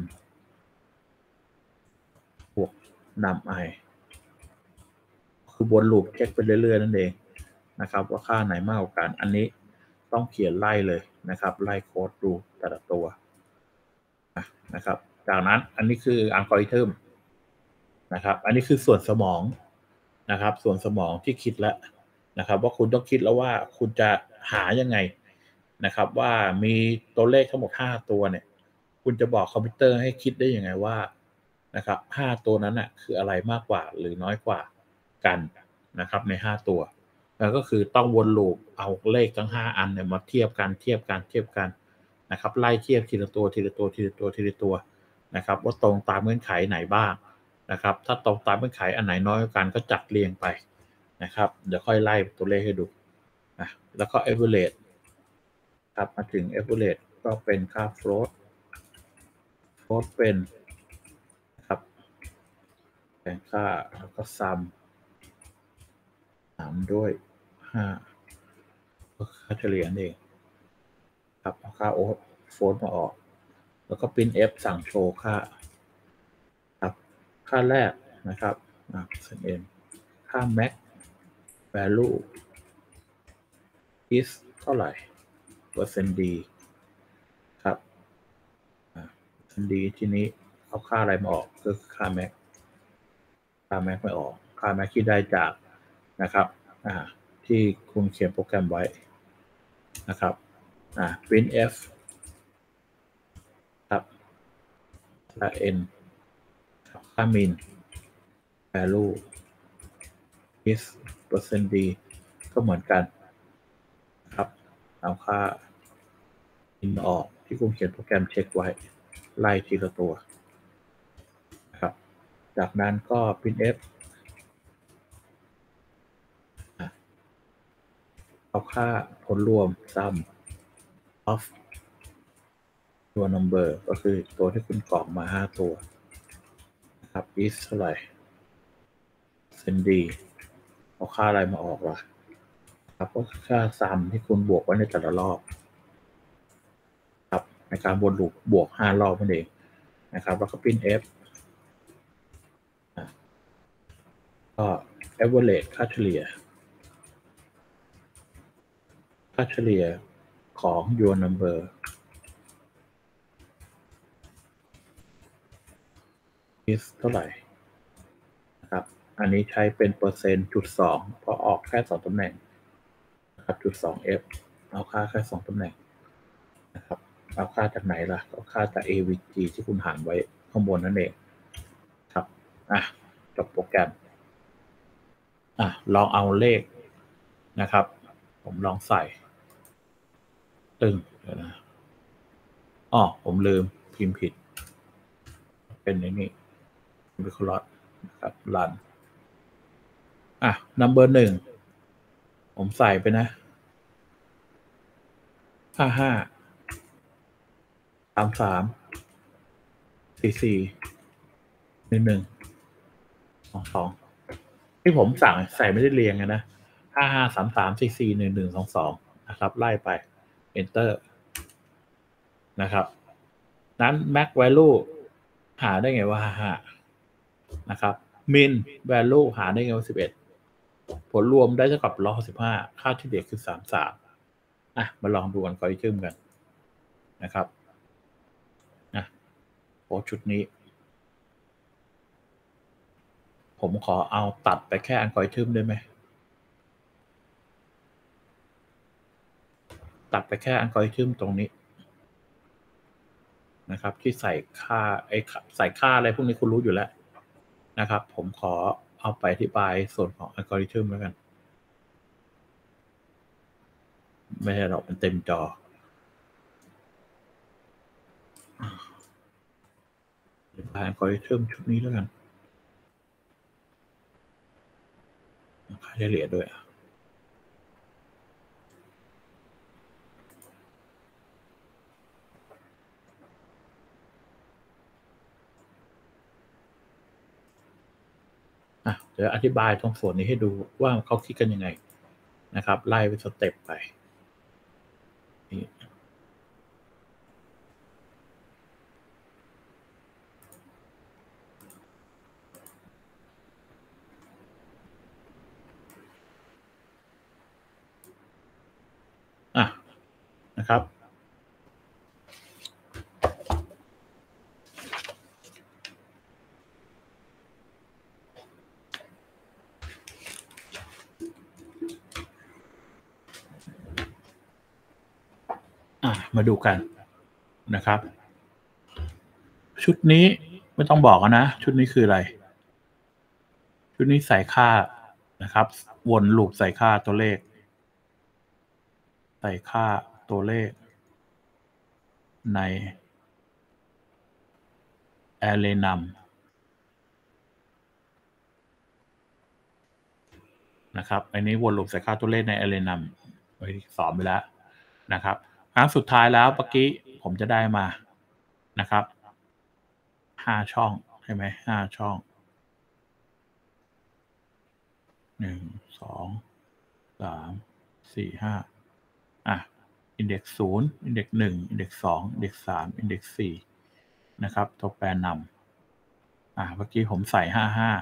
[SPEAKER 1] บวกนำ i คือบนลูปเช็คไปเรื่อยๆนั่นเองนะครับว่าค่าไหนมากกว่ากันอันนี้ต้องเขียนไล่เลยนะครับไล่โค้ดดูแต่ละตัวนะครับจากนั้นอันนี้คืออัลกอริทึมนะครับอันนี้คือส่วนสมองนะครับส่วนสมองที่คิดแล้วนะครับว่าคุณต้องคิดแล้วว่าคุณจะหายังไงนะครับว่ามีตัวเลขทั้งหมดห้าตัวเนี่ยคุณจะบอกคอมพิวเตอร์ให้คิดได้ยังไงว่านะครับห้าตัวนั้นน่ะคืออะไรมากกว่าหรือน้อยกว่ากันนะครับในห้าตัวแล้วก็คือต้องวนลูปเอาเลขทั้งห้าอันเนี่ยมาเทียบกันเทียบกันเทียบกันนะครับไล่เทียบทีละตัวทีละตัวทีละตัวทีละตัวนะครับว่าตรงตามเงื่อนไขไหนบ้างนะครับถ้าตรงตามเงื่อนไขอันไหนน้อยกว่ากันก็จัดเรียงไปนะครับเดี๋ยวค่อยไล่ตัวเลขให้ดูนะแล้วก็ average ครับมาถึง average ก็เป็นค่า float float เป็นครับแบ่งค่าแล้วก็ sum สามด้วยห้าก็ค่าเฉลี่ยนั่นเองครับเอาค่า float มาออกแล้วก็ printf สั่งโชว์ค่าครับค่าแรกนะครับอ่า n ค่า max value is เท่าไหร่เปอร์เซ็นต์ d ครับอ่าเปอร์เซ็นต์ d ทีนี้เอาค่าอะไรมาออกก็คือค่า max ค่า max ไม่ออกค่า max ที่ได้จากนะครับอ่าที่คุณเขียนโปรแกรมไว้นะครับอ่ะ printf ครับค่า n ค่า min value is percent d ก็เหมือนกันครับเอาค่า in ออกที่คุณเขียนโปรแกรมเช็คไว้ไล่ทีละตัวครับจากนั้นก็ printf เอาค่าผลรวม sum of ตัว number ก็คือตัวที่คุณกรอกมาห้าตัวนะครับ is เท่าไหร่ percent d เอาค่าอะไรมาออกล่ะครับก็คือค่า sum ที่คุณบวกไว้ในแต่ละรอบครับในการวนลูปบวกห้ารอบนั่นเองนะครับแล้วก็ printf ก็ average ค่าเฉลี่ยค่าเฉลี่ยของ your number is เท่าไหร่นะครับอันนี้ใช้เป็นเปอร์เซ็นต์จุดสองเพราะออกแค่สองตำแหน่งนะครับจุดสอง f เอาค่าแค่สองตำแหน่งนะครับเอาค่าจากไหนล่ะเอาค่าจาก avg ที่คุณหารไว้ข้างบนนั่นเองครับอ่ะจบโปรแกรมอ่ะลองเอาเลขนะครับผมลองใส่ตึงเดี๋ยวนะอ๋อผมลืมพิมพ์ผิดเป็นอย่างนี้วิเคราะห์นะครับรันอ่ะ number หนึ่งผมใส่ไปนะห้าห้าสามสามสี่สี่หนึ่งหนึ่งสองสองที่ผมสั่งใส่ไม่ได้เรียงนะห้าห้าสามสามสี่สี่หนึ่งหนึ่งสองสองนะครับไล่ไป enter นะครับนั้น max value หาได้ไงว่าห้าห้านะครับ min value หาได้ไงว่าสิบเอ็ดผลรวมได้เท่ากับร้อยสิบห้าค่าที่เด็กคือสามสามอ่ะมาลองดูอัลกอริทึมกันนะครับนะโอ้ชุดนี้ผมขอเอาตัดไปแค่อัลกอริทึมได้ไหมตัดไปแค่อัลกอริทึมตรงนี้นะครับที่ใส่ค่าไอ้ใส่ค่าอะไรพวกนี้คุณรู้อยู่แล้วนะครับผมขอเอาไปอธิบายส่วนของอัลกอริทึมแล้วกันไม่ใช่หรอกมันเต็มจออธิบายอัลกอริทึมชุดนี้แล้วกันค่าเฉลี่ยด้วยอ่ะเดี๋ยวอธิบายตรงส่วนนี้ให้ดูว่าเขาคิดกันยังไงนะครับไล่ไปสเต็ปไปนี่อ่ะนะครับมาดูกันนะครับชุดนี้ไม่ต้องบอกนะชุดนี้คืออะไรชุดนี้ใส่ค่านะครับวนลูปใส่ค่าตัวเลขใส่ค่าตัวเลขใน array num นะครับอันนี้วนลูปใส่ค่าตัวเลขใน array num ไว้สอนไปแล้วนะครับครั้งสุดท้ายแล้วเมื่อกี้ผมจะได้มานะครับห้าช่องใช่ไหมห้าช่องหนึ่งสองสามสี่ห้าอ่ะ index ศูนย์ index หนึ่ง index สอง index สาม index สี่นะครับตัวแปรนำอ่ะเมื่อกี้ผมใส่ห้าห้า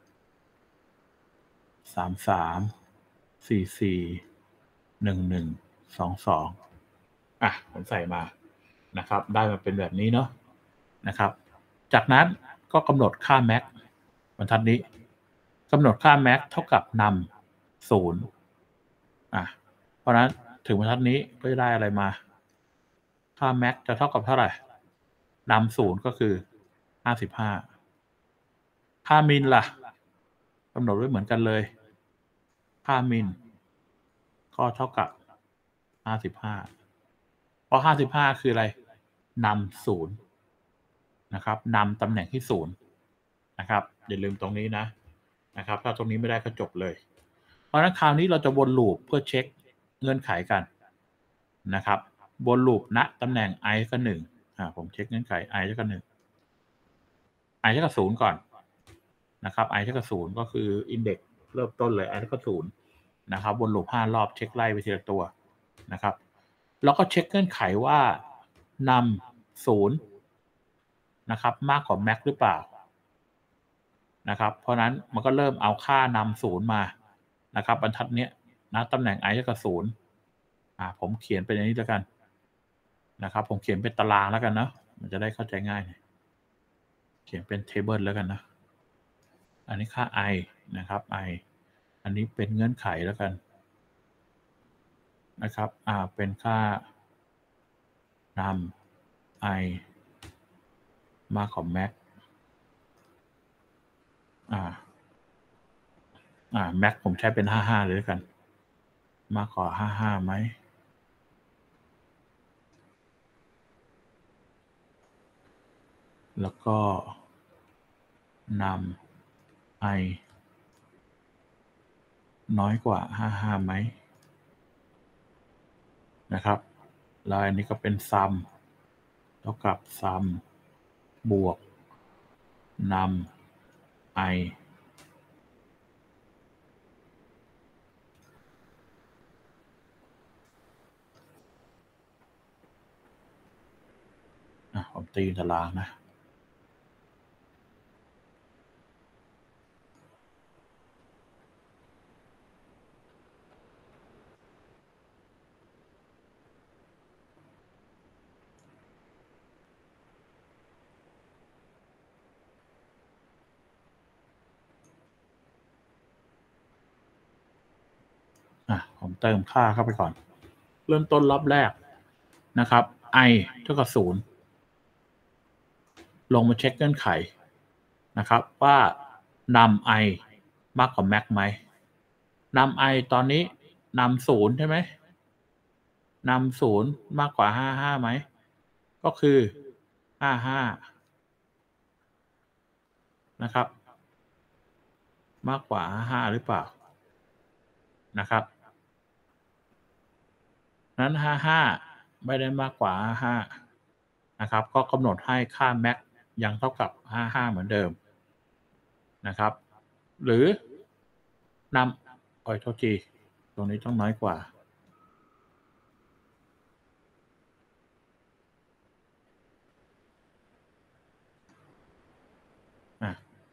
[SPEAKER 1] สามสามสี่สี่หนึ่งหนึ่งสองสองอ่ะผมใส่มานะครับได้มาเป็นแบบนี้เนาะนะครับจากนั้นก็กำหนดค่า max บรรทัดนี้กำหนดค่า max เท่ากับนำศูนย์อ่ะเพราะนั้นถึงบรรทัดนี้ก็จะได้อะไรมาค่าแม็กจะเท่ากับเท่าไหร่นำศูนย์ก็คือห้าสิบห้าค่ามินล่ะกำหนดไว้เหมือนกันเลยค่ามินก็เท่ากับห้าสิบห้าเพราะห้าสิบห้าคืออะไรนำศูนย์นะครับนำตำแหน่งที่ศูนย์นะครับอย่าลืมตรงนี้นะนะครับถ้าตรงนี้ไม่ได้ก็จบเลยเพราะฉะนั้นคราวนี้เราจะวนลูปเพื่อเช็คเงื่อนไขกันนะครับวนลูปณตำแหน่ง i ก็หนึ่งอ่าผมเช็คเงื่อนไข i เท่ากับหนึ่ง i เท่ากับศูนย์ก่อนนะครับ i เท่ากับศูนย์ก็คืออินเด็กซ์เริ่มต้นเลย i เท่ากับศูนย์นะครับวนลูปห้ารอบเช็คไล่ไปทีละตัวนะครับแล้วก็เช็คเงื่อนไขว่านำศูนย์นะครับมากกว่า max หรือเปล่านะครับเพราะนั้นมันก็เริ่มเอาค่านำศูนย์มานะครับบรรทัดเนี้ยนะตำแหน่ง i เท่ากับศูนย์อ่าผมเขียนเป็นอย่างนี้แล้วกันนะครับผมเขียนเป็นตารางแล้วกันนะมันจะได้เข้าใจง่ายเขียนเป็น table แล้วกันนะอันนี้ค่า i นะครับ i อันนี้เป็นเงื่อนไขแล้วกันนะครับอ่าเป็นค่านำ i มากกว่า max อ่าอ่า max ผมใช้เป็นห้าสิบห้าเลยแล้วกันมากกว่าห้าสิบห้าไหมแล้วก็นำ i น้อยกว่าห้าสิบห้าไหมนะครับแล้วอันนี้ก็เป็น sum เท่ากับ sum บวกนำ i อ่ะผมตีตารางนะอ่ะผมเติมค่าเข้าไปก่อนเริ่มต้นรอบแรกนะครับ i เท่ากับศูนย์ลงมาเช็คเงื่อนไขนะครับว่านำ i มากกว่า max ไหมนำ i ตอนนี้นำศูนย์ใช่ไหมนำศูนย์มากกว่าห้าสิบห้าไหมก็คือห้าสิบห้านะครับมากกว่าห้าสิบห้าหรือเปล่านะครับนั้นห้าสิบห้าไม่ได้มากกว่าห้าสิบห้านะครับก็กำหนดให้ค่า max ยังเท่ากับห้าสิบห้าเหมือนเดิมนะครับหรือนำโอ้ยโทษทีตรงนี้ต้องน้อยกว่าอ่ะ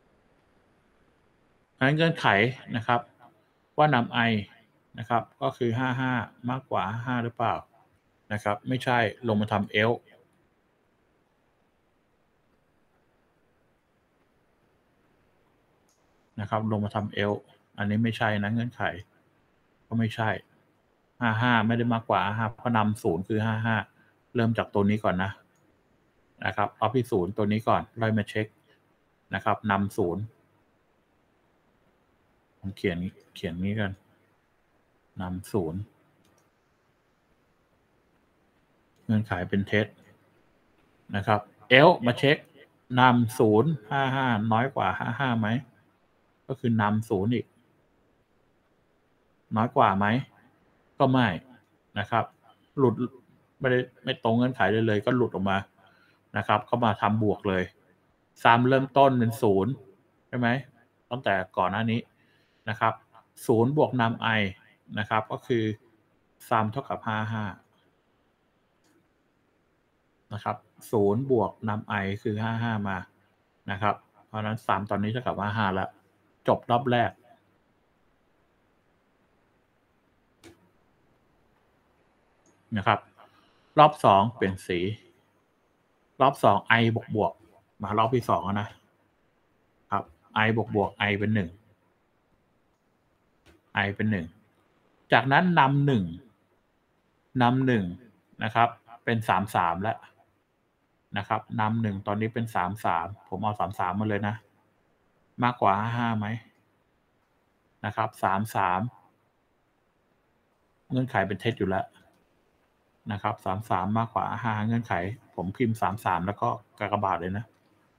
[SPEAKER 1] เงื่อนไขนะครับว่านำ i นะครับก็คือห้าสิบห้ามากกว่าห้าสิบห้าหรือเปล่านะครับไม่ใช่ลงมาทำ else นะครับลงมาทำ else อันนี้ไม่ใช่นะเงื่อนไขก็ไม่ใช่ห้าสิบห้าไม่ได้มากกว่าห้าสิบห้าเพราะนำศูนย์คือห้าสิบห้าเริ่มจากตัวนี้ก่อนนะนะครับเอาที่ศูนย์ตัวนี้ก่อนไล่มาเช็คนะครับนำศูนย์ผมเขียนเขียนนี้กันนำศูนย์เงื่อนไขเป็นเท็จนะครับ else มาเช็คนำศูนย์ห้าสิบห้าน้อยกว่าห้าสิบห้าไหมก็คือนำศูนย์อีกน้อยกว่าไหมก็ไม่นะครับหลุดไม่ได้ไม่ตรงเงื่อนไขเลยเลยก็หลุดออกมานะครับก็มาทำบวกเลยซ้ำเริ่มต้นเป็นศูนย์ใช่ไหมตั้งแต่ก่อนหน้านี้นะครับศูนย์บวกนำ i นะครับก็คือซ้ำเท่ากับห้าสิบห้านะครับศูนย์บวกนำ i คือห้าสิบห้ามานะครับเพราะฉะนั้นซ้ำตอนนี้เท่ากับห้าสิบห้าแล้วจบรอบแรกนะครับรอบสองเปลี่ยนสีรอบสอง i บวกบวกมารอบที่สองนะครับ i บวกบวก i เป็นหนึ่ง i เป็นหนึ่งจากนั้นนำหนึ่งนำหนึ่งนะครับเป็นสามสามแล้วนะครับนำหนึ่งตอนนี้เป็นสามสามผมเอาสามสามมาเลยนะมากกว่าห้าห้าไหมนะครับสามสามเงื่อนไขเป็นเท็จอยู่แล้วนะครับสามสามมากกว่าห้าเงื่อนไขผมพิมพ์สามสามแล้วก็กากบาทเลยนะ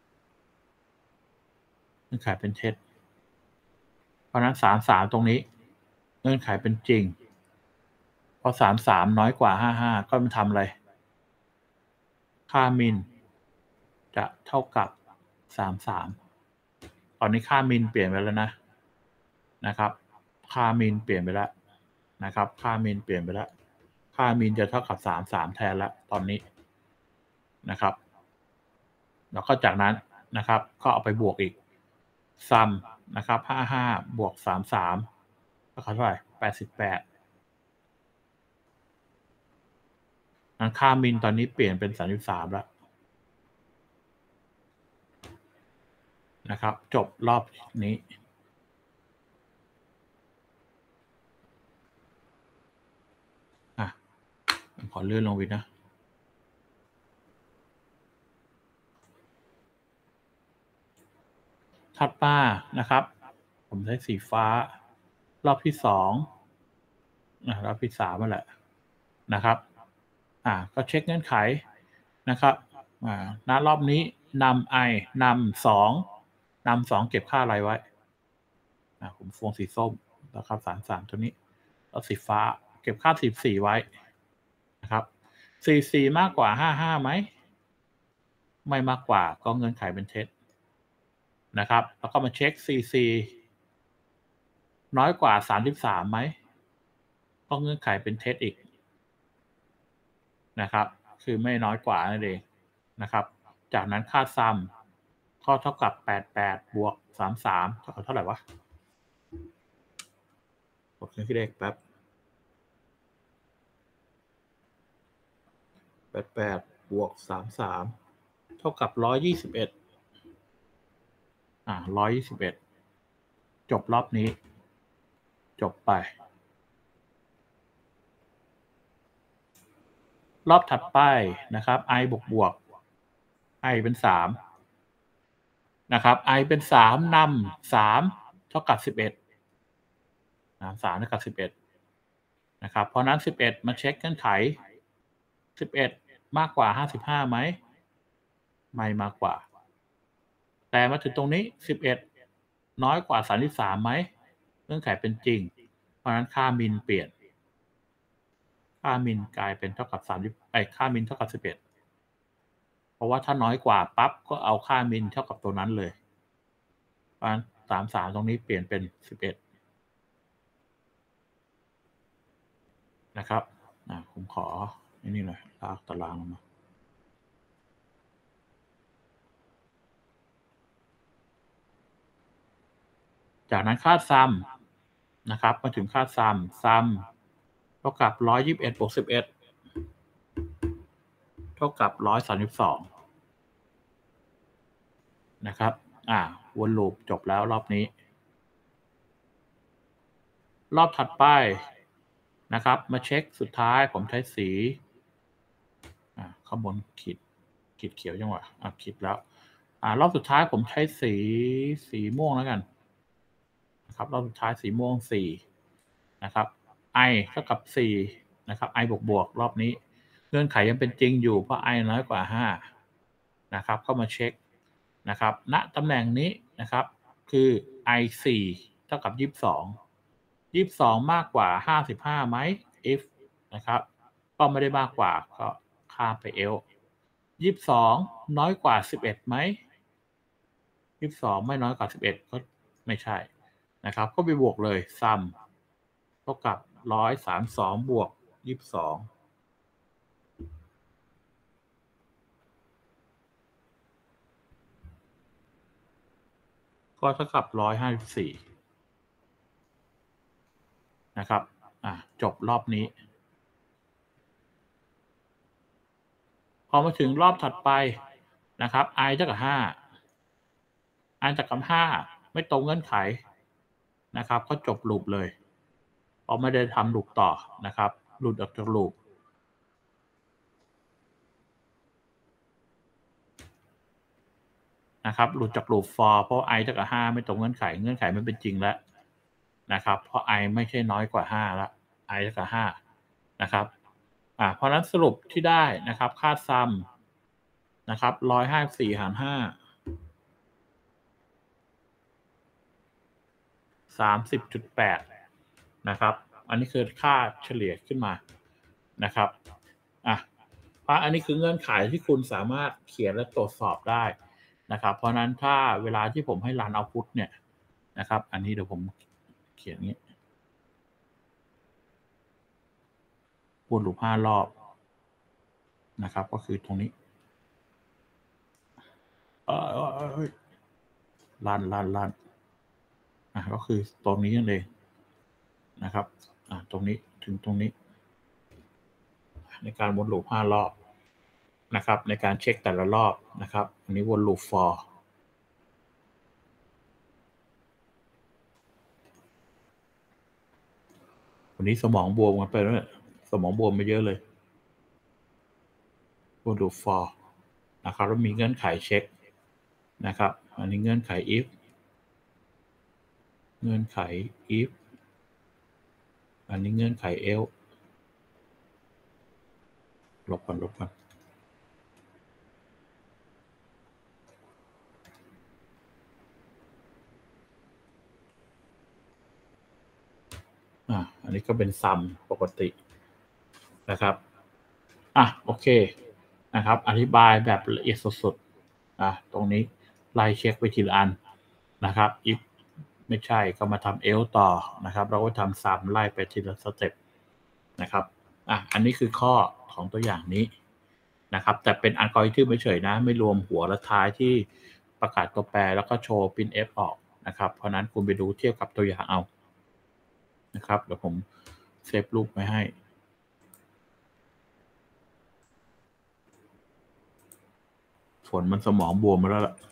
[SPEAKER 1] เงื่อนไขเป็นเท็จเพราะนั้นสามสามตรงนี้เงื่อนไขเป็นจริงพอสามสามน้อยกว่าห้าห้าก็มันทำอะไรค่ามินจะเท่ากับสามสามตอนนี้ค่ามินเปลี่ยนไปแล้วนะนะครับค่ามินเปลี่ยนไปแล้วนะครับค่ามินเปลี่ยนไปแล้วค่ามินจะเท่ากับสามสามแทนแล้วตอนนี้นะครับแล้วก็จากนั้นนะครับก็เอาไปบวกอีกซัมนะครับห้าห้าบวกสามสามเท่ากับเท่าไหร่แปดสิบแปดนั้นค่ามินตอนนี้เปลี่ยนเป็นสามสิบสามแล้วนะครับจบรอบนี้อ่ะขอเลื่อนลงวิดนะถัดมานะครับผมใช้สีฟ้ารอบที่สองนะรอบที่สามนั่นแหละนะครับอ่าก็เช็คเงื่อนไขนะครับอ่าณรอบนี้นำ i นำสองนำสองเก็บค่าอะไรไว้อ่าผมฟงสีส้มนะครับสามสามตัวนี้แล้วสีฟ้าเก็บค่าสิบสี่ไว้นะครับสี่สี่มากกว่าห้าห้าไหมไม่มากกว่าก็เงื่อนไขเป็นเท็จนะครับแล้วก็มาเช็ค ซี ซี น้อยกว่าสามสิบสามไหมก็เงื่อนไขเป็นเท็จอีกนะครับคือไม่น้อยกว่านั่นเองนะครับจากนั้นค่าซัมก็เท่ากับแปดสิบแปดบวกสามสิบสามเท่ากับเท่าไหร่วะกดเครื่องคิดเลขแป๊บแปดสิบแปดบวกสามสิบสามเท่ากับหนึ่งร้อยยี่สิบเอ็ดอ่าหนึ่งร้อยยี่สิบเอ็ดจบรอบนี้จบไปรอบถัดไปนะครับ i บวกบวก i เป็นสามนะครับ i เป็นสามนำสามเท่ากับสิบเอ็ดนะสามเท่ากับสิบเอ็ดนะครับเพราะนั้นสิบเอ็ดมาเช็คเงื่อนไขสิบเอ็ดมากกว่าห้าสิบห้าไหมไม่มากกว่าแต่มาถึงตรงนี้สิบเอ็ดน้อยกว่าสามสิบสามไหมเงื่อนไขเป็นจริงเพราะนั้นค่ามินเปลี่ยนค่ามินกลายเป็นเท่ากับสามสิบไอ้ค่ามินเท่ากับสิบเอ็ดเพราะว่าถ้าน้อยกว่าปั๊บก็เอาค่ามินเท่ากับตัวนั้นเลยเพราะฉะนั้นสามสิบสามตรงนี้เปลี่ยนเป็นสิบเอ็ดนะครับอ่ะผมขออันนี้หน่อยลากตารางมาจากนั้นค่าซัมนะครับมาถึงค่าซัมซัมเท่ากับหนึ่งร้อยยี่สิบเอ็ดบวกสิบเอ็ดเท่ากับหนึ่งร้อยสามสิบสองนะครับอ่าวนลูปจบแล้วรอบนี้รอบถัดไปนะครับมาเช็คสุดท้ายผมใช้สีอ่าข้างบนขีดขีดเขียวจังหวะอ่ะขีดแล้วอ่ารอบสุดท้ายผมใช้สีสีม่วงแล้วกันนะครับรอบสุดท้ายสีม่วงสี่นะครับ i เท่ากับสี่นะครับ i บวกบวกรอบนี้เงื่อนไขยังเป็นจริงอยู่เพราะ i น้อยกว่าห้านะครับเข้ามาเช็คนะครับณตำแหน่งนี้นะครับคือ i สี่เท่ากับยี่สิบสองยี่สิบสองมากกว่าห้าสิบห้าไหม if นะครับก็ไม่ได้มากกว่าก็ข้ามไป else ยี่สิบสองน้อยกว่าสิบเอ็ดไหมยี่สิบสองไม่น้อยกว่าสิบเอ็ดก็ไม่ใช่นะครับก็ไปบวกเลยซัมเท่ากับหนึ่งร้อยสามสิบสองบวกยี่สิบสองก็เท่ากับหนึ่งร้อยห้าสิบสี่นะครับอ่ะจบรอบนี้พอมาถึงรอบถัดไปนะครับ i เท่ากับห้า i เท่ากับห้าไม่ตรงเงื่อนไขนะครับก็จบลูปเลยเพราะไม่ได้ทำลูปต่อนะครับหลุดออกจากลูปนะครับหลุดจากลูป for เพราะ i เท่ากับห้าไม่ตรงเงื่อนไขเงื่อนไขไม่เป็นจริงแล้วนะครับเพราะ i ไม่ใช่น้อยกว่าห้าแล้ว i เท่ากับห้านะครับอ่าเพราะนั้นสรุปที่ได้นะครับค่าซัมนะครับหนึ่งร้อยห้าสิบสี่หารห้า สามสิบจุดแปด นะครับอันนี้คือค่าเฉลี่ยขึ้นมานะครับอ่ะเพราะอันนี้คือเงื่อนไขที่คุณสามารถเขียนและตรวจสอบได้นะครับเพราะนั้นถ้าเวลาที่ผมให้รันเอาท์พุตเนี่ยนะครับอันนี้เดี๋ยวผมเขียนงี้วนลูปห้ารอบนะครับก็คือตรงนี้เออเออเออรันรันรันอ่ะก็คือตรงนี้นั่นเองนะครับอ่ะตรงนี้ถึงตรงนี้ในการวนลูปห้ารอบนะครับในการเช็คแต่ละรอบนะครับอันนี้วนลูป for วันนี้สมองบวมกันไปแล้วเนี่ยสมองบวมมาเยอะเลยวนลูป for นะครับแล้วมีเงื่อนไขเช็คนะครับอันนี้เงื่อนไข if เงื่อนไข if อันนี้เงื่อนไข else ลบกันลบกันอ่ะอันนี้ก็เป็นซัมปกตินะครับอ่ะโอเคนะครับอธิบายแบบละเอียดสุดๆอ่ะตรงนี้ไล่เช็คไปทีละอันนะครับ if ไม่ใช่ก็มาทำ else ต่อนะครับเราก็ทำซัมไล่ไปทีละสเต็ปนะครับอ่ะอันนี้คือข้อของตัวอย่างนี้นะครับแต่เป็นอัลกอริทึมเฉยๆนะไม่รวมหัวและท้ายที่ประกาศตัวแปรแล้วก็โชว์ printf ออกนะครับเพราะนั้นคุณไปดูเทียบกับตัวอย่างเอานะครับเดี๋ยวผมเซฟรูปไว้ให้ฝนมันสมองบวมมาแล้วล่ะ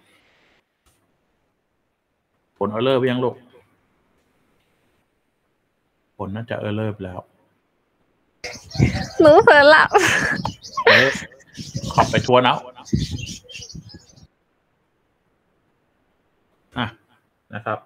[SPEAKER 1] ฝนเออเลอร์ไปยังลูกฝนน่าจะเออเลอร์ไปแล้ว
[SPEAKER 2] หนูเผลอหลับ
[SPEAKER 1] เอ๊ะขอบไปทัวร์นะอ่ะนะครับ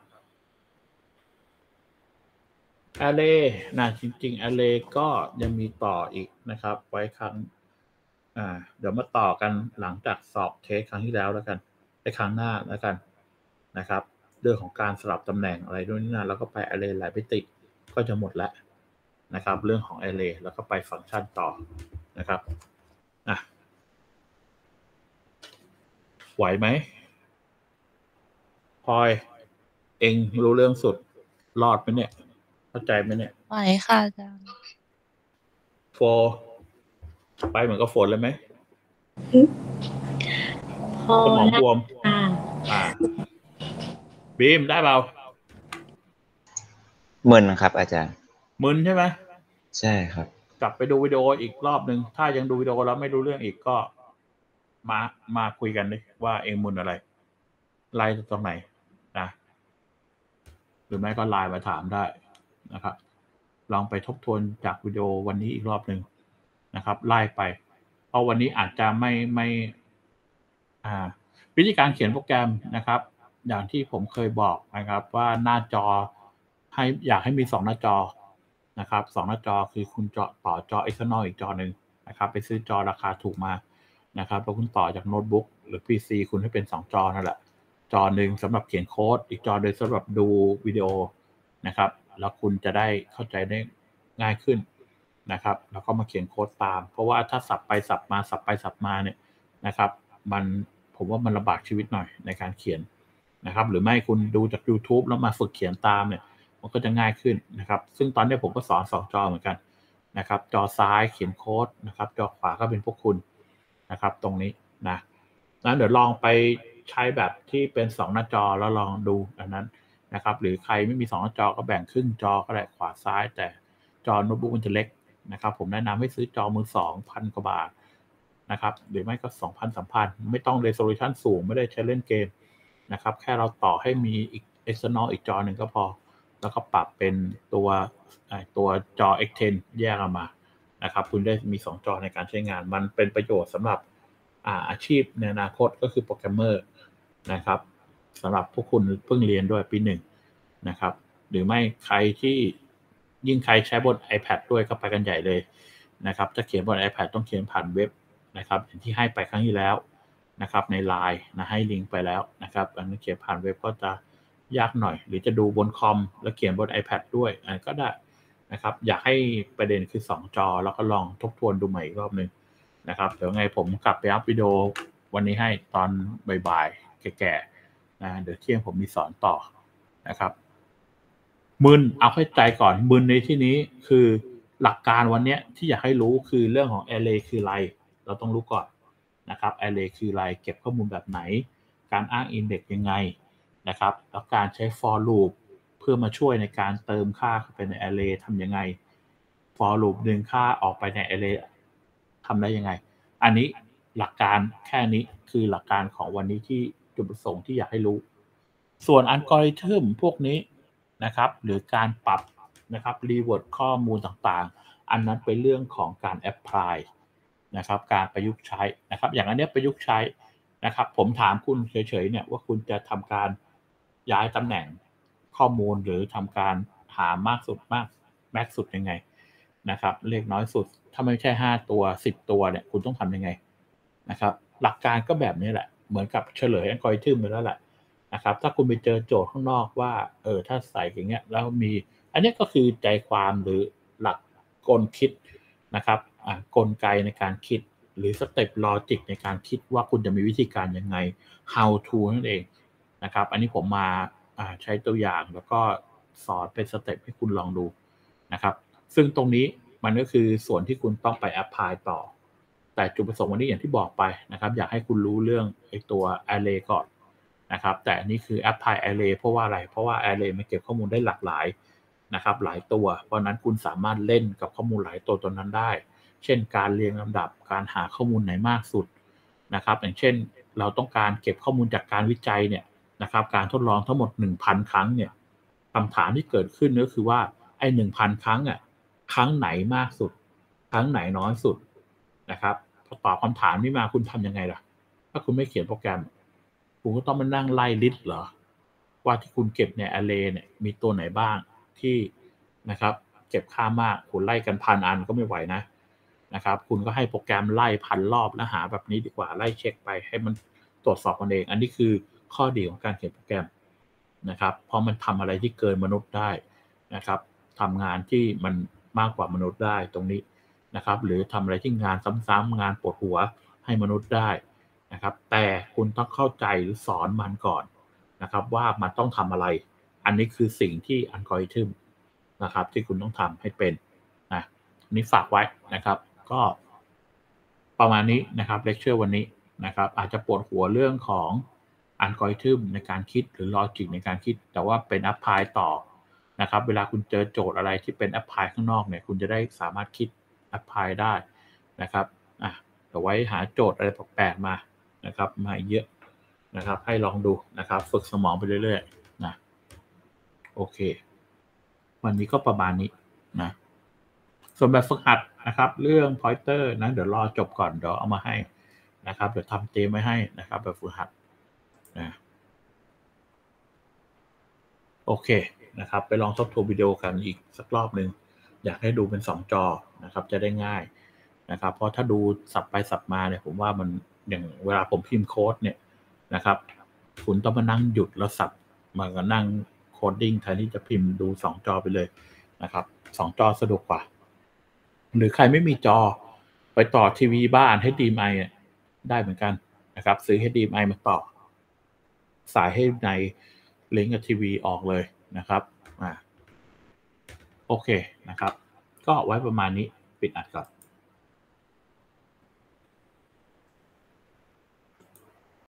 [SPEAKER 1] array นะจริงๆ array ก็ยังมีต่ออีกนะครับไว้ครั้งอ่าเดี๋ยวมาต่อกันหลังจากสอบเทสครั้งที่แล้วแล้วกันในครั้งหน้าแล้วกันนะครับเรื่องของการสลับตำแหน่งอะไรด้วยนี่นะแล้วก็ไป array หลายมิติก็จะหมดแล้วนะครับเรื่องของ array แล้วก็ไปฟังก์ชันต่อนะครับอ่ะไหวไหมพลอยเองรู้เรื่องสุดรอดไหมเนี่ยเข้าใจไหมเนี่ย
[SPEAKER 4] ไหวค่ะอาจารย์
[SPEAKER 1] โฟไปเหมือนกับฝนเลยไหม
[SPEAKER 5] พอ
[SPEAKER 1] สมอง
[SPEAKER 5] ได้
[SPEAKER 1] บวม
[SPEAKER 5] ค่ะ
[SPEAKER 1] อ่าบีมได้เปล่า
[SPEAKER 3] มึนครับอาจารย์
[SPEAKER 1] มึนใช่ไหม
[SPEAKER 3] ใช่ครับ
[SPEAKER 1] กลับไปดูวิดีโออีกรอบหนึ่งถ้ายังดูวิดีโอแล้วไม่รู้เรื่องอีกก็มามาคุยกันดิว่าเองมึนอะไรไลน์ตรงไหนนะหรือไม่ก็ไลน์มาถามได้นะครับลองไปทบทวนจากวิดีโอวันนี้อีกรอบหนึ่งนะครับไล่ไปเพราะวันนี้อาจจะไม่ไม่อ่าวิธีการเขียนโปรแกรมนะครับอย่างที่ผมเคยบอกนะครับว่าหน้าจอให้อยากให้มีสองหน้าจอนะครับสองหน้าจอคือคุณจอต่อจอ external อีกจอหนึ่งนะครับไปซื้อจอราคาถูกมานะครับแล้วคุณต่อจากโน้ตบุ๊กหรือ พี ซี คุณให้เป็นสองจอนั่นแหละจอหนึ่งสำหรับเขียนโค้ดอีกจอหนึ่งสำหรับดูวิดีโอนะครับแล้วคุณจะได้เข้าใจได้ง่ายขึ้นนะครับแล้วก็มาเขียนโค้ดตามเพราะว่าถ้าสับไปสับมาสับไปสับมาเนี่ยนะครับมันผมว่ามันลำบากชีวิตหน่อยในการเขียนนะครับหรือไม่คุณดูจาก YouTube แล้วมาฝึกเขียนตามเนี่ยมันก็จะง่ายขึ้นนะครับซึ่งตอนนี้ผมก็สอนสองจอเหมือนกันนะครับจอซ้ายเขียนโค้ดนะครับจอขวาก็เป็นพวกคุณนะครับตรงนี้นะงั้นเดี๋ยวลองไปใช้แบบที่เป็นสองหน้าจอแล้วลองดูอันนั้นนะครับหรือใครไม่มีสองหน้าจอก็แบ่งครึ่งจอก็ได้ขวาซ้ายแต่จอโน้ตบุ๊กมันจะเล็กนะครับผมแนะนำให้ซื้อจอมือสองพันกว่าบาทนะครับหรือไม่ก็ สองพัน สามพัน ไม่ต้อง resolution สูงไม่ได้ใช้เล่นเกมนะครับแค่เราต่อให้มีอีก external อีกจอหนึ่งก็พอแล้วก็ปรับเป็นตัวตัวจอ เอ็กซ์ เท็น แยกออกมานะครับคุณได้มีสองจอในการใช้งานมันเป็นประโยชน์สำหรับอ่าอาชีพในอนาคตก็คือโปรแกรมเมอร์นะครับสำหรับพวกคุณเพิ่งเรียนด้วยปีหนึ่งนะครับหรือไม่ใครที่ยิ่งใครใช้บน iPad ด้วยก็ไปกันใหญ่เลยนะครับจะเขียนบน iPad ต้องเขียนผ่านเว็บนะครับอย่างที่ให้ไปครั้งที่แล้วนะครับใน ไลน์ นะให้ลิงก์ไปแล้วนะครับอันนี้เขียนผ่านเว็บก็จะยากหน่อยหรือจะดูบนคอมแล้วเขียนบน iPad ด้วยอันก็ได้นะครับอยากให้ประเด็นคือสองจอแล้วก็ลองทบทวนดูใหม่อีกรอบนึงนะครับเดี๋ยวไงผมกลับไปอัพวิดีโอวันนี้ให้ตอนบ่ายๆแก่ๆนะเดี๋ยวเที่ยงผมมีสอนต่อนะครับมึนเอาให้ใจก่อนมึนในที่นี้คือหลักการวันนี้ที่อยากให้รู้คือเรื่องของ array คืออะไรเราต้องรู้ก่อนนะครับ array คืออะไรเก็บข้อมูลแบบไหนการอ้าง index ยังไงนะครับแล้วการใช้ for loop เพื่อมาช่วยในการเติมค่าเข้าไปใน array ทำยังไง for loop ดึงค่าออกไปใน array ทำได้ยังไงอันนี้หลักการแค่นี้คือหลักการของวันนี้ที่จุดประสงค์ที่อยากให้รู้ส่วนอัลกอริทึมพวกนี้นะครับหรือการปรับนะครับรีเวิร์ดข้อมูลต่างๆอันนั้นเป็นเรื่องของการแอพพลายนะครับการประยุกต์ใช้นะครับอย่างอันนี้ประยุกต์ใช้นะครับผมถามคุณเฉยๆเนี่ยว่าคุณจะทำการย้ายตำแหน่งข้อมูลหรือทำการหามากสุดมากแม็กสุดยังไงนะครับเลขน้อยสุดถ้าไม่ใช่ห้าตัวสิบตัวเนี่ยคุณต้องทำยังไงนะครับหลักการก็แบบนี้แหละเหมือนกับเฉลยอัลกอริทึมไปแล้วแหละนะครับถ้าคุณไปเจอโจทย์ข้างนอกว่าเออถ้าใส่อย่างเงี้ยแล้วมีอันนี้ก็คือใจความหรือหลักกลคิดนะครับอ่ากลไกในการคิดหรือสเต็ปลอจิกในการคิดว่าคุณจะมีวิธีการยังไง how to นั่นเองนะครับอันนี้ผมมาอ่าใช้ตัวอย่างแล้วก็สอนเป็นสเต็ปให้คุณลองดูนะครับซึ่งตรงนี้มันก็คือส่วนที่คุณต้องไป apply ต่อแต่จุดประสงค์วันนี้อย่างที่บอกไปนะครับอยากให้คุณรู้เรื่องไอ้ตัว array ก่อนนะครับแต่อันนี้คือ apply array เพราะว่าอะไรเพราะว่า array มันเก็บข้อมูลได้หลากหลายนะครับหลายตัวเพราะนั้นคุณสามารถเล่นกับข้อมูลหลายตัวตัวนั้นได้เช่นการเรียงลำดับการหาข้อมูลไหนมากสุดนะครับอย่างเช่นเราต้องการเก็บข้อมูลจากการวิจัยเนี่ยนะครับการทดลองทั้งหมด หนึ่งพัน ครั้งเนี่ยคำถามที่เกิดขึ้นก็คือว่าไอ้ หนึ่งพัน ครั้งอ่ะครั้งไหนมากสุดครั้งไหนน้อยสุดนะครับพอตอบคำถามนี้มาคุณทำยังไงล่ะถ้าคุณไม่เขียนโปรแกรมคุณก็ต้องมานั่งไล่ลิสต์เหรอว่าที่คุณเก็บใน array เนี่ยมีตัวไหนบ้างที่นะครับเก็บค่ามากคุณไล่กันพันอันก็ไม่ไหวนะนะครับคุณก็ให้โปรแกรมไล่พันรอบแล้วหาแบบนี้ดีกว่าไล่เช็คไปให้มันตรวจสอบมันเองอันนี้คือข้อดีของการเขียนโปรแกรมนะครับเพราะมันทำอะไรที่เกินมนุษย์ได้นะครับทำงานที่มันมากกว่ามนุษย์ได้ตรงนี้นะครับหรือทำอะไรที่งานซ้ำๆงานปวดหัวให้มนุษย์ได้นะครับแต่คุณต้องเข้าใจหรือสอนมันก่อนนะครับว่ามันต้องทำอะไรอันนี้คือสิ่งที่อัลกอริทึมนะครับที่คุณต้องทำให้เป็นนะนี่ฝากไว้นะครับก็ประมาณนี้นะครับเลคเชอร์วันนี้นะครับอาจจะปวดหัวเรื่องของอัลกอริทึมในการคิดหรือลอจิกในการคิดแต่ว่าเป็นแอพพลายต่อนะครับเวลาคุณเจอโจทย์อะไรที่เป็นแอพพลายข้างนอกเนี่ยคุณจะได้สามารถคิดแอพพลายได้นะครับอ่ะเดี๋ยวไว้หาโจทย์อะไรแปลกๆมานะครับมาเยอะนะครับให้ลองดูนะครับฝึกสมองไปเรื่อยๆนะโอเควันนี้ก็ประมาณนี้นะส่วนแบบฝึกหัดนะครับเรื่อง pointer นะเดี๋ยวรอจบก่อนเดี๋ยวเอามาให้นะครับเดี๋ยวทำเตรียมไว้ให้นะครับแบบฝึกหัดนะโอเคนะครับไปลองทบทวนวิดีโอกันอีกสักรอบนึงอยากให้ดูเป็นสองจอนะครับจะได้ง่ายนะครับเพราะถ้าดูสับไปสับมาเนี่ยผมว่ามันอย่างเวลาผมพิมพ์โค้ดเนี่ยนะครับคุณต้องมานั่งหยุดแล้วสับมาก็นั่งโคดดิ้งแทนที่จะพิมพ์ดูสองจอไปเลยนะครับสองจอสะดวกกว่าหรือใครไม่มีจอไปต่อทีวีบ้าน เอช ดี เอ็ม ไอ ได้เหมือนกันนะครับซื้อ เอช ดี เอ็ม ไอ มาต่อสายให้ในลิงก์กับทีวีออกเลยนะครับอ่าโอเคนะครับก็ไว้ประมาณนี้ปิดอัดก่อน